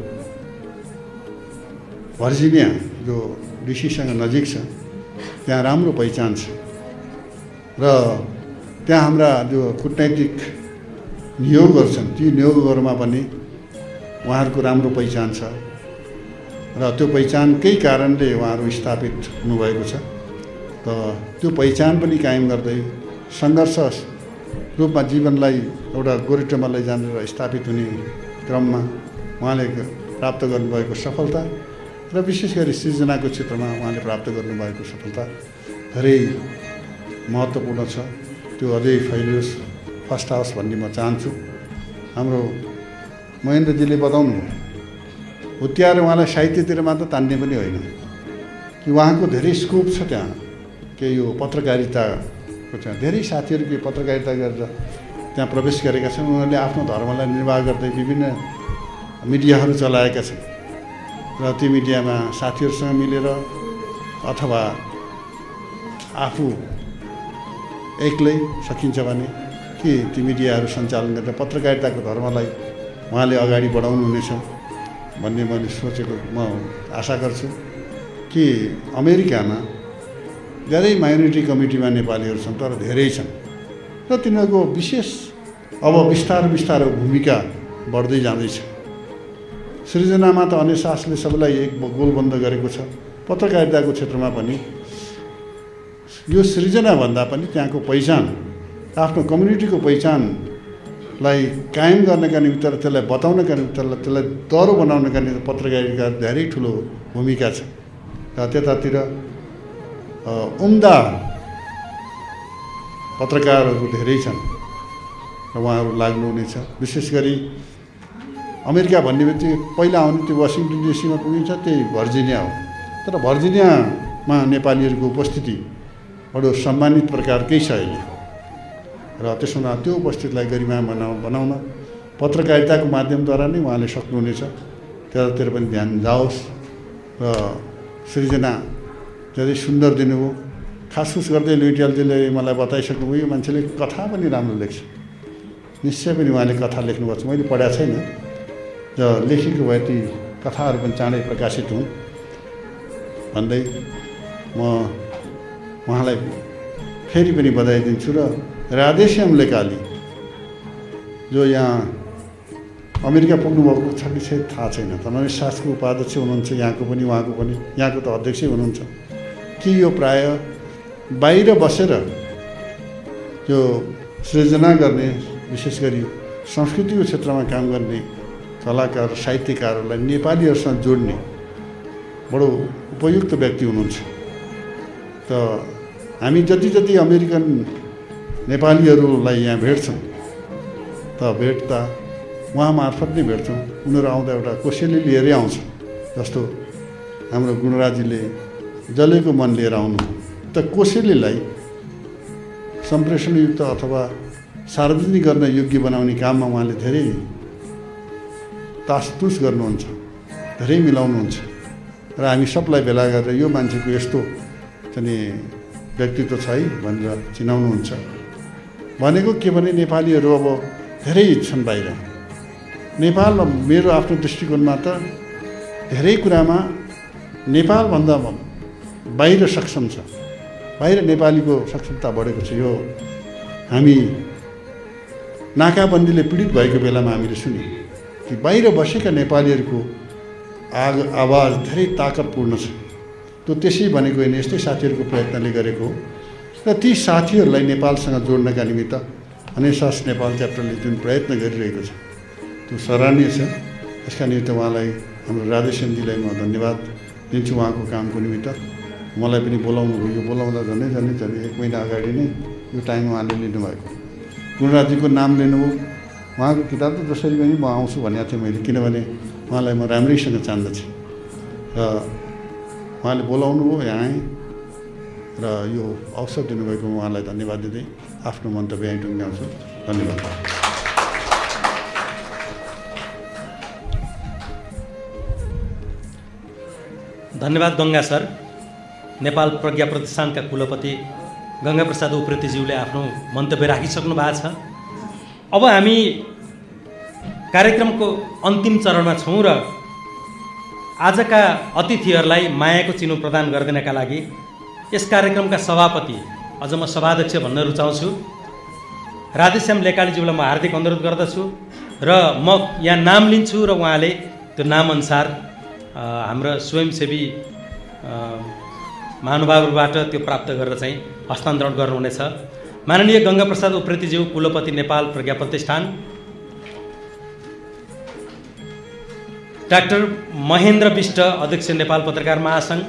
भर्जिनिया जो डिसीसँग नजिक छ त्यहाँ राम्रो पहिचान छ र त्यहाँ हाम्रा जो कूटनैतिक नियोगहरू छन् ती नियोगहरूमा पनि उहाँहरूको राम्रो पहिचान छ र त्यो पहिचानकै कारणले उहाँहरू स्थापित हुनुभएको छ। त त्यो पहिचान पनि कायम गर्दै सङ्घर्ष रूपमा जीवनलाई एउटा गोरेटोमा लैजानेर स्थापित हुने क्रममा उहाँले प्राप्त गर्नुभएको सफलता र विशेष गरी सृजनाको क्षेत्रमा उहाँले प्राप्त गर्नुभएको सफलता धेरै महत्त्वपूर्ण छ। त्यो अझै फैलियोस्, फस्टाओस् भन्ने म चाहन्छु। हाम्रो महेन्द्रजीले बताउनु हुत्याएर उहाँलाई साहित्यतिर मात्र तान्ने पनि होइन कि उहाँको धेरै स्कोप छ त्यहाँ के यो पत्रकारिताको चाहिँ धेरै साथीहरू के पत्रकारिता गरेर त्यहाँ प्रवेश गरेका छन्। उनीहरूले आफ्नो धर्मलाई निर्वाह गर्दै विभिन्न मिडियाहरू चलाएका छन् र ती मिडियामा साथीहरूसँग मिलेर अथवा आफू एक्लै सकिन्छ भने कि ती मिडियाहरू सञ्चालन गरेर पत्रकारिताको धर्मलाई उहाँले अगाडि बढाउनुहुनेछ भन्ने मैले सोचेको म आशा गर्छु कि अमेरिकामा धेरै माइनोरिटी कमिटीमा नेपालीहरू छन् तर धेरै छन् र तिनीहरूको विशेष अब बिस्तारै भूमिका बढ्दै जाँदैछ। सृजनामा त अन्यशासले सबैलाई एक गोलबन्द गरेको छ। पत्रकारिताको क्षेत्रमा पनि यो सृजनाभन्दा पनि त्यहाँको पहिचान, आफ्नो कम्युनिटीको पहिचानलाई कायम गर्नका निमित्त र त्यसलाई बताउनका निमित्त त्यसलाई दह्रो बनाउनका निमित्त पत्रकारिता धेरै ठुलो भूमिका छ र त्यतातिर उम्दा पत्रकारहरू धेरै छन् र उहाँहरू लाग्नुहुनेछ। विशेष गरी अमेरिका भन्ने बित्तिकै पहिला आउने त्यो वासिङटन डिसीमा पुगिन्छ, त्यही भर्जिनिया हो। तर भर्जिनियामा नेपालीहरूको उपस्थिति बडो सम्मानित प्रकारकै छ अहिले र त्यसमा त्यो उपस्थितिलाई गरिमा बनाउन पत्रकारिताको माध्यमद्वारा नै उहाँले सक्नुहुनेछ। त्यतातिर पनि ध्यान जाओस् र सृजना धेरै सुन्दर दिनुभयो। खासखुस गर्दै लुइटेलजीले मलाई बताइसक्नुभयो यो मान्छेले कथा पनि राम्रो लेख्छ। निश्चय पनि उहाँले कथा लेख्नुभएको छ, मैले पढाएको छैन र लेखेको भए ती कथाहरू पनि चाँडै प्रकाशित हुन् भन्दै म उहाँलाई फेरि पनि बधाई दिन्छु। र राधेश्याम लेकाली जो यहाँ अमेरिका पुग्नुभएको छ कि छैन थाहा छैन, तर शासको उपाध्यक्ष हुनुहुन्छ यहाँको पनि, उहाँको पनि, यहाँको त अध्यक्षै हुनुहुन्छ कि यो प्राय बाहिर बसेर यो सृजना गर्ने विशेष गरी संस्कृतिको क्षेत्रमा काम गर्ने कलाकार साहित्यकारहरूलाई नेपालीहरूसँग जोड्ने बडो उपयुक्त व्यक्ति हुनुहुन्छ। त हामी जति जति अमेरिकन नेपालीहरूलाई यहाँ भेट्छौँ त भेट्दा उहाँ मार्फत नै भेट्छौँ। उनीहरू आउँदा एउटा कोसेली लिएरै आउँछ। जस्तो हाम्रो गुणराजीले जलेको मन लिएर आउनु, त कोसेलीलाई सम्प्रेषणयुक्त अथवा सार्वजनिक गर्न योग्य बनाउने काममा उहाँले धेरै तासतुस गर्नुहुन्छ, धेरै मिलाउनुहुन्छ र हामी सबलाई भेला गरेर यो मान्छेको यस्तो चाहिँ व्यक्तित्व छ है भनेर चिनाउनुहुन्छ। भनेको के भने नेपालीहरू अब धेरै छन् बाहिर। नेपालमा मेरो आफ्नो दृष्टिकोणमा त धेरै कुरामा नेपालभन्दा बाहिर सक्षम छ, बाहिर नेपालीको सक्षमता बढेको छ। यो हामी नाकाबन्दीले पीडित भएको बेलामा हामीले सुन्यौँ कि बाहिर बसेका नेपालीहरूको आवाज धेरै ताकतपूर्ण छ। त्यो त्यसै भनेको होइन, यस्तै साथीहरूको प्रयत्नले गरेको हो। र ती साथीहरूलाई नेपालसँग जोड्नका निमित्त अनेसास नेपाल च्याप्टरले जुन प्रयत्न गरिरहेको छ त्यो सराहनीय छ। यसका निमित्त उहाँलाई, हाम्रो राधेश्यामजीलाई म धन्यवाद दिन्छु उहाँको कामको निमित्त। मलाई पनि बोलाउनु भयो, यो बोलाउँदा झन्डै 1 महिना अगाडि नै यो टाइम उहाँले लिनुभएको। गुणराजजीको नाम लिनुभयो, उहाँको किताब त जसरी पनि म आउँछु भनेको थिएँ मैले, किनभने उहाँलाई म राम्रैसँग चाहन्छु र उहाँले बोलाउनु भयो, यहाँ आएँ र यो अवसर दिनुभएको उहाँलाई धन्यवाद दिँदै आफ्नो मन्तव्य यहीँ टुङ्ग्याउँछु। धन्यवाद। धन्यवाद गङ्गा सर। नेपाल प्रज्ञा प्रतिष्ठानका कुलपति गङ्गा प्रसाद उप्रेतीज्यूले आफ्नो मन्तव्य राखिसक्नु भएको छ। अब हामी कार्यक्रमको अन्तिम चरणमा छौँ र आजका अतिथिहरूलाई मायाको चिनो प्रदान गरिदिनका लागि यस कार्यक्रमका सभापति, अझ म सभाध्यक्ष भन्न रुचाउँछु, राधेश्याम लेकालीज्यूलाई म हार्दिक अनुरोध गर्दछु र म यहाँ नाम लिन्छु र उहाँले त्यो नामअनुसार हाम्रा स्वयंसेवी महानुभावहरूबाट त्यो प्राप्त गरेर चाहिँ हस्तान्तरण गर्नुहुनेछ। माननीय गङ्गा प्रसाद उप्रेतीज्यू, कुलपति नेपाल प्रज्ञा प्रतिष्ठान, डाक्टर महेन्द्र विष्ट, अध्यक्ष नेपाल पत्रकार महासङ्घ,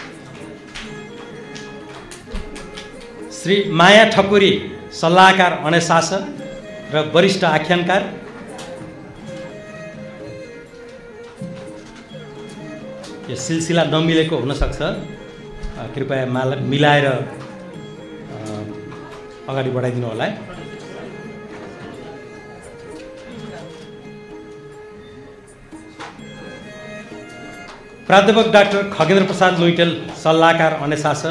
श्री माया ठकुरी, सल्लाहकार अनेसास र वरिष्ठ आख्यानकार, यो सिलसिला नमिलेको हुनसक्छ, कृपया मिलाएर अगाडि बढाइदिनु होला। प्राध्यापक डाक्टर खगेन्द्र प्रसाद लुइटेल, सल्लाहकार अनेसास,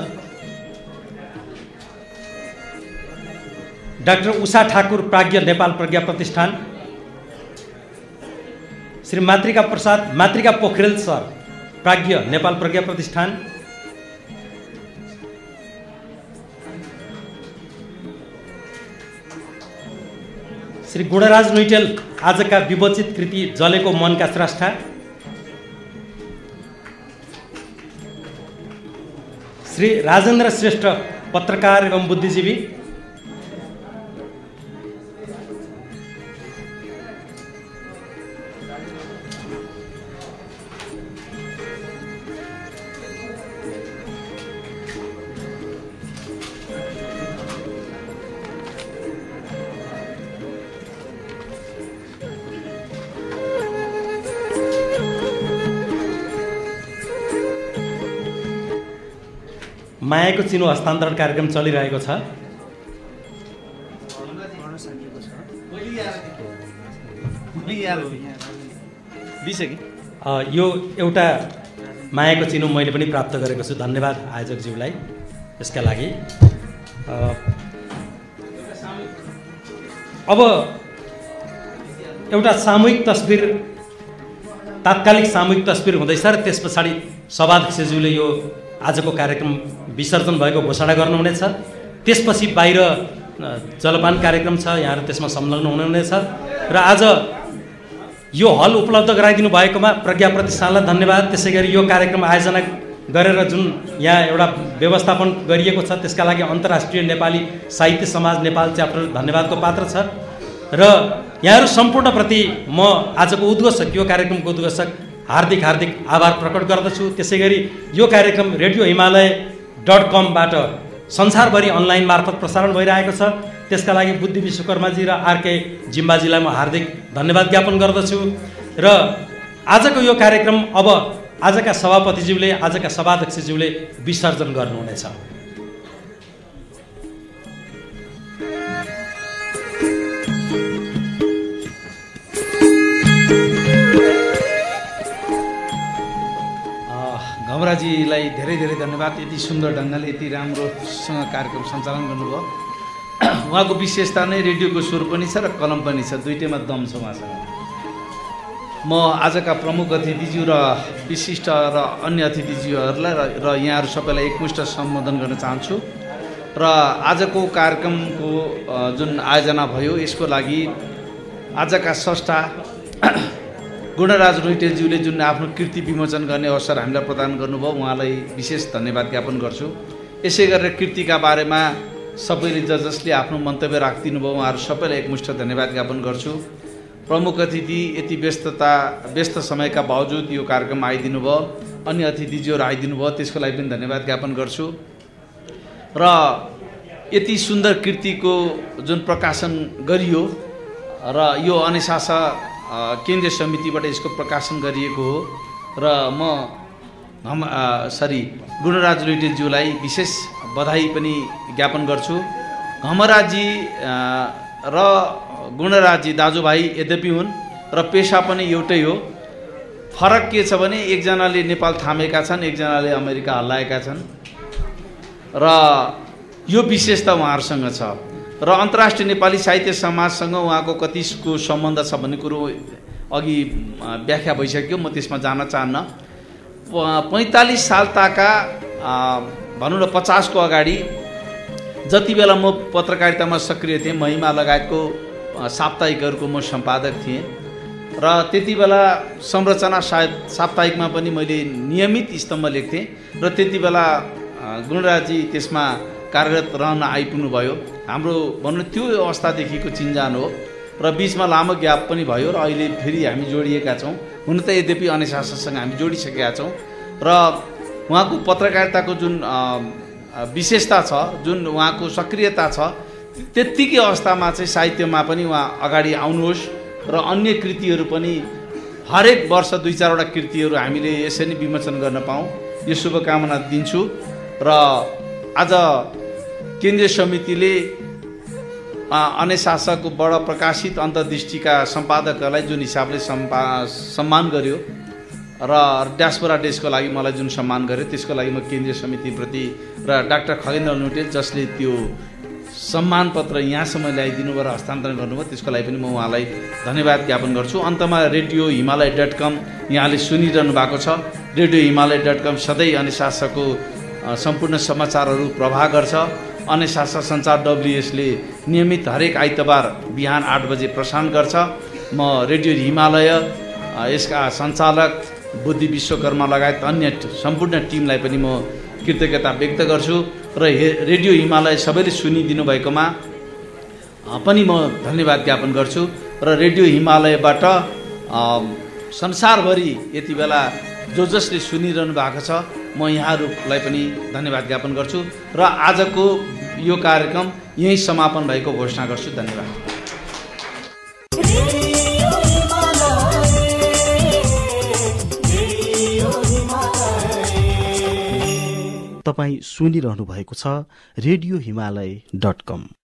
डाक्टर उषा ठाकुर, प्राज्ञ, नेपाल प्रज्ञा प्रतिष्ठान, श्री मातृका पोखरेल सर, प्राज्ञ, नेपाल प्रज्ञा प्रतिष्ठान, श्री गुणराज लुइटेल, आजका विवचित कृति जलेको मनका स्रष्टा, श्री राजेन्द्र श्रेष्ठ, पत्रकार एवं बुद्धिजीवी, मायाको चिनो हस्तान्तरण कार्यक्रम चलिरहेको छ। यो एउटा मायाको चिनो मैले पनि प्राप्त गरेको छु। धन्यवाद आयोजकज्यूलाई यसका लागि। अब एउटा सामूहिक तस्बिर, तात्कालिक सामूहिक तस्बिर हुँदैछ र त्यस पछाडि सभाध्यक्षज्यूले यो आजको कार्यक्रम विसर्जन भएको घोषणा गर्नुहुनेछ। त्यसपछि बाहिर जलपान कार्यक्रम छ, यहाँहरू त्यसमा संलग्न हुनुहुनेछ। र आज यो हल उपलब्ध गराइदिनु भएकोमा प्रज्ञा प्रतिष्ठानलाई धन्यवाद। त्यसै गरी यो कार्यक्रम आयोजना गरेर जुन यहाँ एउटा व्यवस्थापन गरिएको छ त्यसका लागि अन्तर्राष्ट्रिय नेपाली साहित्य समाज नेपाल च्याप्टर धन्यवादको पात्र छ। र यहाँहरू सम्पूर्णप्रति म आजको उद्घोषक, यो कार्यक्रमको उद्घोषक हार्दिक आभार प्रकट गर्दछु। त्यसै गरी यो कार्यक्रम रेडियो हिमालय.com संसारभरि अनलाइन मार्फत प्रसारण भइरहेको छ। त्यसका लागि बुद्धि विश्वकर्माजी र आरके जिम्बाजीलाई म हार्दिक धन्यवाद ज्ञापन गर्दछु। र आजको यो कार्यक्रम अब आजका सभापतिज्यूले, आजका सभाध्यक्षज्यूले विसर्जन गर्नुहुनेछ। घमराजीलाई धेरै धन्यवाद। यति सुन्दर ढङ्गले यति राम्रोसँग कार्यक्रम सञ्चालन गर्नुभयो। उहाँको विशेषता नै रेडियोको स्वर पनि छ र कलम पनि छ, दुइटैमा दम छ उहाँसँग। म आजका प्रमुख अतिथिज्यू र विशिष्ट र अन्य अतिथिज्यूहरूलाई र यहाँहरू सबैलाई एकमुष्ट सम्बोधन गर्न चाहन्छु र आजको कार्यक्रमको जुन आयोजना भयो यसको लागि आजका स्रष्टा गुणराज लुइटेलज्यूले जुन आफ्नो कृति विमोचन गर्ने अवसर हामीलाई प्रदान गर्नुभयो उहाँलाई विशेष धन्यवाद ज्ञापन गर्छु। यसै गरेर कृतिका बारेमा सबैले जसले आफ्नो मन्तव्य राखिदिनु भयो उहाँहरू सबैलाई एकमुष्ट धन्यवाद ज्ञापन गर्छु। प्रमुख अतिथि यति व्यस्त समयका बावजुद यो कार्यक्रम आइदिनु भयो, अन्य अतिथिज्यूहरू आइदिनु भयो, त्यसको लागि पनि धन्यवाद ज्ञापन गर्छु। र यति सुन्दर कृतिको जुन प्रकाशन गरियो र यो अनेसासा केन्द्रीय समितिबाट यसको प्रकाशन गरिएको हो र म गुणराज लुइटेलज्यूलाई विशेष बधाई पनि ज्ञापन गर्छु। घमराजी र गुणराजी दाजुभाइ यद्यपि हुन् र पेसा पनि एउटै हो। फरक के छ भने एकजनाले नेपाल थामेका छन्, एकजनाले अमेरिका हल्लाएका छन् र यो विशेषता उहाँहरूसँग छ र अन्तर्राष्ट्रिय नेपाली साहित्य समाजसँग उहाँको कतिको सम्बन्ध छ भन्ने कुरो अघि व्याख्या भइसक्यो, म त्यसमा जान चाहन्न। 45 साल ताका भनौँ न 50 को अगाडि जति बेला म पत्रकारितामा सक्रिय थिएँ, महिमा लगायतको साप्ताहिकहरूको म सम्पादक थिएँ र त्यति बेला संरचना साप्ताहिकमा पनि मैले नियमित स्तम्भ लेख्थेँ र त्यति बेला गुणराजी त्यसमा कार्यरत रहन आइपुग्नु भयो। हाम्रो भन्नु त्यो अवस्थादेखिको चिन्जान हो र बिचमा लामो ग्याप पनि भयो र अहिले फेरि हामी जोडिएका छौँ। हुन त यद्यपि अनेसासासँग हामी जोडिसकेका छौँ र उहाँको पत्रकारिताको जुन विशेषता छ, जुन उहाँको सक्रियता छ, त्यत्तिकै अवस्थामा चाहिँ साहित्यमा पनि उहाँ अगाडि आउनुहोस् र अन्य कृतिहरू पनि हरेक वर्ष 2-4 वटा कृतिहरू हामीले यसरी विमोचन गर्न पाऊँ, यो शुभकामना दिन्छु। र आज केन्द्रीय समितिले अनेसासाको बड प्रकाशित अन्तर्दृष्टिका सम्पादकहरूलाई जुन हिसाबले सम्मान गर्यो र डायस्पोरा डेस्को लागि मलाई जुन सम्मान गर्यो त्यसको लागि म केन्द्रीय समितिप्रति र डाक्टर खगेन्द्र लुइटेल जसले त्यो सम्मान पत्र यहाँसम्म ल्याइदिनु भयो र हस्तान्तरण गर्नुभयो त्यसको लागि पनि म उहाँलाई धन्यवाद ज्ञापन गर्छु। अन्तमा रेडियो हिमालय.com यहाँले सुनिरहनु भएको छ। रेडियो हिमालय.com सधैँ अनेसासाको सम्पूर्ण समाचारहरू प्रवाह गर्छ। अनेसासा सञ्चार WS ले नियमित हरेक आइतबार बिहान 8 बजे प्रसारण गर्छ। म रेडियो हिमालय, यसका सञ्चालक बुद्धि विश्वकर्मा लगायत अन्य सम्पूर्ण टिमलाई पनि म कृतज्ञता व्यक्त गर्छु र रेडियो हिमालय सबैले सुनिदिनु भएकोमा पनि म धन्यवाद ज्ञापन गर्छु र रेडियो हिमालयबाट संसारभरि यति बेला जसले सुनिरहनु भएको छ म यहाँहरूलाई पनि धन्यवाद ज्ञापन गर्छु र आजको यो कार्यक्रम यही समापन भएको घोषणा गर्छु। धन्यवाद। तपाईं सुनिरहनु भएको छ रेडियो हिमालय.com।